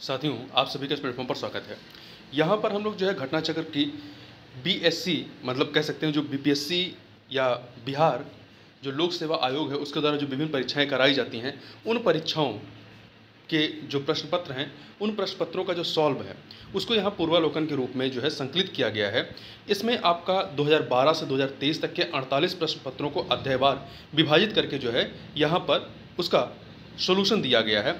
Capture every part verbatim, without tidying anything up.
साथियों, आप सभी का इस प्लेटफॉर्म पर स्वागत है। यहाँ पर हम लोग जो है घटना चक्र की बीएससी मतलब कह सकते हैं जो बीपीएससी या बिहार जो लोक सेवा आयोग है उसके द्वारा जो विभिन्न परीक्षाएं कराई जाती हैं उन परीक्षाओं के जो प्रश्न पत्र हैं उन प्रश्न पत्रों का जो सॉल्व है उसको यहाँ पूर्वालोकन के रूप में जो है संकलित किया गया है। इसमें आपका दो हज़ार बारह से दो हज़ार तेईस तक के अड़तालीस प्रश्न पत्रों को अध्यायवार विभाजित करके जो है यहाँ पर उसका सोल्यूशन दिया गया है।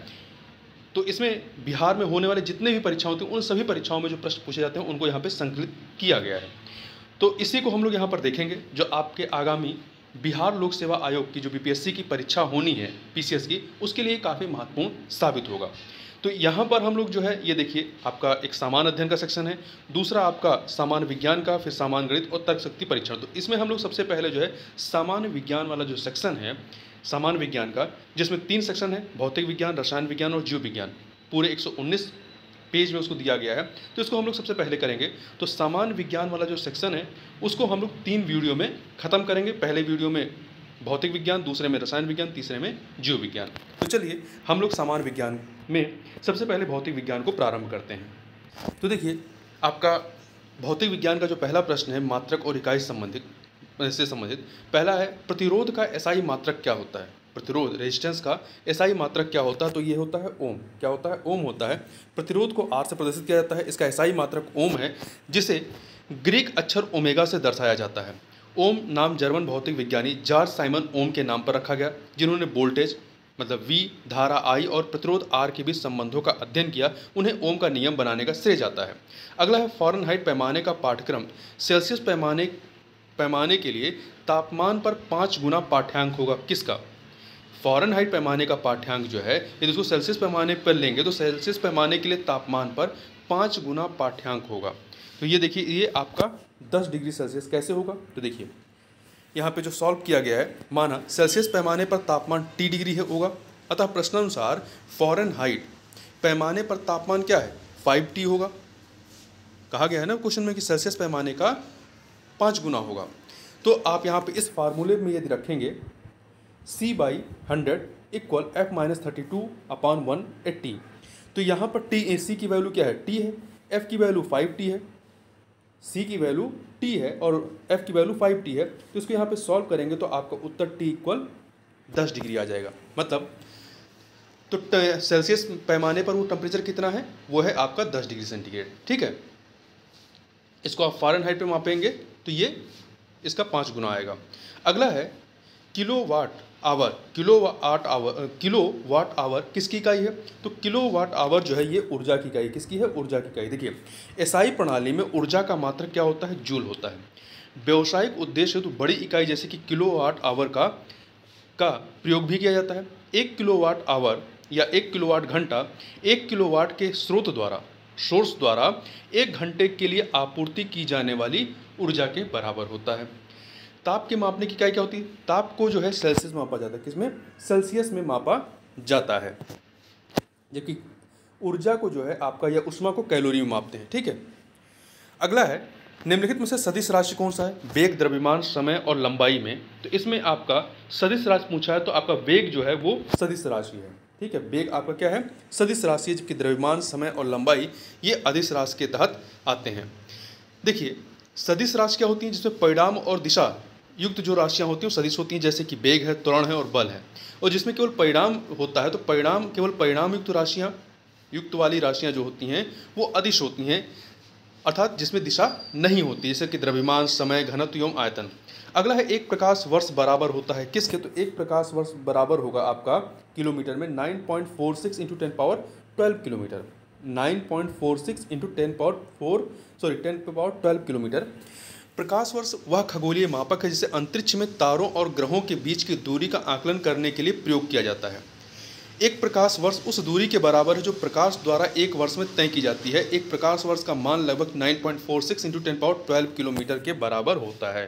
तो इसमें बिहार में होने वाले जितने भी परीक्षाएं होती हैं उन सभी परीक्षाओं में जो प्रश्न पूछे जाते हैं उनको यहाँ पे संकलित किया गया है। तो इसी को हम लोग यहाँ पर देखेंगे जो आपके आगामी बिहार लोक सेवा आयोग की जो बीपीएससी की परीक्षा होनी है पीसीएस की, उसके लिए काफ़ी महत्वपूर्ण साबित होगा। तो यहाँ पर हम लोग जो है ये देखिए आपका एक सामान्य अध्ययन का सेक्शन है, दूसरा आपका सामान्य विज्ञान का, फिर सामान्य गणित और तर्क शक्ति परीक्षण। तो इसमें हम लोग सबसे पहले जो है सामान्य विज्ञान वाला जो सेक्शन है सामान्य विज्ञान का, जिसमें तीन सेक्शन है, भौतिक विज्ञान, रसायन विज्ञान और जीव विज्ञान, पूरे एक सौ उन्नीस पेज में उसको दिया गया है। तो इसको हम लोग सबसे पहले करेंगे। तो सामान्य विज्ञान वाला जो सेक्शन है उसको हम लोग तीन वीडियो में ख़त्म करेंगे। पहले वीडियो में भौतिक विज्ञान, दूसरे में रसायन विज्ञान, तीसरे में जीव विज्ञान। तो चलिए हम लोग सामान्य विज्ञान में सबसे पहले भौतिक विज्ञान को प्रारंभ करते हैं। तो देखिए आपका भौतिक विज्ञान का जो पहला प्रश्न है मात्रक और इकाई संबंधित से संबंधित पहला है, प्रतिरोध का एसआई मात्रक क्या होता है। प्रतिरोध रेजिस्टेंस का एसआई मात्रक क्या होता है? तो ये होता है ओम। क्या होता है? ओम होता है। प्रतिरोध को आर से प्रदर्शित किया जाता है, इसका एसआई मात्रक ओम है, जिसे ग्रीक अक्षर ओमेगा से दर्शाया जाता है। ओम नाम जर्मन भौतिक विज्ञानी जॉर्ज साइमन ओम के नाम पर रखा गया, जिन्होंने वोल्टेज मतलब वी, धारा आई और प्रतिरोध आर के बीच संबंधों का अध्ययन किया। उन्हें ओम का नियम बनाने का श्रेय जाता है। अगला है, फ़ारेनहाइट पैमाने का पाठ्यक्रम सेल्सियस पैमाने पैमाने के लिए तापमान पर पाँच गुना पाठ्यांक होगा। किसका? फ़ारेनहाइट पैमाने का पाठ्यांक जो है यदि उसको सेल्सियस पैमाने पर लेंगे तो सेल्सियस पैमाने के लिए तापमान पर पाँच गुना पाठ्यांक होगा। तो ये देखिए ये आपका दस डिग्री सेल्सियस कैसे होगा? तो देखिए यहाँ पे जो सॉल्व किया गया है, माना सेल्सियस पैमाने पर तापमान टी डिग्री है होगा, अतः प्रश्नानुसार फ़ारेनहाइट पैमाने पर तापमान क्या है? फाइव टी होगा। कहा गया है ना क्वेश्चन में कि सेल्सियस पैमाने का पाँच गुना होगा। तो आप यहाँ पे इस फार्मूले में यदि रखेंगे C by hundred equal F minus thirty two upon one eighty, तो यहाँ पर टी ए सी की वैल्यू क्या है? टी है, एफ की वैल्यू फाइव टी है, सी की वैल्यू टी है और एफ की वैल्यू फाइव टी है। तो इसको यहाँ पे सॉल्व करेंगे तो आपका उत्तर टी इक्वल दस डिग्री आ जाएगा। मतलब तो सेल्सियस पैमाने पर वो टेम्परेचर कितना है? वो है आपका दस डिग्री सेंटीग्रेड। ठीक है, इसको आप फ़ारेनहाइट पे मापेंगे तो ये इसका पाँच गुना आएगा। अगला है kilowatt hour. Kilowatt hour kilowatt hour किसकी इकाई है? तो किलो वाट आवर जो है ये ऊर्जा की इकाई। किसकी है? ऊर्जा की इकाई। देखिए एसआई प्रणाली में ऊर्जा का मात्रक क्या होता है? जूल होता है। व्यावसायिक उद्देश्य तो बड़ी इकाई जैसे कि किलो वाट आवर का का प्रयोग भी किया जाता है। एक किलो वाट आवर या एक किलो वाट घंटा एक किलो वाट के स्रोत द्वारा सोर्स द्वारा एक घंटे के लिए आपूर्ति की जाने वाली ऊर्जा के बराबर होता है। ताप के मापने की इकाई क्या होती है? ताप को जो है सेल्सियस में मापा जाता है। किसमें? सेल्सियस में मापा जाता है। जबकि ऊर्जा को जो है आपका या उष्मा को कैलोरी में मापते हैं। ठीक है, अगला है निम्नलिखित में से सदिश राशि कौन सा है? वेग, द्रव्यमान, समय और लंबाई में। तो इसमें आपका सदिश राशि पूछा है तो आपका वेग जो है वो सदिश राशि है। ठीक है, वेग आपका क्या है? सदिश राशि है, जबकि द्रव्यमान, समय और लंबाई ये अदिश राशि के तहत आते हैं। देखिए सदिश राशि क्या होती है? जिसमें परिणाम और दिशा युक्त जो राशियां होती हैं वो सदिश होती हैं, जैसे कि वेग है, त्वरण है और बल है। और जिसमें केवल परिणाम होता है तो परिणाम केवल परिणाम युक्त राशियां युक्त वाली राशियां जो होती हैं वो अदिश होती हैं, अर्थात जिसमें दिशा नहीं होती, जैसे कि द्रव्यमान, समय, घनत्व एवं आयतन। अगला है एक प्रकाश वर्ष बराबर होता है किसके? तो एक प्रकाश वर्ष बराबर होगा आपका किलोमीटर में nine point four six into ten power twelve kilometre. Nine point four six into ten power four sorry ten power twelve kilometre. प्रकाश वर्ष वह खगोलीय मापक है जिसे अंतरिक्ष में तारों और ग्रहों के बीच की दूरी का आकलन करने के लिए प्रयोग किया जाता है। एक प्रकाश वर्ष उस दूरी के बराबर है जो प्रकाश द्वारा एक वर्ष में तय की जाती है। एक प्रकाश वर्ष का मान लगभग nine point four six into ten power twelve kilometre के बराबर होता है।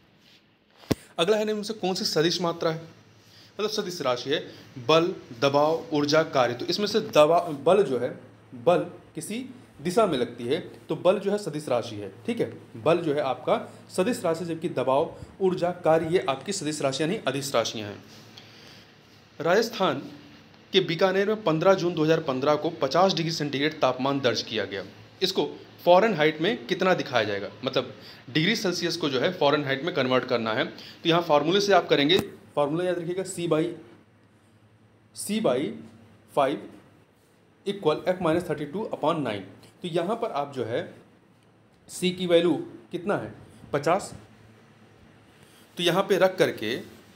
अगला है निम्न से कौन सी सदिश मात्रा है? मतलब सदिश राशि है बल, दबाव, ऊर्जा, कार्य। तो इसमें से दबाव बल जो है बल किसी दिशा में लगती है तो बल जो है सदिश राशि है। ठीक है, बल जो है आपका सदिश राशि, जबकि दबाव, ऊर्जा, कार्य ये आपकी सदिश राशि यानी अदिश राशियाँ हैं। राजस्थान कि बीकानेर में पंद्रह जून दो हज़ार पंद्रह को पचास डिग्री सेंटीग्रेड तापमान दर्ज किया गया। इसको फ़ारेनहाइट में कितना दिखाया जाएगा, मतलब डिग्री सेल्सियस को जो है फ़ारेनहाइट में कन्वर्ट करना है। तो यहाँ फार्मूले से आप करेंगे, फार्मूला याद रखिएगा, C by C by five equal F minus thirty two upon nine. तो यहाँ पर आप जो है सी की वैल्यू कितना है, पचास। तो यहाँ पे रख करके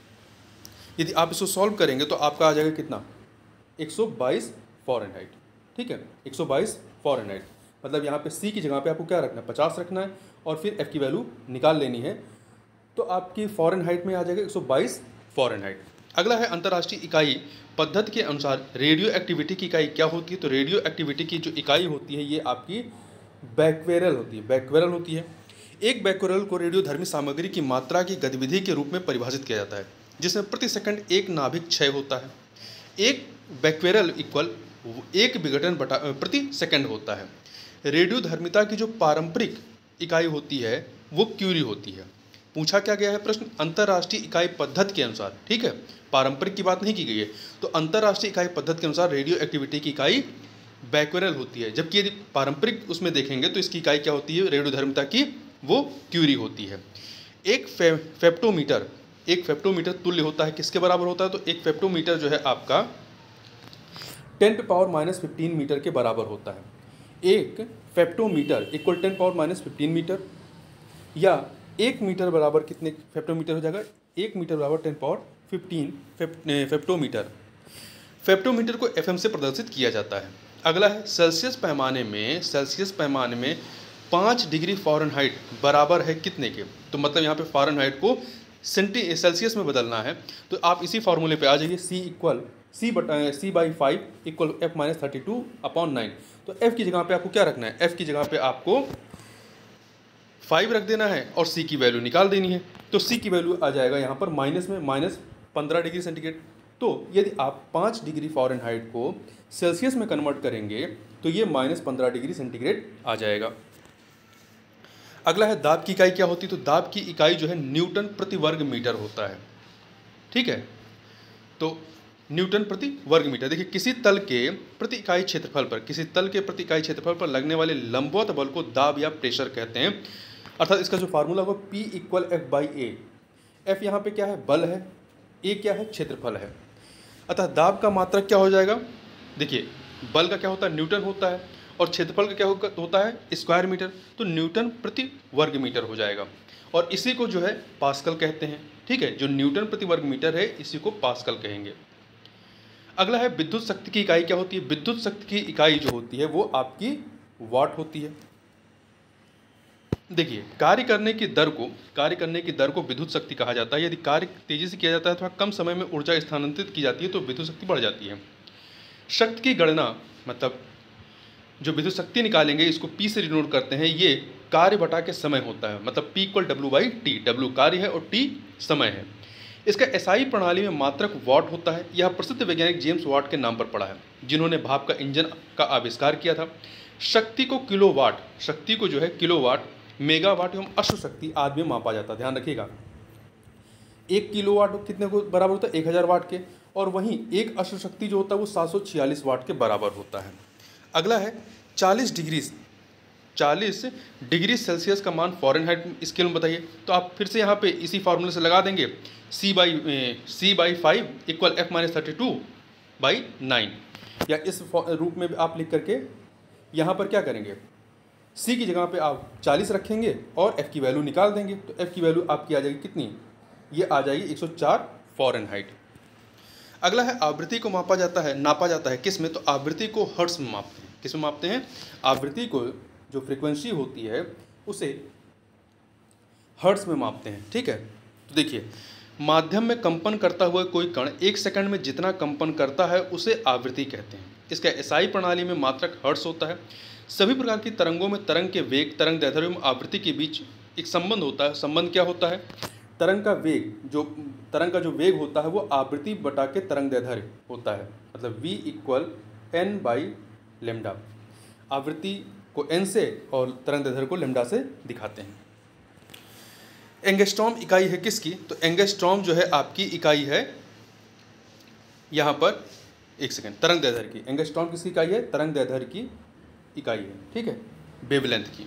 यदि आप इसको सॉल्व करेंगे तो आपका आ जाएगा कितना, एक सौ बाईस फ़ारेनहाइट। ठीक है, एक सौ बाईस फ़ारेनहाइट, मतलब यहाँ पे सी की जगह पे आपको क्या रखना है, पचास रखना है और फिर एफ की वैल्यू निकाल लेनी है। तो आपकी फ़ारेनहाइट में आ जाएगा एक सौ बाईस फ़ारेनहाइट। अगला है अंतर्राष्ट्रीय इकाई पद्धति के अनुसार रेडियो एक्टिविटी की इकाई क्या होती है। तो रेडियो एक्टिविटी की जो इकाई होती है ये आपकी बैक्वेरल होती है, बैक्वेरल होती है। एक बैक्वेरल को रेडियोधर्मी सामग्री की मात्रा की गतिविधि के रूप में परिभाषित किया जाता है, जिसमें प्रति सेकंड एक नाभिक क्षय होता है। एक बैक्वेरल इक्वल एक विघटन बटा प्रति सेकंड होता है। रेडियोधर्मिता की जो पारंपरिक इकाई होती है वो क्यूरी होती है। पूछा क्या गया है प्रश्न, अंतर्राष्ट्रीय इकाई पद्धति के अनुसार। ठीक है, पारंपरिक की बात नहीं की गई है। तो अंतर्राष्ट्रीय इकाई पद्धति के अनुसार रेडियो एक्टिविटी की इकाई बैक्वेरल होती है, जबकि यदि पारंपरिक उसमें देखेंगे तो इसकी इकाई क्या होती है, रेडियोधर्मिता की वो क्यूरी होती है। एक फे, फेप्टोमीटर एक फेप्टोमीटर तुल्य होता है किसके बराबर होता है, तो एक फेप्टोमीटर जो है आपका टेन पे पावर माइनस फिफ्टीन मीटर के बराबर होता है। एक femtometre equal ten power minus fifteen metre, या एक मीटर बराबर कितने फेप्टोमीटर हो जाएगा, एक मीटर बराबर ten power fifteen femtometre. Femtometre को एफएम से प्रदर्शित किया जाता है। अगला है सेल्सियस पैमाने में, सेल्सियस पैमाने में पाँच डिग्री फ़ारेनहाइट बराबर है कितने के। तो मतलब यहाँ पे फ़ारेनहाइट को सेंटी सेल्सियस में बदलना है। तो आप इसी फार्मूले पे आ जाइए, सी इक्वल सी बटा C by five equal F minus thirty two upon nine. तो एफ की जगह पे आपको क्या रखना है, एफ की जगह पे आपको फाइव रख देना है और सी की वैल्यू निकाल देनी है। तो सी की वैल्यू आ जाएगा यहाँ पर माइनस में माइनस पंद्रह डिग्री सेंटीग्रेड। तो यदि आप पाँच डिग्री फ़ारेनहाइट को सेल्सियस में कन्वर्ट करेंगे तो ये माइनस पंद्रह डिग्री सेंटीग्रेड आ जाएगा। अगला है दाब की इकाई क्या होती है। तो दाब की इकाई जो है न्यूटन प्रति वर्ग मीटर होता है। ठीक है, तो न्यूटन प्रति वर्ग मीटर। देखिए, किसी तल के प्रति इकाई क्षेत्रफल पर किसी तल के प्रति इकाई क्षेत्रफल पर लगने वाले लंबवत बल को दाब या प्रेशर कहते हैं। अर्थात इसका जो फार्मूला होगा P equal F by A. F यहाँ पे क्या है, बल है, ए क्या है, क्षेत्रफल है। अतः दाब का मात्रक क्या हो जाएगा, देखिए बल का क्या होता है, न्यूटन होता है, और क्षेत्रफल का क्या होता है, स्क्वायर मीटर। तो न्यूटन प्रति वर्ग मीटर हो जाएगा, और इसी को जो है पास्कल कहते हैं। ठीक है, जो न्यूटन प्रति वर्ग मीटर है इसी को पास्कल कहेंगे। अगला है विद्युत शक्ति की इकाई क्या होती है। विद्युत शक्ति की इकाई जो होती है वो आपकी वाट होती है। देखिए, कार्य करने की दर को कार्य करने की दर को विद्युत शक्ति कहा जाता है। यदि कार्य तेजी से किया जाता है अथवा कम समय में ऊर्जा स्थानांतरित की जाती है तो विद्युत शक्ति बढ़ जाती है। शक्ति की गणना, मतलब जो विद्युत शक्ति निकालेंगे इसको P से डिनोट करते हैं। ये कार्य बटा के समय होता है, मतलब P equal W by T. W कार्य है और T समय है। इसका एसआई प्रणाली में मात्रक वाट होता है। यह प्रसिद्ध वैज्ञानिक जेम्स वाट के नाम पर पड़ा है, जिन्होंने भाप का इंजन का आविष्कार किया था। शक्ति को किलोवाट शक्ति को जो है किलोवाट, मेगावाट एवं अश्व शक्ति आदि में मापा जाता है। ध्यान रखिएगा, एक किलोवाट कितने को बराबर होता है, एक हज़ार वाट के, और वहीं एक अश्व शक्ति जो होता है वो सात सौ छियालीस वाट के बराबर होता है। अगला है चालीस डिग्री चालीस डिग्री सेल्सियस का मान फ़ारेनहाइट स्केल में बताइए। तो आप फिर से यहाँ पे इसी फार्मूले से लगा देंगे, C by C by five equal F minus thirty two by nine, या इस रूप में आप लिख करके यहाँ पर क्या करेंगे, सी की जगह पे आप चालीस रखेंगे और एफ की वैल्यू निकाल देंगे। तो एफ की वैल्यू आपकी आ जाएगी कितनी, ये आ जाएगी एक सौ चार फ़ारेनहाइट। अगला है आवृत्ति को मापा जाता है नापा जाता है किस में, तो आवृत्ति को हर्ट्ज में मापते हैं। किस में मापते हैं, आवृत्ति को जो फ्रीक्वेंसी होती है उसे हर्ट्ज में मापते हैं। ठीक है, तो देखिए, माध्यम में कंपन करता हुआ कोई कण एक सेकंड में जितना कंपन करता है उसे आवृत्ति कहते हैं। इसका एसआई प्रणाली में मात्रक हर्ट्ज होता है। सभी प्रकार की तरंगों में तरंग के वेग, तरंग दैर्ध्य एवं आवृत्ति के बीच एक संबंध होता है। संबंध क्या होता है, तरंग का वेग जो तरंग का जो वेग होता है वो आवृत्ति बटा के तरंग दैर्ध्य होता है, मतलब v equal N by lambda. आवृत्ति को n से और तरंग दैर्ध्य को लेमडा से दिखाते हैं। एंगस्ट्रॉम इकाई है किसकी, तो एंगस्ट्रॉम जो है आपकी इकाई है यहाँ पर एक सेकेंड, तरंग दैर्ध्य की, एंगस्ट्रॉम किसकी इकाई है? तरंग दैर्ध्य की इकाई है, ठीक है, वेवलेंथ की।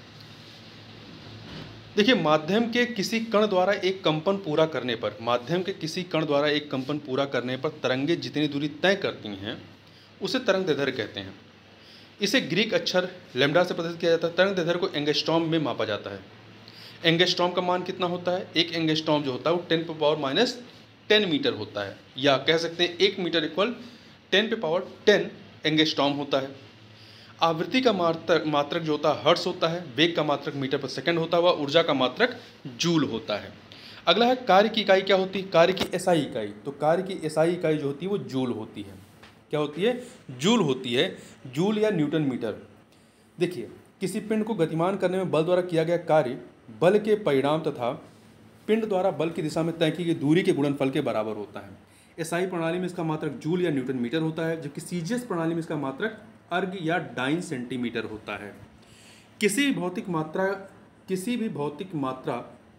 देखिए, माध्यम के किसी कण द्वारा एक कंपन पूरा करने पर, माध्यम के किसी कण द्वारा एक कंपन पूरा करने पर तरंगे जितनी दूरी तय करती हैं उसे तरंग दैर्ध्य कहते हैं। इसे ग्रीक अक्षर लैम्डा से प्रदर्शित किया जाता है। तरंग दैर्ध्य को एंगस्ट्रॉम में मापा जाता है। एंगस्ट्रॉम का मान कितना होता है? एक एंगस्ट्रॉम जो होता है वो टेन पे पावर माइनस टेन मीटर होता है, या कह सकते हैं एक मीटर इक्वल टेन पे पावर टेन एंगस्ट्रॉम होता है। आवृत्ति का मात्रक मात्रक जो होता है हर्ट्ज होता है। वेग का मात्रक मीटर पर सेकंड होता है। वह ऊर्जा का मात्रक जूल होता है। अगला है कार्य की इकाई क्या होती है? कार्य की एसआई इकाई। तो कार्य की एसआई इकाई जो होती है वो जूल होती है। क्या होती है? जूल होती है। जूल या न्यूटन मीटर। देखिए, किसी पिंड को गतिमान करने में बल द्वारा किया गया कार्य बल के परिणाम तथा पिंड द्वारा बल की दिशा में तय की गई दूरी के गुणनफल के बराबर होता है। एसआई प्रणाली में इसका मात्रक जूल या न्यूटन मीटर होता है, जबकि सीजीएस प्रणाली में इसका मात्रक अर्ग या डाइन सेंटीमीटर होता है। किसी भी भौतिक मात्रा किसी भी भौतिक मात्रा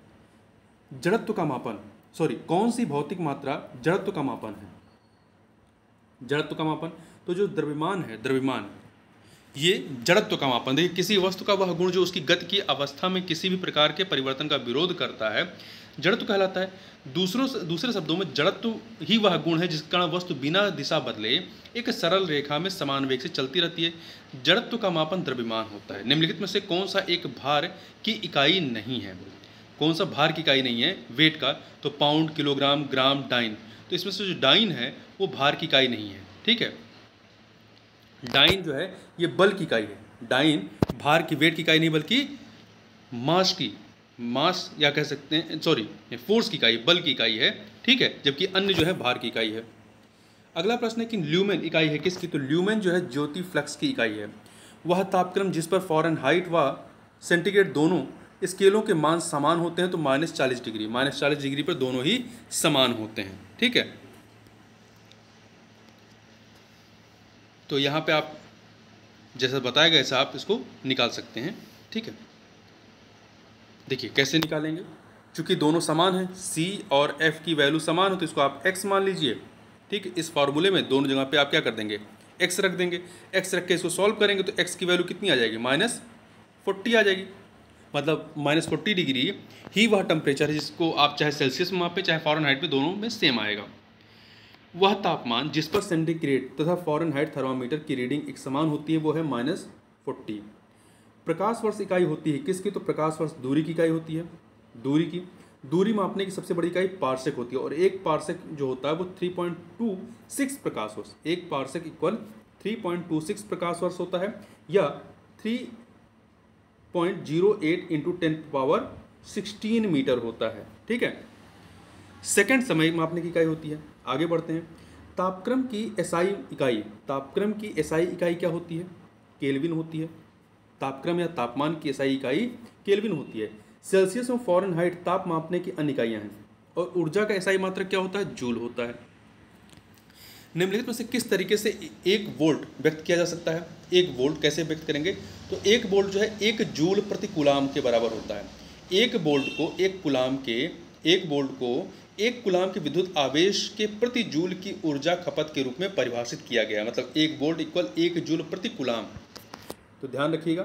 जड़त्व का मापन सॉरी कौन सी भौतिक मात्रा जड़त्व का मापन है? जड़त्व का मापन, तो जो द्रव्यमान है, द्रव्यमान ये जड़त्व का मापन। देखिए, किसी वस्तु का वह गुण जो उसकी गति की अवस्था में किसी भी प्रकार के परिवर्तन का विरोध करता है, जड़त्व कहलाता है। दूसरों दूसरे शब्दों में जड़त्व ही वह गुण है जिसके कारण वस्तु बिना दिशा बदले एक सरल रेखा में समान वेग से चलती रहती है। जड़त्व का मापन द्रव्यमान होता है। निम्नलिखित में से कौन सा एक भार की इकाई नहीं है? कौन सा भार की इकाई नहीं है वेट का? तो पाउंड, किलोग्राम, ग्राम, डाइन। तो इसमें से जो डाइन है वो भार की इकाई नहीं है, ठीक है। डाइन जो है ये बल की इकाई है। डाइन भार की, वेट की इकाई नहीं बल्कि मास की, मास या कह सकते हैं सॉरी फोर्स की इकाई, बल की इकाई है, ठीक है, जबकि अन्य जो है भार की इकाई है। अगला प्रश्न है कि ल्यूमेन इकाई है किसकी? तो ल्यूमेन जो है ज्योति फ्लक्स की इकाई है। वह तापक्रम जिस पर फ़ारेनहाइट व सेंटीग्रेड दोनों स्केलों के मान समान होते हैं। तो माइनस चालीस डिग्री, माइनस चालीस डिग्री पर दोनों ही समान होते हैं, ठीक है। तो यहाँ पे आप जैसा बताया गया ऐसा आप इसको निकाल सकते हैं, ठीक है। देखिए कैसे निकालेंगे, चूंकि दोनों समान हैं, C और F की वैल्यू समान हो तो इसको आप x मान लीजिए, ठीक है। इस फार्मूले में दोनों जगह पे आप क्या कर देंगे? x रख देंगे। x रख के इसको सॉल्व करेंगे तो x की वैल्यू कितनी आ जाएगी? माइनस फोर्टी आ जाएगी। मतलब माइनस फोर्टी डिग्री ही वह टेम्परेचर है जिसको आप चाहे सेल्सियस में मापें चाहे फ़ारेनहाइट में, दोनों में सेम आएगा। वह तापमान जिस पर सेंटीग्रेड तथा फ़ारेनहाइट थर्मामीटर की रीडिंग एक समान होती है वो है माइनस फोर्टी। प्रकाश वर्ष इकाई होती है किसकी? तो प्रकाश वर्ष दूरी की इकाई होती है। दूरी की दूरी मापने की सबसे बड़ी इकाई पार्सेक होती है, और एक पार्सेक जो होता है वो थ्री पॉइंट टू सिक्स प्रकाश वर्ष, एक parsec equal three point two six प्रकाश वर्ष होता है, या three point zero eight into ten power sixteen metre होता है, ठीक है। सेकंड समय मापने की इकाई होती है। आगे बढ़ते हैं। तापक्रम की एसआई इकाई तापक्रम की एसआई इकाई क्या होती है? केल्विन होती है। तापक्रम या तापमान की एसआई इकाई केल्विन होती है। सेल्सियस और फ़ारेनहाइट ताप मापने की अन्य इकाइयाँ हैं। और ऊर्जा का एसआई मात्रक क्या होता है? जूल होता है। निम्नलिखित में से किस तरीके से एक वोल्ट व्यक्त किया जा सकता है? एक वोल्ट कैसे व्यक्त करेंगे? तो एक वोल्ट जो है एक जूल प्रति कूलाम के बराबर होता है। एक वोल्ट को एक कूलाम के एक वोल्ट को एक कूलाम के विद्युत आवेश के प्रति जूल की ऊर्जा खपत के रूप में परिभाषित किया गया है। मतलब एक वोल्ट इक्वल एक जूल प्रति कूलाम। तो ध्यान रखिएगा।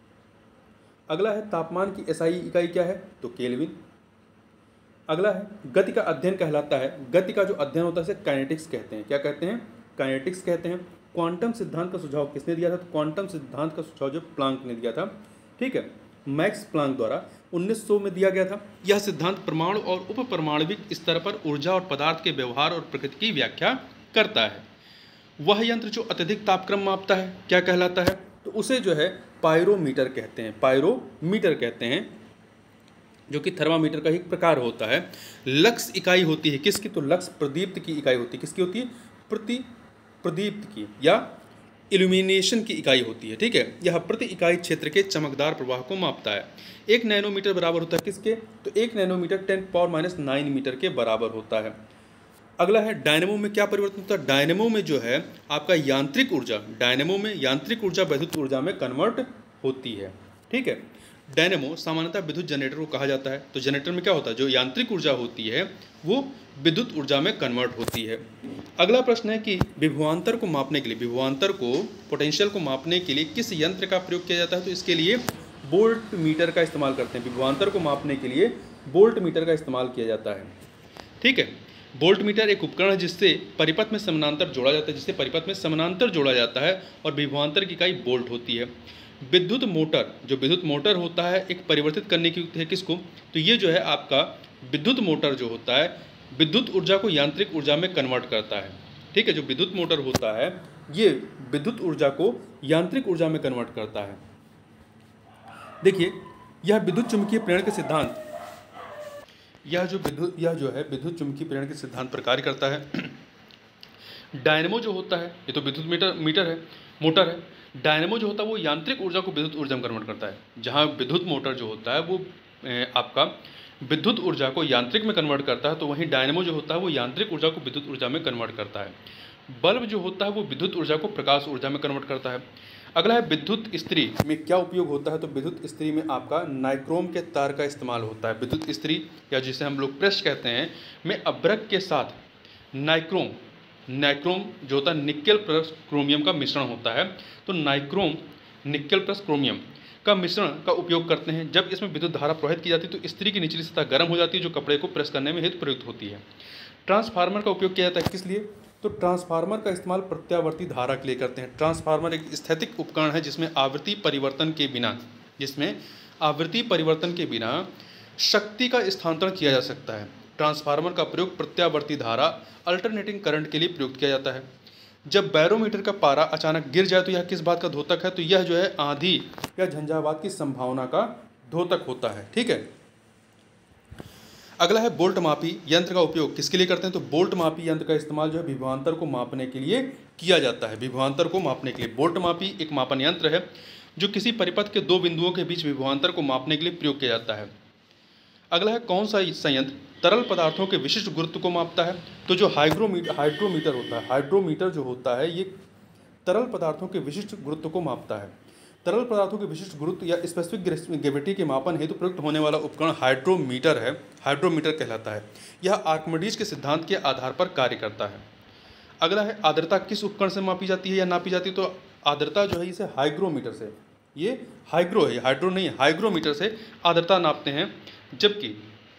अगला है तापमान की एसआई इकाई क्या है? तो केल्विन। अगला है गति का अध्ययन कहलाता है। गति का जो अध्ययन होता है उसे काइनेटिक्स कहते हैं। क्या कहते हैं? काइनेटिक्स कहते हैं। क्वांटम सिद्धांत का सुझाव किसने दिया था? तो क्वांटम सिद्धांत का सुझाव जो प्लांक ने दिया था, ठीक है, मैक्स प्लांक द्वारा उन्नीस सौ में दिया गया था। यह सिद्धांत परमाणु और उप परमाणविक स्तर पर ऊर्जा और पदार्थ के व्यवहार और प्रकृति की व्याख्या करता है। वह यंत्र जो अत्यधिक तापक्रम मापता है क्या कहलाता है? तो उसे जो है पायरोमीटर कहते हैं। पायरोमीटर कहते हैं, जो कि थर्मामीटर का एक प्रकार होता है। लक्स इकाई होती है किसकी? तो लक्स प्रदीप्त की इकाई होती है। किसकी होती है? प्रति प्रदीप्त की या इल्यूमिनेशन की इकाई होती है, ठीक है। यह प्रति इकाई क्षेत्र के चमकदार प्रवाह को मापता है। एक नैनोमीटर बराबर होता है किसके? तो एक nanometre ten power minus nine metre के बराबर होता है। अगला है डायनेमो में क्या परिवर्तन होता है? डायनेमो में जो है आपका यांत्रिक ऊर्जा, डायनेमो में यांत्रिक ऊर्जा वैद्युत ऊर्जा में कन्वर्ट होती है, ठीक है। डायनेमो सामान्यतः विद्युत जनरेटर को कहा जाता है। तो जनरेटर में क्या होता है, जो यांत्रिक ऊर्जा होती है वो विद्युत ऊर्जा में कन्वर्ट होती है। अगला प्रश्न है कि विभवांतर को मापने के लिए, विभवांतर को पोटेंशियल को मापने के लिए किस यंत्र का प्रयोग किया जाता है? तो इसके लिए वोल्ट मीटर का इस्तेमाल करते हैं। विभवांतर को मापने के लिए वोल्ट मीटर का इस्तेमाल किया जाता है। ठीक है, वोल्ट मीटर एक उपकरण है जिससे परिपथ में समानांतर जोड़ा जाता है, जिससे परिपथ में समानांतर जोड़ा जाता है और विभवांतर की इकाई वोल्ट होती है। विद्युत मोटर, जो विद्युत मोटर होता है एक परिवर्तित करने की युक्ति है किसको? तो ये जो है आपका विद्युत मोटर जो होता है विद्युत ऊर्जा को यांत्रिक ऊर्जा में कन्वर्ट करता है। ठीक है, जो विद्युत मोटर होता है ये विद्युत ऊर्जा को यांत्रिक ऊर्जा में कन्वर्ट करता है। देखिए, यह विद्युत चुंबकीय प्रेरण के सिद्धांत यह जो विद्युत यह जो है विद्युत चुंबकीय प्रेरण के सिद्धांत पर कार्य करता है। डायनेमो जो होता है ये तो विद्युत मीटर मीटर है मोटर है। डायनेमो जो होता है वो यांत्रिक ऊर्जा को विद्युत ऊर्जा में कन्वर्ट करता है। जहाँ विद्युत मोटर जो होता है वो ए, आपका विद्युत ऊर्जा को यांत्रिक में कन्वर्ट करता है, तो वहीं डायनेमो जो होता है वो यांत्रिक ऊर्जा को विद्युत ऊर्जा में कन्वर्ट करता है। बल्ब जो होता है वो विद्युत ऊर्जा को प्रकाश ऊर्जा में कन्वर्ट करता है। अगला है विद्युत इस्त्री में क्या उपयोग होता है? तो विद्युत इस्त्री में आपका नाइक्रोम के तार का इस्तेमाल होता है। विद्युत इस्त्री या जिसे हम लोग प्रेस कहते हैं में अभ्रक के साथ नाइक्रोम नाइक्रोम जो होता है निकेल प्लस क्रोमियम का मिश्रण होता है। तो नाइक्रोम निकेल प्लस क्रोमियम का मिश्रण का उपयोग करते हैं। जब इसमें विद्युत धारा प्रवाहित की जाती है तो इस्त्री की निचली सतह गर्म हो जाती है जो कपड़े को प्रेस करने में हेतु प्रयुक्त होती है। ट्रांसफार्मर का उपयोग किया जाता है किस लिए? तो ट्रांसफार्मर का इस्तेमाल प्रत्यावर्ती धारा के लिए करते हैं। ट्रांसफार्मर एक स्थैतिक उपकरण है जिसमें आवृत्ति परिवर्तन के बिना जिसमें आवृत्ति परिवर्तन के बिना शक्ति का स्थानांतरण किया जा सकता है। ट्रांसफार्मर का प्रयोग प्रत्यावर्ती धारा अल्टरनेटिंग करंट के लिए प्रयुक्त किया जाता है। जब बैरोमीटर का पारा अचानक गिर जाए तो यह किस बात का द्योतक है? तो यह जो है आंधी या झंझावात की संभावना का द्योतक होता है। ठीक है, अगला है बोल्ट मापी यंत्र का उपयोग किसके लिए करते हैं? तो बोल्ट मापी यंत्र का इस्तेमाल जो है विभवांतर को मापने के लिए किया जाता है। विभवांतर को मापने के लिए बोल्ट मापी एक मापन यंत्र है जो किसी परिपथ के दो बिंदुओं के बीच विभवांतर को मापने के लिए प्रयोग किया जाता है। अगला है कौन सा संयंत्र तरल पदार्थों के विशिष्ट गुरुत्व को मापता है? तो जो हाइग्रोमीटर हाइड्रोमीटर होता है हाइड्रोमीटर जो होता है ये तरल पदार्थों के विशिष्ट गुरुत्व को मापता है। तरल पदार्थों के विशिष्ट गुरुत्व या स्पेसिफिक ग्रेविटी के मापन हेतु प्रयुक्त होने वाला उपकरण हाइड्रोमीटर है हाइड्रोमीटर कहलाता है। यह आर्किमिडीज के सिद्धांत के आधार पर कार्य करता है। अगला है आर्द्रता किस उपकरण से मापी जाती है या नापी जाती है? तो आर्द्रता जो है इसे हाइग्रोमीटर से, ये हाइग्रो है हाइड्रो नहीं है, हाइग्रोमीटर से आर्द्रता नापते हैं। जबकि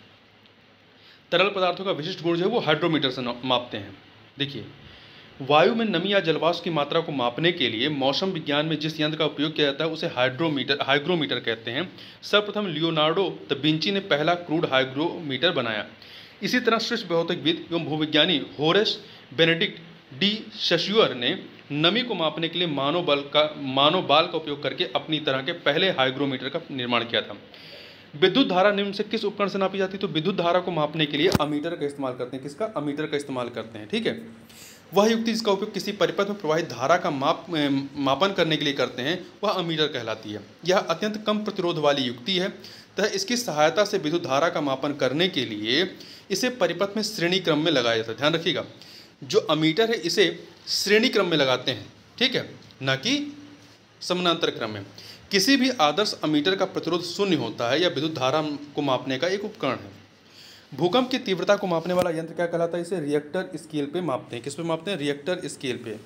तरल पदार्थों का विशिष्ट गुण जो है वो हाइड्रोमीटर से मापते हैं। देखिए, वायु में नमी या जलवाष्प की मात्रा को मापने के लिए मौसम विज्ञान में जिस यंत्र का उपयोग किया जाता है उसे हाइड्रोमीटर हाइग्रोमीटर कहते हैं। सर्वप्रथम लियोनार्डो द विंची ने पहला क्रूड हाइग्रोमीटर बनाया। इसी तरह स्विस भौतिकविद एवं भूविज्ञानी होरेस बेनेडिक्ट डी सस्यूअर ने नमी को मापने के लिए मानव बल का मानव बाल का उपयोग करके अपनी तरह के पहले हाइग्रोमीटर का निर्माण किया था। विद्युत धारा निम्न से किस उपकरण से नापी जाती है? तो विद्युत धारा को मापने के लिए अमीटर का इस्तेमाल करते हैं। किसका? अमीटर का इस्तेमाल करते हैं। ठीक है, वह युक्ति जिसका उपयोग किसी परिपथ में प्रवाहित धारा का माप मापन करने के लिए करते हैं वह अमीटर कहलाती है। यह अत्यंत कम प्रतिरोध वाली युक्ति है तथा इसकी सहायता से विद्युत धारा का मापन करने के लिए इसे परिपथ में श्रेणी क्रम में लगाया जाता है। ध्यान रखिएगा, जो अमीटर है इसे श्रेणी क्रम में लगाते हैं। ठीक है, न कि समानांतर क्रम में। किसी भी आदर्श अमीटर का प्रतिरोध शून्य होता है या विद्युत धारा को मापने का एक उपकरण है। भूकंप की तीव्रता को मापने वाला यंत्र क्या कहलाता है? इसे रिएक्टर स्केल पे मापते हैं। किस पे मापते हैं? रिएक्टर स्केल पे।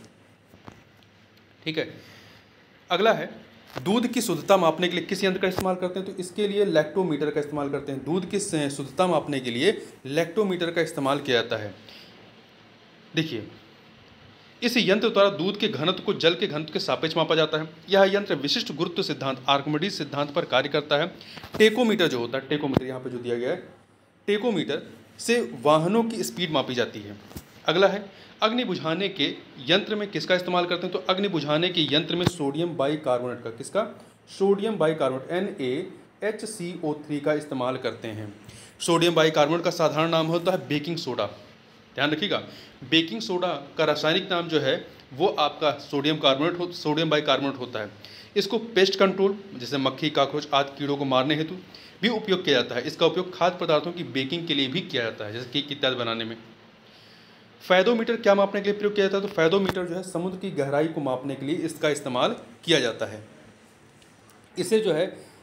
ठीक है, अगला है दूध की शुद्धता मापने के लिए किस यंत्र का इस्तेमाल करते हैं? तो इसके लिए लैक्टोमीटर का इस्तेमाल करते हैं। दूध की शुद्धता मापने के लिए लैक्टोमीटर का इस्तेमाल किया जाता है। देखिए, इस यंत्र द्वारा दूध के घनत्व को जल के घनत्व के सापेक्ष मापा जाता है। यह यंत्र विशिष्ट गुरुत्व सिद्धांत आर्किमिडीज सिद्धांत पर कार्य करता है। टेकोमीटर जो होता है, टेकोमीटर यहाँ पे जो दिया गया है, टेकोमीटर से वाहनों की स्पीड मापी जाती है। अगला है अग्नि बुझाने के यंत्र में किसका इस्तेमाल करते हैं? तो अग्नि बुझाने के यंत्र में सोडियम बाइकार्बोनेट का, किसका? Sodium bicarbonate N A H C O three का इस्तेमाल करते हैं। सोडियम बाइकार्बोनेट का साधारण नाम होता है बेकिंग सोडा। ध्यान रखिएगा, बेकिंग सोडा का रासायनिक नाम जो है वो आपका सोडियम कार्बोनेट हो सोडियम बाइकार्बोनेट होता है। इसको पेस्ट कंट्रोल जैसे मक्खी काकरोच आदि कीड़ों को मारने हेतु भी उपयोग किया जाता है। इसका उपयोग खाद्य पदार्थों की बेकिंग के लिए भी किया जाता है, जैसे केक इत्यादि बनाने में। फैदोमीटर क्या मापने के लिए प्रयोग किया जाता है? तो फैदोमीटर जो है समुद्र की गहराई को मापने के लिए इसका इस्तेमाल किया जाता है। इसे जो है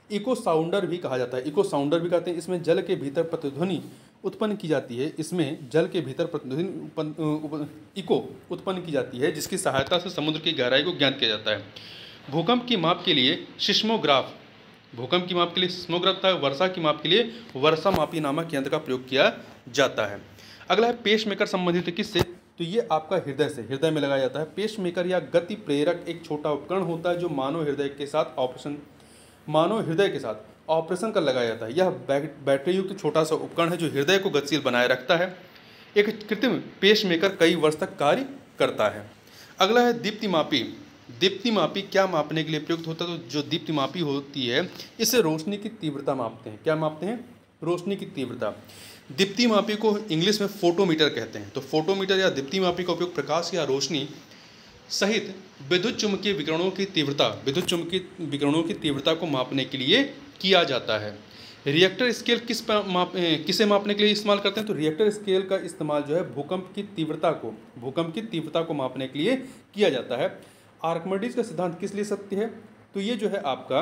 इको साउंडर भी कहा जाता है, इको साउंडर भी कहते हैं। इसमें जल के भीतर प्रतिध्वनि उत्पन्न की जाती है, इसमें जल के भीतर प्रतिध्वनि उत्पन्न इको उत्पन्न की जाती है, जिसकी सहायता से समुद्र की गहराई को ज्ञात किया जाता है। भूकंप की माप के लिए सिस्मोग्राफ, भूकंप की माप के लिए सिस्मोग्राफ था। वर्षा की माप के लिए वर्षा मापी नामक यंत्र का प्रयोग किया जाता है। अगला है पेसमेकर संबंधित है किससे, तो ये आपका हृदय से, हृदय में लगाया जाता है। पेसमेकर या गति प्रेरक एक छोटा उपकरण होता है जो मानव हृदय के साथ ऑपरेशन मानव हृदय के साथ ऑपरेशन कर लगाया जाता है। यह बैटरी युक्त छोटा सा उपकरण है जो हृदय को गतिशील बनाए रखता है। एक कृत्रिम पेसमेकर कई वर्ष तक कार्य करता है। अगला है दीप्तिमापी। दीप्तिमापी क्या मापने के लिए प्रयुक्त होता है, तो जो दीप्तिमापी होती है इससे रोशनी की तीव्रता मापते हैं। क्या मापते हैं, रोशनी की तीव्रता। दीप्तिमापी को इंग्लिश में फोटोमीटर कहते हैं। तो फोटोमीटर या दीप्तिमापी का उपयोग प्रकाश या रोशनी सहित विद्युत चुम्बकीय विकिरणों की तीव्रता विद्युत चुम्बकीय विकिरणों की तीव्रता को मापने के लिए किया जाता है। रिएक्टर स्केल किस माप किसे मापने के लिए इस्तेमाल करते हैं, तो रिएक्टर स्केल का इस्तेमाल जो है भूकंप की तीव्रता को भूकंप की तीव्रता को मापने के लिए किया जाता है। आर्किमिडीज का सिद्धांत किस लिए सत्य है, तो ये जो है आपका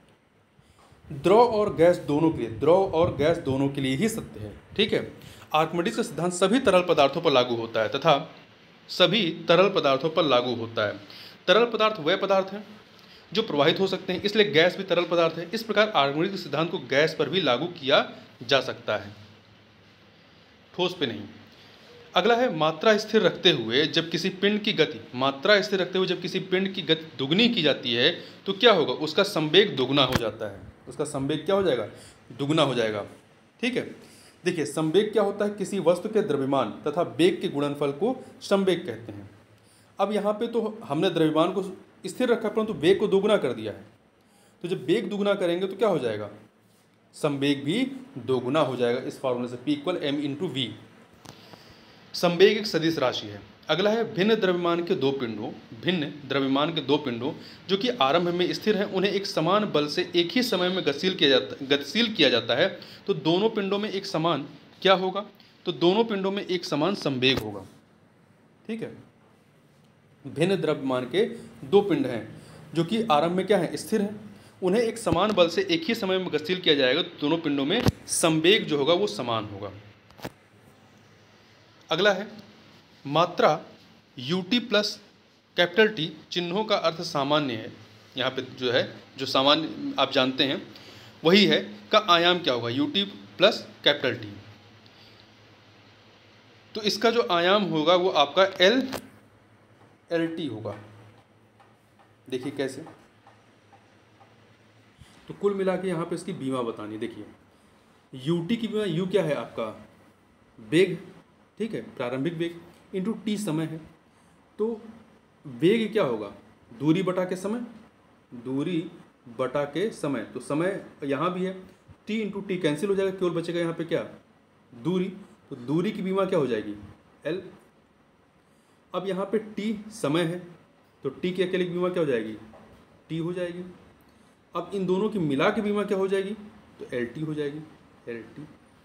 द्रव और गैस दोनों के लिए द्रव और गैस दोनों के लिए ही सत्य है। ठीक है। आर्किमिडीज का सिद्धांत सभी तरल पदार्थों पर लागू होता है तथा सभी तरल पदार्थों पर लागू होता है। तरल पदार्थ वह पदार्थ हैं जो प्रवाहित हो सकते हैं, इसलिए गैस भी तरल पदार्थ है। इस प्रकार आर्किमिडीज के सिद्धांत को गैस पर भी लागू किया जा सकता है, ठोस पे नहीं। अगला है मात्रा स्थिर रखते हुए जब किसी पिंड की गति मात्रा स्थिर रखते हुए जब किसी पिंड की गति दुगनी की जाती है तो क्या होगा, उसका संवेग दुगना हो जाता है। उसका संवेग क्या हो जाएगा, दुगना हो जाएगा। ठीक है। देखिए संवेग क्या होता है, किसी वस्तु के द्रव्यमान तथा वेग के गुणनफल को संवेग कहते हैं। अब यहाँ पे तो हमने द्रव्यमान को स्थिर रखा परंतु वेग को दोगुना कर दिया है, तो जब वेग दुगुना करेंगे तो क्या हो जाएगा, संवेग भी दोगुना हो जाएगा। इस फॉर्मूले से P equal M into V. संवेग एक सदिश राशि है। अगला है भिन्न द्रव्यमान के दो पिंडों भिन्न द्रव्यमान के दो पिंडों जो कि आरंभ में स्थिर हैं, उन्हें एक समान बल से एक ही समय में गतिशील किया जाता गतिशील किया जाता है। तो दोनों पिंडों में एक समान क्या होगा, तो दोनों पिंडों में एक समान संवेग होगा। ठीक है। भिन्न द्रव्यमान के दो पिंड हैं जो कि आरंभ में क्या है, स्थिर हैं, उन्हें एक समान बल से एक ही समय में गतिशील किया जाएगा, तो दोनों पिंडों में संवेग जो होगा वो समान होगा। अगला है मात्रा ut प्लस कैपिटल टी चिन्हों का अर्थ सामान्य है। यहाँ पे जो है जो सामान्य आप जानते हैं वही है, का आयाम क्या होगा, ut प्लस कैपिटल टी। तो इसका जो आयाम होगा वो आपका एल एल टी होगा। देखिए कैसे, तो कुल मिला के यहाँ पे इसकी बीमा बतानी। देखिए ut की बीमा, u क्या है आपका वेग, ठीक है, प्रारंभिक वेग इंटू टी समय है। तो वेग क्या होगा, दूरी बटा के समय, दूरी बटा के समय, तो समय यहाँ भी है, टी इंटू टी कैंसिल हो जाएगा, केवल बचेगा यहाँ पे क्या, दूरी। तो दूरी की बीमा क्या हो जाएगी, एल। अब यहाँ पे टी समय है तो टी की अकेले की बीमा क्या हो जाएगी, टी हो जाएगी। अब इन दोनों की मिला के बीमा क्या हो जाएगी, तो एल टी हो जाएगी, एल टी।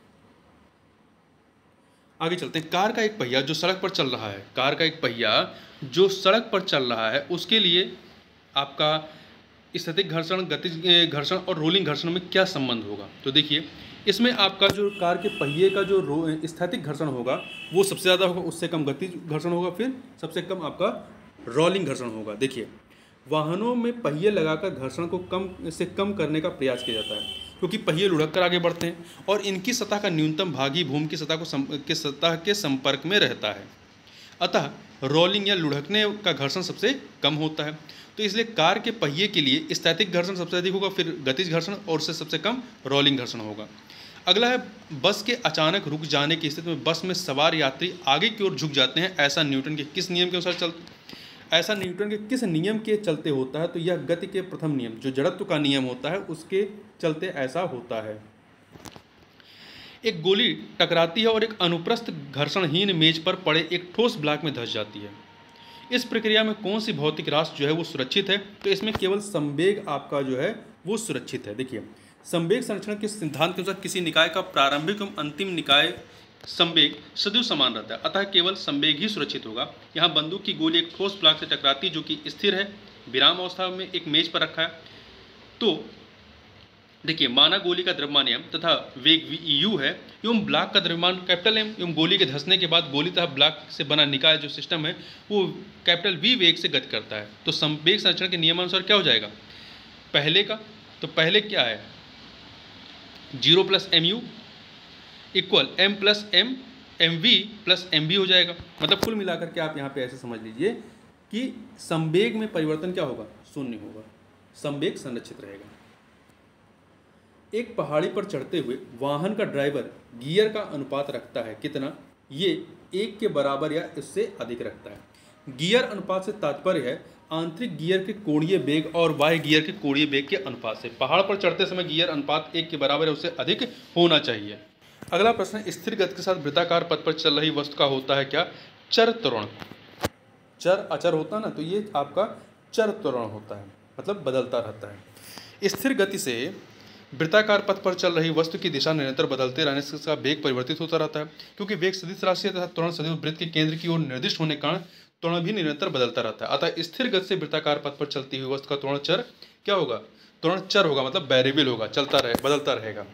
आगे चलते हैं। कार का एक पहिया जो सड़क पर चल रहा है कार का एक पहिया जो सड़क पर चल रहा है उसके लिए आपका स्थैतिक घर्षण, गतिज घर्षण और रोलिंग घर्षण में क्या संबंध होगा, तो देखिए इसमें आपका जो कार के पहिए का जो स्थैतिक घर्षण होगा वो सबसे ज़्यादा होगा, उससे कम गतिज घर्षण होगा, फिर सबसे कम आपका रोलिंग घर्षण होगा। देखिए वाहनों में पहिए लगाकर घर्षण को कम से कम करने का प्रयास किया जाता है क्योंकि पहिए लुढ़क कर आगे बढ़ते हैं और इनकी सतह का न्यूनतम भाग ही भूमि की सतह को सम, के सतह के संपर्क में रहता है। अतः रोलिंग या लुढ़कने का घर्षण सबसे कम होता है। तो इसलिए कार के पहिए के लिए स्थैतिक घर्षण सबसे अधिक होगा, फिर गतिज घर्षण और उससे सबसे कम रोलिंग घर्षण होगा। अगला है बस के अचानक रुक जाने की स्थिति में बस में सवार यात्री आगे की ओर झुक जाते हैं, ऐसा न्यूटन के किस नियम के अनुसार चल ऐसा न्यूटन के किस नियम के चलते होता है, तो यह गति के प्रथम नियम जो जड़त्व का नियम होता है उसके चलते ऐसा होता है। एक गोली टकराती है और एक अनुप्रस्थ घर्षणहीन मेज पर पड़े एक ठोस ब्लॉक में धंस जाती है। इस प्रक्रिया में कौन सी भौतिक राशि जो है वो सुरक्षित है, तो इसमें केवल संवेग आपका जो है वो सुरक्षित है। देखिए संवेग संरक्षण के सिद्धांत के अनुसार किसी निकाय का प्रारंभिक एवं अंतिम निकाय संवेग सदैव समान रहता है, अतः केवल संवेग ही सुरक्षित होगा। यहाँ बंदूक की गोली एक ठोस ब्लॉक से टकराती जो कि स्थिर है, विराम अवस्था में एक मेज पर रखा है, तो देखिए, माना गोली का द्रव्यमान एम तथा वेग वी यू है एवं ब्लॉक का द्रव्यमान कैपिटल एम एवं गोली के धंसने के बाद गोली तथा ब्लॉक से बना निकाय जो सिस्टम है वो कैपिटल वी वेग से गति करता है। तो संवेग संरक्षण के नियमानुसार क्या हो जाएगा पहले का, तो पहले क्या है zero plus M U equal M plus M M V plus M V हो जाएगा। मतलब कुल मिलाकर के आप यहाँ पे ऐसे समझ लीजिए कि संवेग में परिवर्तन क्या होगा, शून्य होगा, संवेग संरक्षित रहेगा। एक पहाड़ी पर चढ़ते हुए वाहन का ड्राइवर गियर का अनुपात रखता है कितना, ये एक के बराबर या इससे अधिक रखता है। गियर अनुपात से तात्पर्य है आंतरिक गियर के कोणीय वेग और बाह्य गियर के कोणीय वेग के अनुपात से। पहाड़ पर चढ़ते समय गियर अनुपात एक के बराबर है उससे अधिक होना चाहिए। अगला प्रश्न, स्थिर गति के साथ वृत्ताकार पथ पर चल रही वस्तु का होता है क्या, चर त्वरण। चर अचर होता है ना, तो ये आपका चर त्वरण होता है, मतलब बदलता रहता है। स्थिर गति से वृत्ताकार पथ पर चल रही वस्तु की दिशा निरंतर बदलते रहने से इसका वेग परिवर्तित होता रहता है, क्योंकि वेग सदिश राशि तथा त्वरण सदिश वृत्त के केंद्र की ओर निर्दिष्ट होने के कारण त्वरण भी निरंतर बदलता रहता है। अतः स्थिर गति से वृत्ताकार पथ पर चलती हुई वस्तु का त्वरण चर क्या होगा, त्वरण चर होगा, मतलब वेरिएबल होगा, चलता रहे बदलता रहेगा।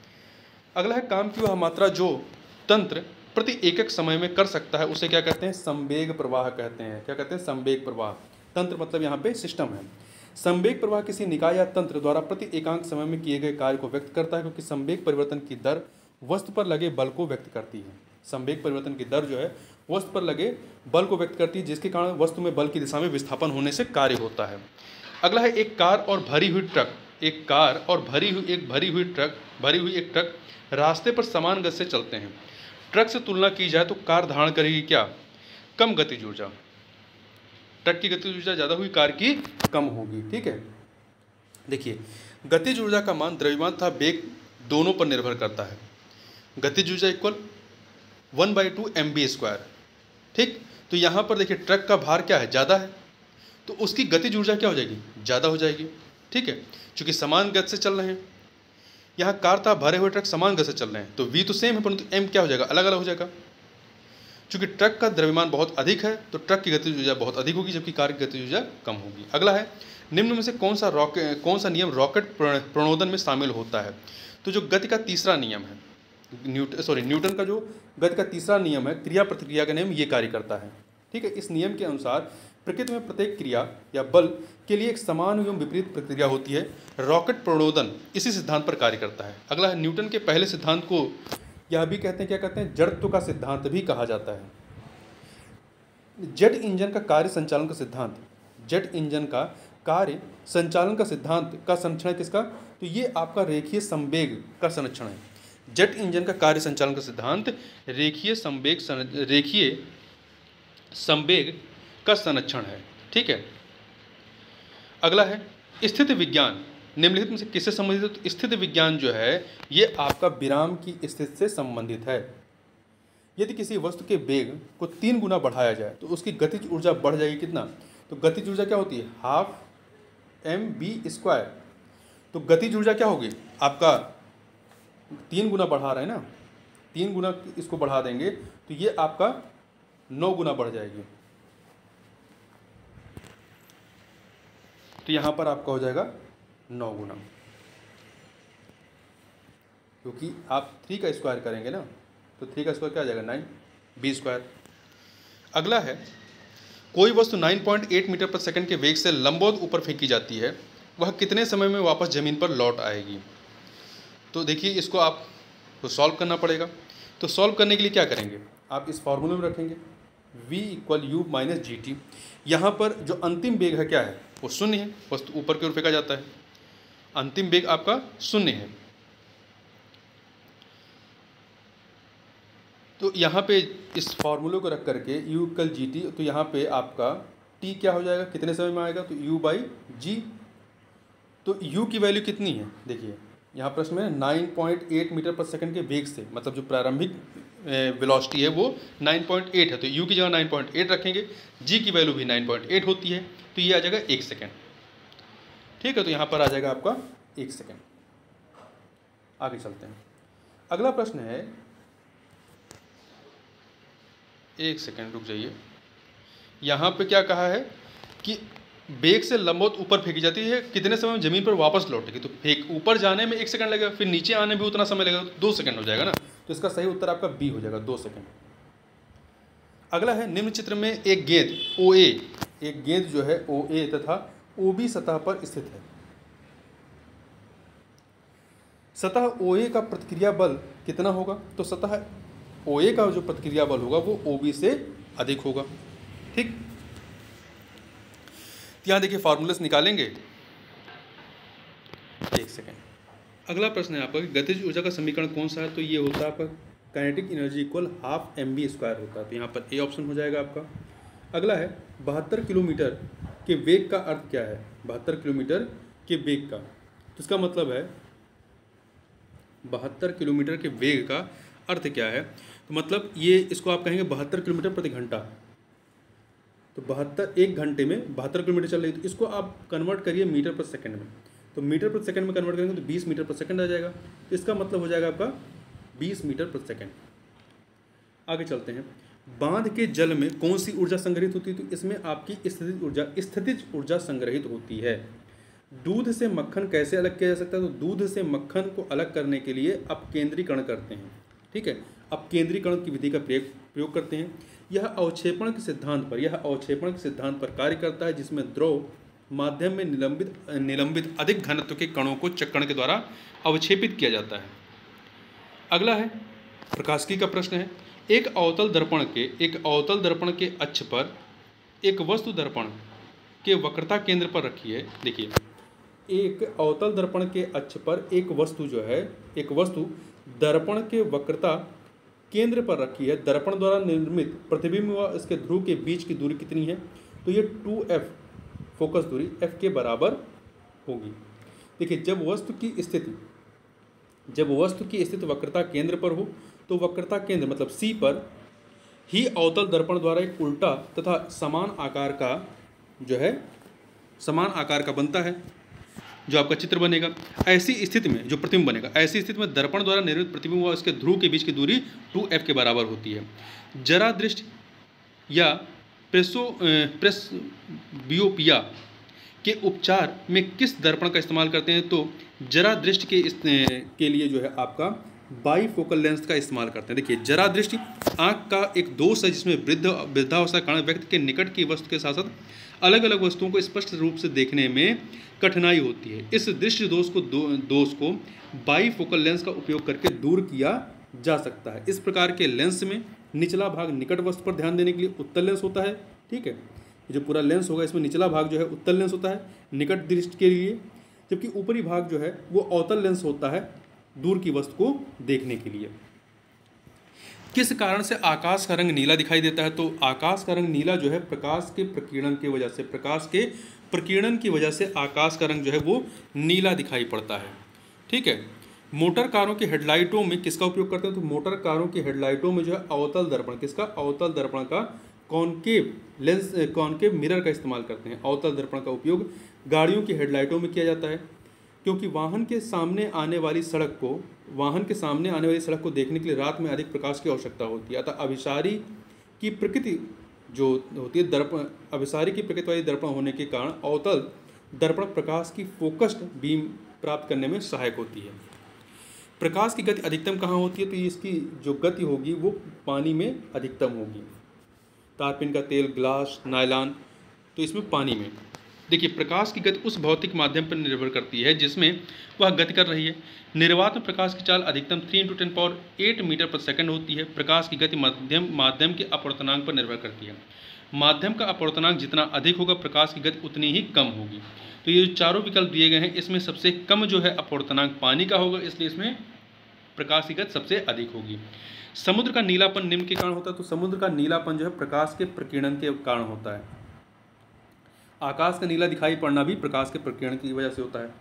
अगला है काम की वह मात्रा जो तंत्र प्रति एकक समय में कर सकता है उसे क्या कहते हैं, संवेग प्रवाह कहते हैं। क्या कहते हैं, संवेग प्रवाह। तंत्र मतलब यहाँ पे सिस्टम है। संवेग प्रवाह किसी निकाय या तंत्र द्वारा प्रति एकांक समय में किए गए कार्य को व्यक्त करता है, क्योंकि संवेग परिवर्तन की दर वस्तु पर लगे बल को व्यक्त करती है। संवेग परिवर्तन की दर जो है वस्तु पर लगे बल को व्यक्त करती है, जिसके कारण वस्तु में बल की दिशा में विस्थापन होने से कार्य होता है। अगला है एक कार और भरी हुई ट्रक। एक कार और भरी हुई एक भरी हुई ट्रक भरी हुई एक ट्रक रास्ते पर समान गति से चलते हैं। ट्रक से तुलना की जाए तो कार धारण करेगी क्या, कम गतिज ऊर्जा। ट्रक की गतिज ऊर्जा ज़्यादा हुई, कार की कम होगी। ठीक है, देखिए गतिज ऊर्जा का मान द्रव्यमान तथा वेग दोनों पर निर्भर करता है। गतिज ऊर्जा equal one by two M B square. ठीक, तो यहाँ पर देखिए ट्रक का भार क्या है, ज़्यादा है, तो उसकी गतिज ऊर्जा क्या हो जाएगी, ज़्यादा हो जाएगी। ठीक है, चूँकि समान गति से चल रहे हैं। यहाँ कार था, भरे हुए ट्रक समान गति से चल रहे हैं, तो वी तो सेम है, परंतु एम क्या हो जाएगा, अलग अलग हो जाएगा। चूँकि ट्रक का द्रव्यमान बहुत अधिक है तो ट्रक की गतिज ऊर्जा बहुत अधिक होगी, जबकि कार की गतिज ऊर्जा कम होगी। अगला है निम्न में से कौन सा रॉकेट कौन सा नियम रॉकेट प्रणोदन में शामिल होता है। तो जो गति का तीसरा नियम है, न्यूटन सॉरी न्यूटन का जो गति का तीसरा नियम है, क्रिया प्रतिक्रिया का नियम, ये कार्य करता है। ठीक है, इस नियम के अनुसार प्रकृति में प्रत्येक क्रिया या बल के लिए एक समान एवं विपरीत प्रतिक्रिया होती है। रॉकेट प्रणोदन इसी सिद्धांत पर कार्य करता है। अगला है न्यूटन के पहले सिद्धांत को यह भी कहते हैं, क्या कहते हैं, जड़त्व का सिद्धांत भी कहा जाता है। जेट इंजन का कार्य संचालन का सिद्धांत, जेट इंजन का कार्य संचालन का सिद्धांत का संरक्षण किसका, तो ये आपका रेखीय संवेग का संरक्षण है। जेट इंजन का कार्य संचालन का सिद्धांत रेखीय संवेग रेखीय संवेग का संरक्षण है। ठीक है, अगला है स्थिति विज्ञान। निम्नलिखित में से किससे संबंधित है, तो स्थिति विज्ञान जो है ये आपका विराम की स्थिति से संबंधित है। यदि किसी वस्तु के वेग को तीन गुना बढ़ाया जाए तो उसकी गतिज ऊर्जा बढ़ जाएगी कितना, तो गतिज ऊर्जा क्या होती है, हाफ एम बी स्क्वायर। तो गतिज ऊर्जा क्या होगी आपका, तीन गुना बढ़ा रहे हैं ना, तीन गुना इसको बढ़ा देंगे तो ये आपका नौ गुना बढ़ जाएगी। तो यहाँ पर आपका हो जाएगा नौ गुना, क्योंकि आप थ्री का स्क्वायर करेंगे ना, तो थ्री का स्क्वायर क्या आ जाएगा, नाइन बी स्क्वायर। अगला है कोई वस्तु नाइन पॉइंट एट मीटर पर सेकंड के वेग से लंबवत ऊपर फेंकी जाती है, वह कितने समय में वापस ज़मीन पर लौट आएगी। तो देखिए इसको आपको सॉल्व करना पड़ेगा। तो सॉल्व करने के लिए क्या करेंगे, आप इस फॉर्मूले में रखेंगे v equal U minus G T. यहाँ पर जो अंतिम वेग है क्या है, वो शून्य है, वस्तु ऊपर की ओर फेंका जाता है, अंतिम वेग आपका शून्य है। तो यहाँ पे इस फॉर्मूले को रख करके u इक्वल जी टी, तो यहाँ पे आपका t क्या हो जाएगा, कितने समय में आएगा, तो u बाई जी। तो u की वैल्यू कितनी है, देखिए यहाँ प्रश्न में नाइन पॉइंट एट मीटर पर सेकंड के वेग से, मतलब जो प्रारंभिक वेलोसिटी है वो नाइन पॉइंट एट है, तो u की जगह नाइन पॉइंट एट रखेंगे, g की वैल्यू भी नाइन पॉइंट एट होती है, तो ये आ जाएगा एक सेकेंड। ठीक है, तो यहाँ पर आ जाएगा आपका एक सेकेंड। आगे चलते हैं, अगला प्रश्न है, एक सेकेंड रुक जाइए। यहाँ पे क्या कहा है कि बेग से लंबवत ऊपर फेंकी जाती है, कितने समय में ज़मीन पर वापस लौटेगी? तो फेंक ऊपर जाने में एक सेकंड लगेगा, फिर नीचे आने में भी उतना समय लगेगा, तो दो सेकंड हो जाएगा ना। तो इसका सही उत्तर आपका बी हो जाएगा, दो सेकंड। अगला है, निम्न चित्र में एक गेंद ओ ए, एक गेंद जो है ओ ए तथा ओ बी सतह पर स्थित है। सतह ओ ए का प्रतिक्रिया बल कितना होगा? तो सतह ओ ए का जो प्रतिक्रिया बल होगा वो ओ बी से अधिक होगा। ठीक, यहाँ देखिए फॉर्मूले से निकालेंगे, एक सेकेंड। अगला प्रश्न है आपका, गतिज ऊर्जा का समीकरण कौन सा है? तो ये होता है आपका kinetic energy equal half M B square होता है, तो यहाँ पर ए ऑप्शन हो जाएगा आपका। अगला है, बहत्तर किलोमीटर के वेग का अर्थ क्या है? बहत्तर किलोमीटर के वेग का, तो इसका मतलब है बहत्तर किलोमीटर के वेग का अर्थ क्या है? तो मतलब ये, इसको आप कहेंगे बहत्तर किलोमीटर प्रति घंटा, तो बहत्तर एक घंटे में बहत्तर किलोमीटर चल रही है, तो इसको आप कन्वर्ट करिए मीटर पर सेकंड में, तो मीटर पर सेकंड में कन्वर्ट करेंगे तो बीस मीटर पर सेकंड आ जाएगा, तो इसका मतलब हो जाएगा आपका बीस मीटर पर सेकंड। आगे चलते हैं, बांध के जल में कौन सी ऊर्जा संग्रहित होती है? तो इसमें आपकी स्थितिज ऊर्जा स्थितिज ऊर्जा संग्रहित होती है। दूध से मक्खन कैसे अलग किया जा सकता है? तो दूध से मक्खन को अलग करने के लिए अपकेंद्रीकरण करते हैं। ठीक है, अपकेंद्रीकरण की विधि का प्रयोग प्रयोग करते हैं। यह अवक्षेपण के सिद्धांत पर यह अवक्षेपण के सिद्धांत पर कार्य करता है, जिसमें द्रव माध्यम में निलंबित निलंबित अधिक घनत्व के कणों को चक्रण के द्वारा अवक्षेपित किया जाता है। अगला है, प्रकाशिकी का प्रश्न है, एक अवतल दर्पण के एक अवतल दर्पण के अक्ष पर एक वस्तु दर्पण के वक्रता केंद्र पर रखी है। देखिए, एक अवतल दर्पण के अक्ष पर एक वस्तु जो है एक वस्तु दर्पण के वक्रता केंद्र पर रखी है। दर्पण द्वारा निर्मित प्रतिबिंब व इसके ध्रुव के बीच की दूरी कितनी है? तो ये टू एफ फोकस दूरी एफ के बराबर होगी। देखिए, जब वस्तु की स्थिति जब वस्तु की स्थिति वक्रता केंद्र पर हो तो वक्रता केंद्र मतलब सी पर ही अवतल दर्पण द्वारा एक उल्टा तथा समान आकार का जो है समान आकार का बनता है, जो आपका चित्र बनेगा। ऐसी स्थिति में जो प्रतिबिंब बनेगा, ऐसी स्थिति में दर्पण द्वारा निर्मित प्रतिबिंब व इसके ध्रुव के बीच की दूरी टू एफ के बराबर होती है। जरा दृष्टि या प्रेसो प्रेसबियोपिया के उपचार में किस दर्पण का इस्तेमाल करते हैं? तो जरा दृष्टि के इस, के लिए जो है आपका बाईफोकल लेंस का इस्तेमाल करते हैं। देखिए, जरा दृष्टि आँख का एक दोष है, जिसमें वृद्ध वृद्धावस्था के कारण व्यक्ति के निकट की वस्तु के साथ साथ अलग अलग वस्तुओं को स्पष्ट रूप से देखने में कठिनाई होती है। इस दृष्टि दोष को दो, दोष को बाईफोकल लेंस का उपयोग करके दूर किया जा सकता है। इस प्रकार के लेंस में निचला भाग निकट वस्तु पर ध्यान देने के लिए उत्तल लेंस होता है। ठीक है, जो पूरा लेंस होगा इसमें निचला भाग जो है उत्तल लेंस होता है निकट दृष्टि के लिए, जबकि ऊपरी भाग जो है वो अवतल लेंस होता है दूर की वस्तु को देखने के लिए। किस कारण से आकाश का रंग नीला दिखाई देता है? तो आकाश का रंग नीला जो है प्रकाश के प्रकीर्णन की वजह से प्रकाश के प्रकीर्णन की वजह से आकाश का रंग जो है वो नीला दिखाई पड़ता है। ठीक है, मोटर कारों की हेडलाइटों में किसका उपयोग करते हैं? तो मोटर कारों की हेडलाइटों में जो है अवतल दर्पण, किसका? अवतल दर्पण का कॉनकेव लेंस कॉनकेव मिरर का इस्तेमाल करते हैं। अवतल दर्पण का उपयोग गाड़ियों की हेडलाइटों में किया जाता है, क्योंकि वाहन के सामने आने वाली सड़क को वाहन के सामने आने वाली सड़क को देखने के लिए रात में अधिक प्रकाश की आवश्यकता होती है। अतः अभिसारी की प्रकृति जो होती है दर्पण अभिसारी की प्रकृति वाली दर्पण होने के कारण अवतल दर्पण प्रकाश की फोकस्ड बीम प्राप्त करने में सहायक होती है। प्रकाश की गति अधिकतम कहाँ होती है? तो इसकी जो गति होगी वो पानी में अधिकतम होगी। तारपीन का तेल, ग्लास, नायलॉन, तो इसमें पानी में। देखिए, प्रकाश की गति उस भौतिक माध्यम पर निर्भर करती है जिसमें वह गति कर रही है। निर्वात में प्रकाश की चाल अधिकतम three into ten power eight metre पर सेकंड होती है। प्रकाश की गति माध्यम माध्यम के अपवर्तनांक पर निर्भर करती है। माध्यम का अपवर्तनांक जितना अधिक होगा प्रकाश की गति उतनी ही कम होगी। तो ये जो चारों विकल्प दिए गए हैं इसमें सबसे कम जो है अपवर्तनांक पानी का होगा, इसलिए इसमें प्रकाश की गति सबसे अधिक होगी। समुद्र का नीलापन निम्न के कारण होता है। तो समुद्र का नीलापन जो है प्रकाश के प्रकीर्णन के कारण होता है। आकाश का नीला दिखाई पड़ना भी प्रकाश के प्रकीर्णन की वजह से होता है।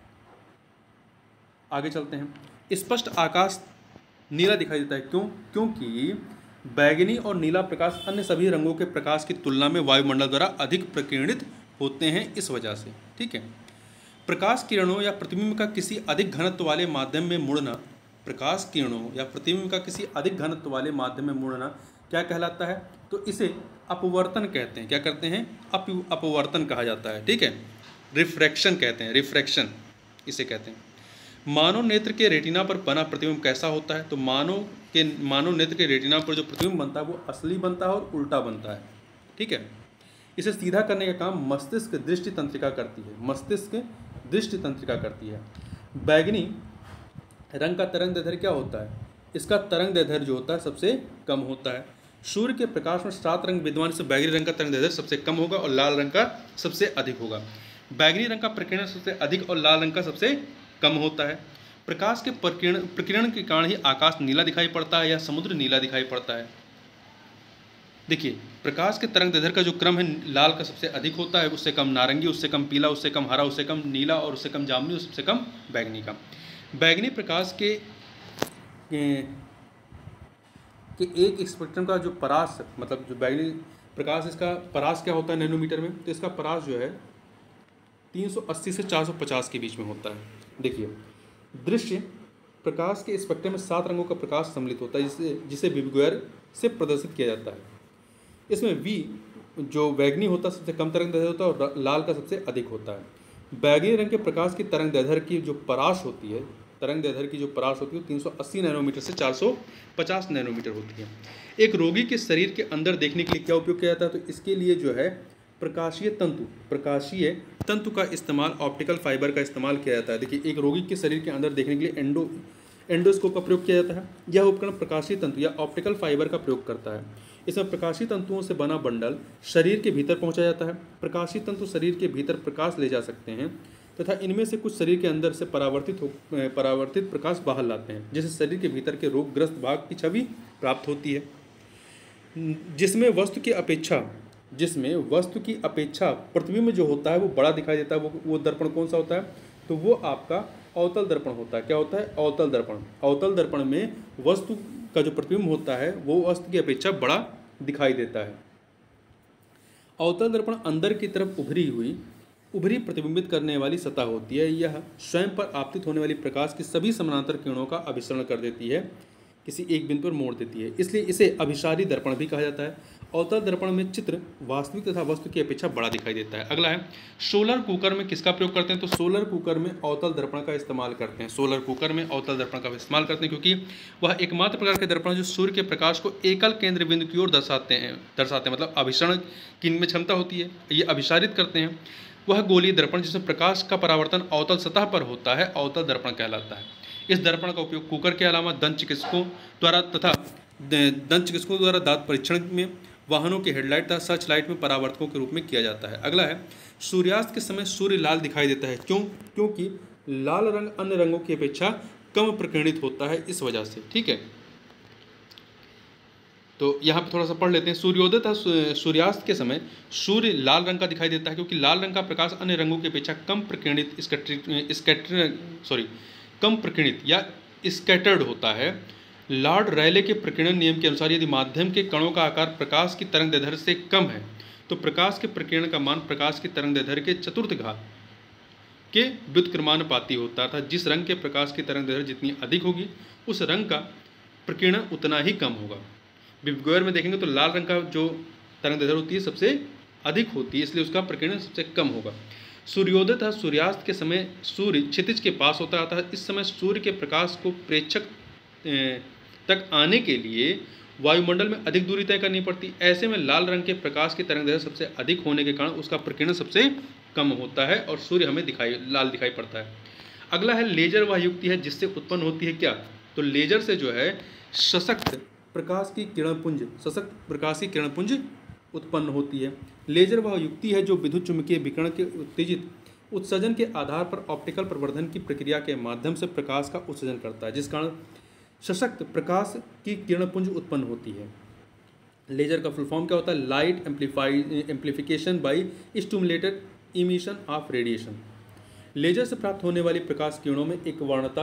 आगे चलते हैं। स्पष्ट आकाश नीला दिखाई देता है, क्यों? क्योंकि बैगनी और नीला प्रकाश अन्य सभी रंगों के प्रकाश की तुलना में वायुमंडल द्वारा अधिक प्रकीर्णित होते हैं, इस वजह से। ठीक है, प्रकाश किरणों या प्रतिबिंब का किसी अधिक घनत्व वाले माध्यम में मुड़ना प्रकाश किरणों या प्रतिबिंब का किसी अधिक घनत्व वाले माध्यम में मुड़ना क्या कहलाता है? तो इसे अपवर्तन कहते हैं। क्या करते हैं? अप अपवर्तन कहा जाता है, ठीक है। रिफ्रैक्शन कहते हैं, रिफ्रैक्शन इसे कहते हैं। मानव नेत्र के रेटिना पर बना प्रतिबिंब कैसा होता है? तो मानव के मानव नेत्र के रेटिना पर जो प्रतिबिंब बनता है वो असली बनता है और उल्टा बनता है, ठीक है। इसे सीधा करने का काम मस्तिष्क दृष्टि तंत्रिका करती है, मस्तिष्क दृष्टि तंत्रिका करती है। बैगनी रंग का तरंग दैर्ध्य क्या होता है? इसका तरंग दैर्ध्य जो होता है सबसे कम होता है। सूर्य के प्रकाश में सात रंग विद्यमान से बैगनी रंग का तरंग दैर्ध्य सबसे कम होगा और लाल रंग का सबसे अधिक होगा। बैगनी रंग का प्रकीर्णन सबसे अधिक और लाल रंग का सबसे कम होता है। प्रकाश के प्रकीर्णन प्रकीर्णन के कारण ही आकाश नीला दिखाई पड़ता है या समुद्र नीला दिखाई पड़ता है। देखिए, प्रकाश के तरंग दैर्ध्य का जो क्रम है लाल का सबसे अधिक होता है, उससे कम नारंगी, उससे कम पीला, उससे कम हरा, उससे कम नीला और उससे कम जामुनी, उससे कम बैगनी का। बैगनी प्रकाश के कि एक स्पेक्ट्रम का जो परास, मतलब जो बैगनी प्रकाश, इसका परास क्या होता है नैनोमीटर में? तो इसका परास जो है तीन सौ अस्सी से चार सौ पचास के बीच में होता है। देखिए, दृश्य प्रकाश के स्पेक्ट्रम में सात रंगों का प्रकाश सम्मिलित होता है, जिसे जिसे विबग्योर से प्रदर्शित किया जाता है। इसमें वी जो बैगनी होता है सबसे कम तरंग दैर्ध्य होता है और लाल का सबसे अधिक होता है। बैगनी रंग के प्रकाश की तरंग दैर्ध्य की जो परास होती है, तरंग दैर्ध्य की जो परास होती है वो तीन सौ अस्सी नैनोमीटर से चार सौ पचास नैनोमीटर होती है। एक रोगी के शरीर के अंदर देखने के लिए क्या उपयोग किया जाता है? तो इसके लिए जो है प्रकाशीय तंतु प्रकाशीय तंतु का इस्तेमाल, ऑप्टिकल फाइबर का इस्तेमाल किया जाता है। देखिए, एक रोगी के शरीर के अंदर देखने के लिए एंडो एंडोस्कोप का प्रयोग किया जाता है। यह उपकरण प्रकाशीय तंतु या ऑप्टिकल फाइबर का प्रयोग करता है। इसमें प्रकाशीय तंतुओं से बना बंडल शरीर के भीतर पहुंचा जाता है। प्रकाशीय तंतु शरीर के भीतर प्रकाश ले जा सकते हैं तथा इनमें से कुछ शरीर के अंदर से परावर्तित हो परावर्तित प्रकाश बाहर लाते हैं, जिससे शरीर के भीतर के रोगग्रस्त भाग की छवि प्राप्त होती है। जिसमें वस्तु की अपेक्षा जिसमें वस्तु की अपेक्षा प्रतिबिंब जो होता है वो बड़ा दिखाई देता है, वो वो दर्पण कौन सा होता है? तो वो आपका अवतल दर्पण होता है। क्या होता है? अवतल दर्पण। अवतल दर्पण में वस्तु का जो प्रतिबिंब होता है वो वस्तु की अपेक्षा बड़ा दिखाई देता है। अवतल दर्पण अंदर की तरफ उभरी हुई उभरी प्रतिबिंबित करने वाली सतह होती है। यह स्वयं पर आपतित होने वाली प्रकाश की सभी समानांतर किरणों का अभिसरण कर देती है, किसी एक बिंदु पर मोड़ देती है, इसलिए इसे अभिसारी दर्पण भी कहा जाता है। अवतल दर्पण में चित्र वास्तविक तथा वस्तु की अपेक्षा बड़ा दिखाई देता है। अगला है, सोलर कुकर में किसका प्रयोग करते हैं? तो सोलर कुकर में अवतल दर्पण का इस्तेमाल करते हैं। सोलर कुकर में अवतल दर्पण का इस्तेमाल करते हैं क्योंकि वह एकमात्र प्रकार के दर्पण जो सूर्य के प्रकाश को एकल केंद्र बिंदु की ओर दर्शाते हैं दर्शाते हैं मतलब अभिसरण की इनमें क्षमता होती है, ये अभिसारित करते हैं। वह गोलीय दर्पण जिसमें प्रकाश का परावर्तन अवतल सतह पर होता है अवतल दर्पण कहलाता है। इस दर्पण का उपयोग कुकर के अलावा दंत चिकित्सकों द्वारा तथा दंत चिकित्सकों द्वारा दांत परीक्षण में, वाहनों के हेडलाइट तथा सर्च लाइट में परावर्तकों के रूप में किया जाता है। अगला है, सूर्यास्त के समय सूर्य लाल दिखाई देता है। क्यों? क्योंकि लाल रंग अन्य रंगों की अपेक्षा कम प्रकीर्णित होता है, इस वजह से, ठीक है। तो यहाँ पे थोड़ा सा पढ़ लेते हैं। सूर्योदय तथा सूर्यास्त के समय सूर्य लाल रंग का दिखाई देता है क्योंकि लाल रंग का प्रकाश अन्य रंगों की अपेक्षा कम प्रकीर्णित स्कैटर सॉरी कम प्रकीर्णित या स्कैटर्ड होता है। लॉर्ड रैले के प्रकीर्णन नियम के अनुसार यदि माध्यम के कणों का आकार प्रकाश की तरंग दैर्ध्य से कम है तो प्रकाश के प्रकीर्णन का मान प्रकाश की तरंग दैर्ध्य के चतुर्थ घात के व्युत्क्रमानुपाती होता है। अर्थात जिस रंग के प्रकाश की तरंग दैर्ध्य जितनी अधिक होगी उस रंग का प्रकीर्णन उतना ही कम होगा। विबग्योर में देखेंगे तो लाल रंग का जो तरंग दैर्ध्य होती है सबसे अधिक होती है, इसलिए उसका प्रकीर्णन सबसे कम होगा। सूर्योदय तथा सूर्यास्त के समय सूर्य क्षितिज के पास होता है। इस समय सूर्य के प्रकाश को प्रेक्षक तक आने के लिए वायुमंडल में अधिक दूरी तय करनी पड़ती। ऐसे में लाल रंग के प्रकाश की तरंग दैर्ध्य सबसे अधिक होने के कारण उसका प्रकीर्णन सबसे कम होता है और सूर्य हमें दिखाई लाल दिखाई पड़ता है। अगला है, लेजर वह युक्ति है जिससे उत्पन्न होती है क्या? तो लेजर से जो है सशक्त प्रकाश की किरणपुंज सशक्त प्रकाश की किरणपुंज उत्पन्न होती है। लेजर वह युक्ति है जो विद्युत चुम्बकीय विकिरण के उत्तेजित उत्सर्जन के आधार पर ऑप्टिकल प्रवर्धन की प्रक्रिया के माध्यम से प्रकाश का उत्सर्जन करता है, जिस कारण सशक्त प्रकाश की किरणपुंज उत्पन्न होती है। लेजर का फुल फॉर्म क्या होता है? Light amplify amplification by stimulated emission of radiation. Laser से प्राप्त होने वाली प्रकाश किरणों में एक वर्णता,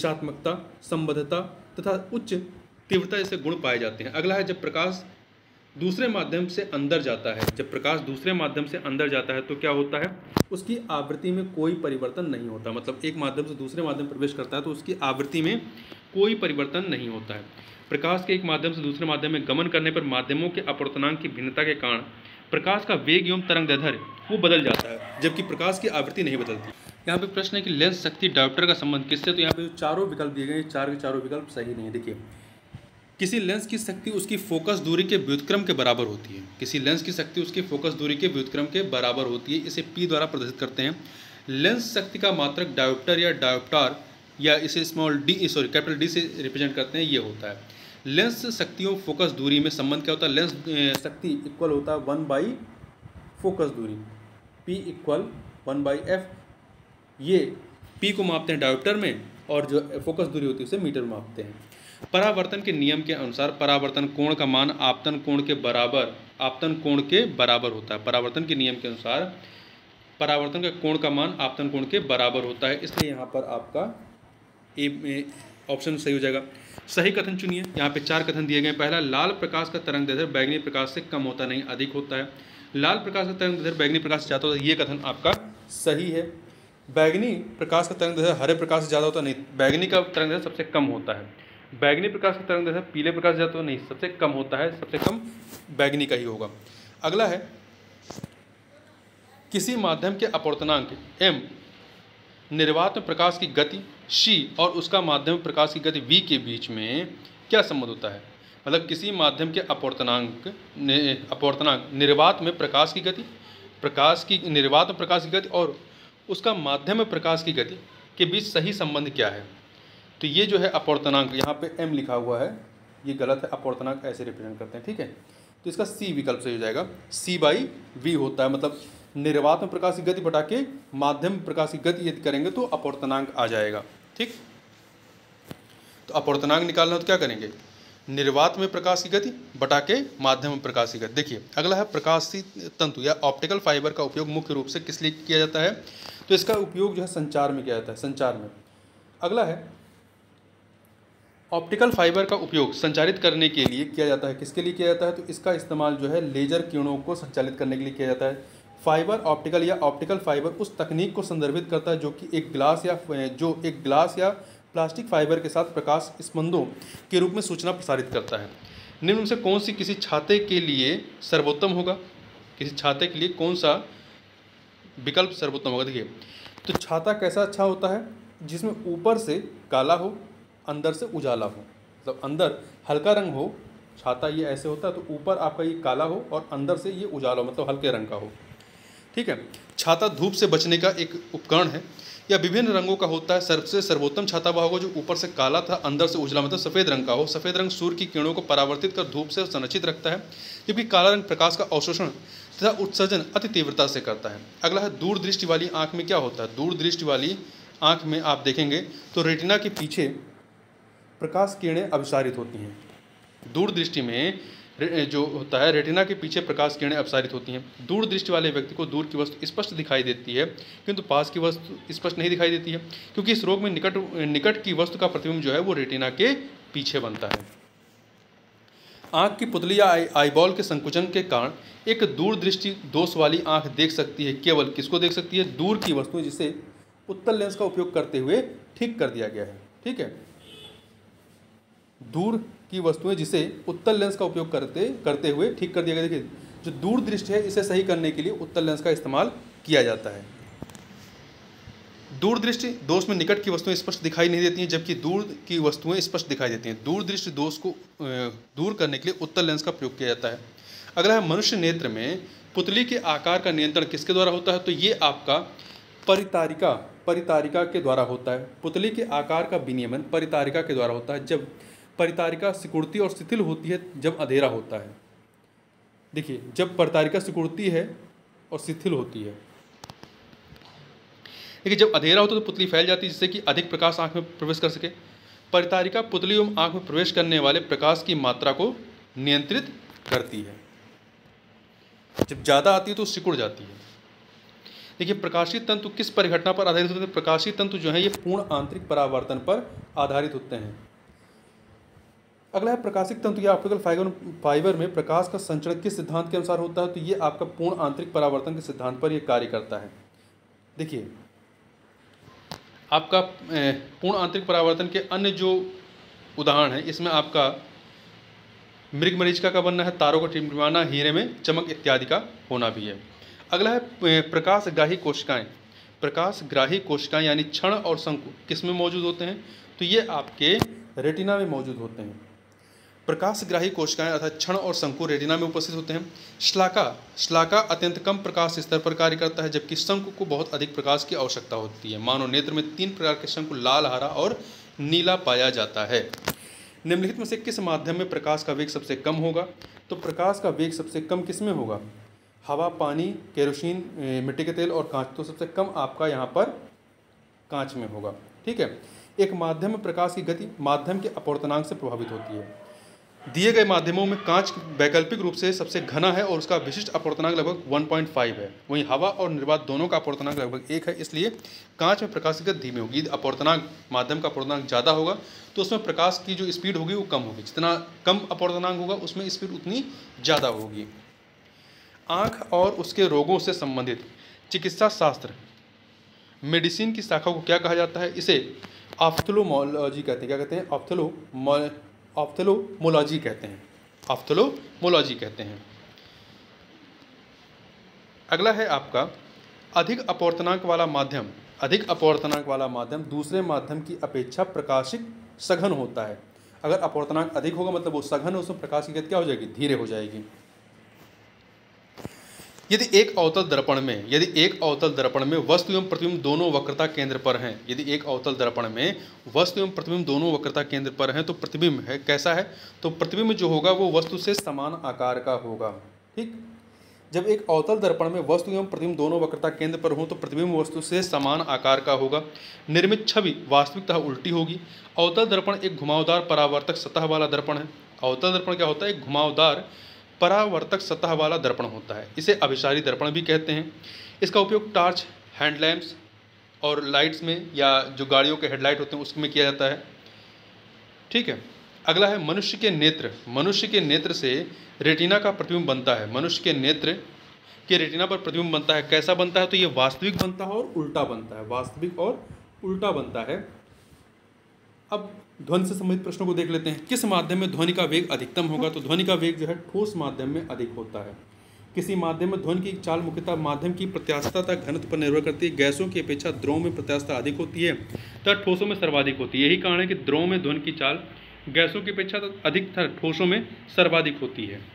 दिशात्मकता, संबद्धता तथा उच्च तीव्रता जैसे गुण पाए जाते हैं। अगला है, जब प्रकाश दूसरे माध्यम से अंदर जाता है, जब प्रकाश दूसरे माध्यम से अंदर जाता है तो क्या होता है, उसकी आवृत्ति में कोई परिवर्तन नहीं होता। मतलब एक माध्यम से दूसरे माध्यम प्रवेश करता है तो उसकी आवृत्ति में कोई परिवर्तन नहीं होता है। प्रकाश के एक माध्यम से दूसरे माध्यम में गमन करने पर माध्यमों के अपवर्तनांक की भिन्नता के कारण प्रकाश का वेग एवं तरंग दैर्ध्य वो बदल जाता है, जबकि प्रकाश की आवृत्ति नहीं बदलती। यहाँ पे प्रश्न है कि लेंस शक्ति डायोप्टर का संबंध किससे, तो यहाँ पे जो चारों विकल्प दिए गए चार के चारों विकल्प सही नहीं है। देखिए, किसी लेंस की शक्ति उसकी फोकस दूरी के व्युत्क्रम के बराबर होती है। किसी लेंस की शक्ति उसकी फोकस दूरी के व्युत्क्रम के बराबर होती है। इसे पी द्वारा प्रदर्शित करते हैं। लेंस शक्ति का मात्रक डायोप्टर या डायोप्टार या इसे small D sorry capital D से रिप्रेजेंट करते हैं, ये होता है। लेंस शक्तियों फोकस दूरी में संबंध क्या होता है, लेंस शक्ति इक्वल होता है वन बाई फोकस दूरी, P equal one by F. ये पी को मापते हैं डायोप्टर में और जो फोकस दूरी होती है उसे मीटर में मापते हैं। परावर्तन के नियम के अनुसार परावर्तन कोण का मान आपतन कोण के बराबर आपतन कोण के बराबर होता है। परावर्तन के नियम के अनुसार परावर्तन का कोण का मान आपतन कोण के बराबर होता है, इसलिए यहाँ पर आपका ए ऑप्शन सही हो जाएगा। सही कथन चुनिए। यहाँ पे चार कथन दिए गए। पहला, लाल प्रकाश का तरंग दैर्ध्य बैगनी प्रकाश से कम होता नहीं अधिक होता है। लाल प्रकाश का तरंग दैर्ध्य बैगनी प्रकाश से ज़्यादा होता है, ये कथन आपका सही है। बैगनी प्रकाश का तरंग दैर्ध्य हरे प्रकाश से ज़्यादा होता नहीं, बैगनी का तरंग दैर्ध्य सबसे कम होता है। बैगनी प्रकाश का तरंग दैर्ध्य पीले प्रकाश से ज़्यादा नहीं, सबसे कम होता है, सबसे कम बैगनी का ही होगा। अगला है, किसी माध्यम के अपवर्तनांक एम निर्वात में प्रकाश की गति शी और उसका माध्यम प्रकाश की गति वी के बीच में क्या संबंध होता है। मतलब किसी माध्यम के अपवर्तनांक अपवर्तनांक निर्वात में प्रकाश की गति प्रकाश की निर्वात में प्रकाश की गति और उसका माध्यम में प्रकाश की गति के बीच सही संबंध क्या है। तो ये जो है अपवर्तनांक, यहाँ पे एम लिखा हुआ है, ये गलत है। अपवर्तनांक ऐसे रिप्रेजेंट करते हैं, ठीक है। तो इसका सी विकल्प सही हो जाएगा। सी बाई वी होता है, मतलब निर्वात में प्रकाश की गति बटा के माध्यम में प्रकाश की गति यदि करेंगे तो अपवर्तनांक आ जाएगा, ठीक। तो अपवर्तनांक निकालना तो क्या करेंगे, निर्वात में प्रकाश की गति बटा के माध्यम में प्रकाश की गति। देखिए, अगला है प्रकाशी तंतु या ऑप्टिकल फाइबर का उपयोग मुख्य रूप से किस लिए किया जाता है। तो इसका उपयोग जो है संचार में किया जाता है, संचार में। अगला है, ऑप्टिकल फाइबर का उपयोग संचारित करने के लिए किया जाता है। किसके लिए किया जाता है, तो इसका इस्तेमाल जो है लेजर किरणों को संचालित करने के लिए किया जाता है। फाइबर ऑप्टिकल या ऑप्टिकल फाइबर उस तकनीक को संदर्भित करता है जो कि एक ग्लास या जो एक ग्लास या प्लास्टिक फाइबर के साथ प्रकाश स्पंदों के रूप में सूचना प्रसारित करता है। निम्न में से कौन सी किसी छाते के लिए सर्वोत्तम होगा, किसी छाते के लिए कौन सा विकल्प सर्वोत्तम होगा। देखिए, तो छाता कैसा अच्छा होता है, जिसमें ऊपर से काला हो अंदर से उजाला हो, मतलब अंदर हल्का रंग हो। छाता ये ऐसे होता है, तो ऊपर आपका ये काला हो और अंदर से ये उजाला हो, मतलब हल्के रंग का हो, ठीक है। छाता धूप से बचने का एक उपकरण है, या विभिन्न रंगों का होता है। सबसे सर्वोत्तम छाता वह होगा जो ऊपर से काला था अंदर से उजला, मतलब सफ़ेद रंग का हो। सफ़ेद रंग सूर्य की किरणों को परावर्तित कर धूप से संरक्षित रखता है, जबकि काला रंग प्रकाश का अवशोषण तथा उत्सर्जन अति तीव्रता से करता है। अगला है, दूरदृष्टि वाली आँख में क्या होता है। दूरदृष्टि वाली आँख में आप देखेंगे तो रेटिना के पीछे प्रकाश किरणें अभिसारित होती हैं। दूरदृष्टि में जो होता है, रेटिना के पीछे प्रकाश किरणें अपसारित होती हैं। दूर दृष्टि वाले व्यक्ति को दूर की वस्तु स्पष्ट दिखाई देती है, किंतु पास की वस्तु स्पष्ट नहीं दिखाई देती है, क्योंकि इस रोग में निकट निकट की वस्तु का प्रतिबिंब जो है वो रेटिना के पीछे बनता है। आँख की पुतली या आई आईबॉल के संकुचन के कारण एक दूरदृष्टि दोष वाली आँख देख सकती है। केवल किसको देख सकती है, दूर की वस्तुएं, जिसे उत्तल लेंस का उपयोग करते हुए ठीक कर दिया गया है, ठीक है। दूर की वस्तुएं जिसे उत्तल लेंस का उपयोग करते करते हुए ठीक कर दिया गया। देखिए, जो दूर दृष्टि है इसे सही करने के लिए उत्तल लेंस का इस्तेमाल किया जाता है। दूर दृष्टि दोष में निकट की वस्तुएं स्पष्ट दिखाई नहीं देती हैं, जबकि दूर की वस्तुएं स्पष्ट दिखाई देती हैं। दूर दृष्टि दोष को दूर करने के लिए उत्तल लेंस का प्रयोग किया जाता है। अगला है, मनुष्य नेत्र में पुतली के आकार का नियंत्रण किसके द्वारा होता है। तो ये आपका परितारिका परितारिका के द्वारा होता है। पुतली के आकार का विनियमन परितारिका के द्वारा होता है। जब परितारिका सिकुड़ती और शिथिल होती है जब अंधेरा होता है। देखिए, जब परितारिका सिकुड़ती है और शिथिल होती है, देखिए जब अंधेरा होता है तो पुतली फैल जाती है, जिससे कि अधिक प्रकाश आंख में प्रवेश कर सके। परितारिका पुतली एवं आंख में प्रवेश करने वाले प्रकाश की मात्रा को नियंत्रित करती है। जब ज़्यादा आती है तो सिकुड़ जाती है। देखिए, प्रकाशीय तंतु किस परिघटना पर आधारित होते हैं। प्रकाशीय तंतु जो है ये पूर्ण आंतरिक परावर्तन पर आधारित होते हैं। अगला है प्रकाशिक तंतु या ऑप्टिकल फाइबर फाइबर में प्रकाश का संचरण किस सिद्धांत के अनुसार होता है? तो ये आपका पूर्ण आंतरिक परावर्तन के सिद्धांत पर ये कार्य करता है। देखिए आपका पूर्ण आंतरिक परावर्तन के अन्य जो उदाहरण है, इसमें आपका मृग मरीचिका का बनना है, तारों का टिमटिमाना, हीरे में चमक इत्यादि का होना भी है। अगला है प्रकाशग्राही कोशिकाएं। प्रकाशग्राही कोशिकाएं यानी क्षण और शंकु किस में मौजूद होते हैं? तो ये आपके रेटिना में मौजूद होते हैं। प्रकाशग्राही कोशिकाएं अर्थात क्षण और शंकु रेटिना में उपस्थित होते हैं। श्लाका श्लाका अत्यंत कम प्रकाश स्तर पर कार्य करता है, जबकि शंकु को बहुत अधिक प्रकाश की आवश्यकता होती है। मानव नेत्र में तीन प्रकार के शंकु लाल, हरा और नीला पाया जाता है। निम्नलिखित में से किस माध्यम में प्रकाश का वेग सबसे कम होगा? तो प्रकाश का वेग सबसे कम किस में होगा? हवा, पानी, केरोसिन, मिट्टी के तेल और कांच। तो सबसे कम आपका यहाँ पर कांच में होगा। ठीक है। एक माध्यम में प्रकाश की गति माध्यम के अपवर्तनांक से प्रभावित होती है। दिए गए माध्यमों में कांच वैकल्पिक रूप से सबसे घना है और उसका विशिष्ट अपवर्तनांक लगभग एक पॉइंट पाँच है। वहीं हवा और निर्वात दोनों का अपवर्तनांक लगभग एक है, इसलिए कांच में प्रकाश की गति धीमी होगी। यदि अपवर्तनांक माध्यम का अपवर्तनांक ज़्यादा होगा तो उसमें प्रकाश की जो स्पीड होगी वो कम होगी। जितना कम अपवर्तनांक होगा उसमें स्पीड उतनी ज़्यादा होगी। आँख और उसके रोगों से संबंधित चिकित्सा शास्त्र मेडिसिन की शाखा को क्या कहा जाता है? इसे ऑप्थेल्मोलॉजी कहते हैं। क्या कहते हैं? ऑप्थेलो ऑप्थेल्मोलॉजी कहते हैं। ऑप्थेल्मोलॉजी कहते हैं। अगला है आपका अधिक अपवर्तनांक वाला माध्यम। अधिक अपवर्तनांक वाला माध्यम दूसरे माध्यम की अपेक्षा प्रकाशिक सघन होता है। अगर अपवर्तनांक अधिक होगा मतलब वो सघन है, उसमें प्रकाश की गति क्या हो जाएगी? धीरे हो जाएगी। यदि एक अवतल दर्पण में यदि एक अवतल दर्पण में वस्तु एवं प्रतिबिंब दोनों वक्रता केंद्र पर हैं यदि एक अवतल दर्पण में वस्तु एवं प्रतिबिंब दोनों वक्रता केंद्र पर हैं तो प्रतिबिंब है कैसा है? तो प्रतिबिंब जो होगा वो वस्तु से समान आकार का होगा। ठीक। जब एक अवतल दर्पण में वस्तु एवं प्रतिबिंब दोनों वक्रता केंद्र पर हो तो प्रतिबिंब वस्तु से समान आकार का होगा। निर्मित छवि वास्तविकतः उल्टी होगी। अवतल दर्पण एक घुमावदार परावर्तक सतह वाला दर्पण है। अवतल दर्पण क्या होता है? एक घुमावदार परावर्तक सतह वाला दर्पण होता है। इसे अभिसारी दर्पण भी कहते हैं। इसका उपयोग टार्च, हैंडलैम्प्स और लाइट्स में या जो गाड़ियों के हेडलाइट होते हैं उसमें किया जाता है। ठीक है। अगला है मनुष्य के नेत्र। मनुष्य के नेत्र से रेटिना का प्रतिबिंब बनता है। मनुष्य के नेत्र के रेटिना पर प्रतिबिंब बनता है। कैसा बनता है? तो ये वास्तविक बनता है और उल्टा बनता है। वास्तविक और उल्टा बनता है। अब ध्वनि से संबंधित प्रश्नों को देख लेते हैं। किस माध्यम में ध्वनि का वेग अधिकतम होगा? तो ध्वनि का वेग जो है ठोस माध्यम में अधिक होता है। किसी माध्यम में ध्वनि की चाल मुख्यतः माध्यम की प्रत्यास्थता तथा घनत्व पर निर्भर करती है। गैसों की अपेक्षा द्रव में प्रत्यास्थता अधिक होती है तथा ठोसों में सर्वाधिक होती है। यही कारण है कि द्रव में ध्वनि की चाल गैसों की अपेक्षा अधिक तथा ठोसों में सर्वाधिक होती है।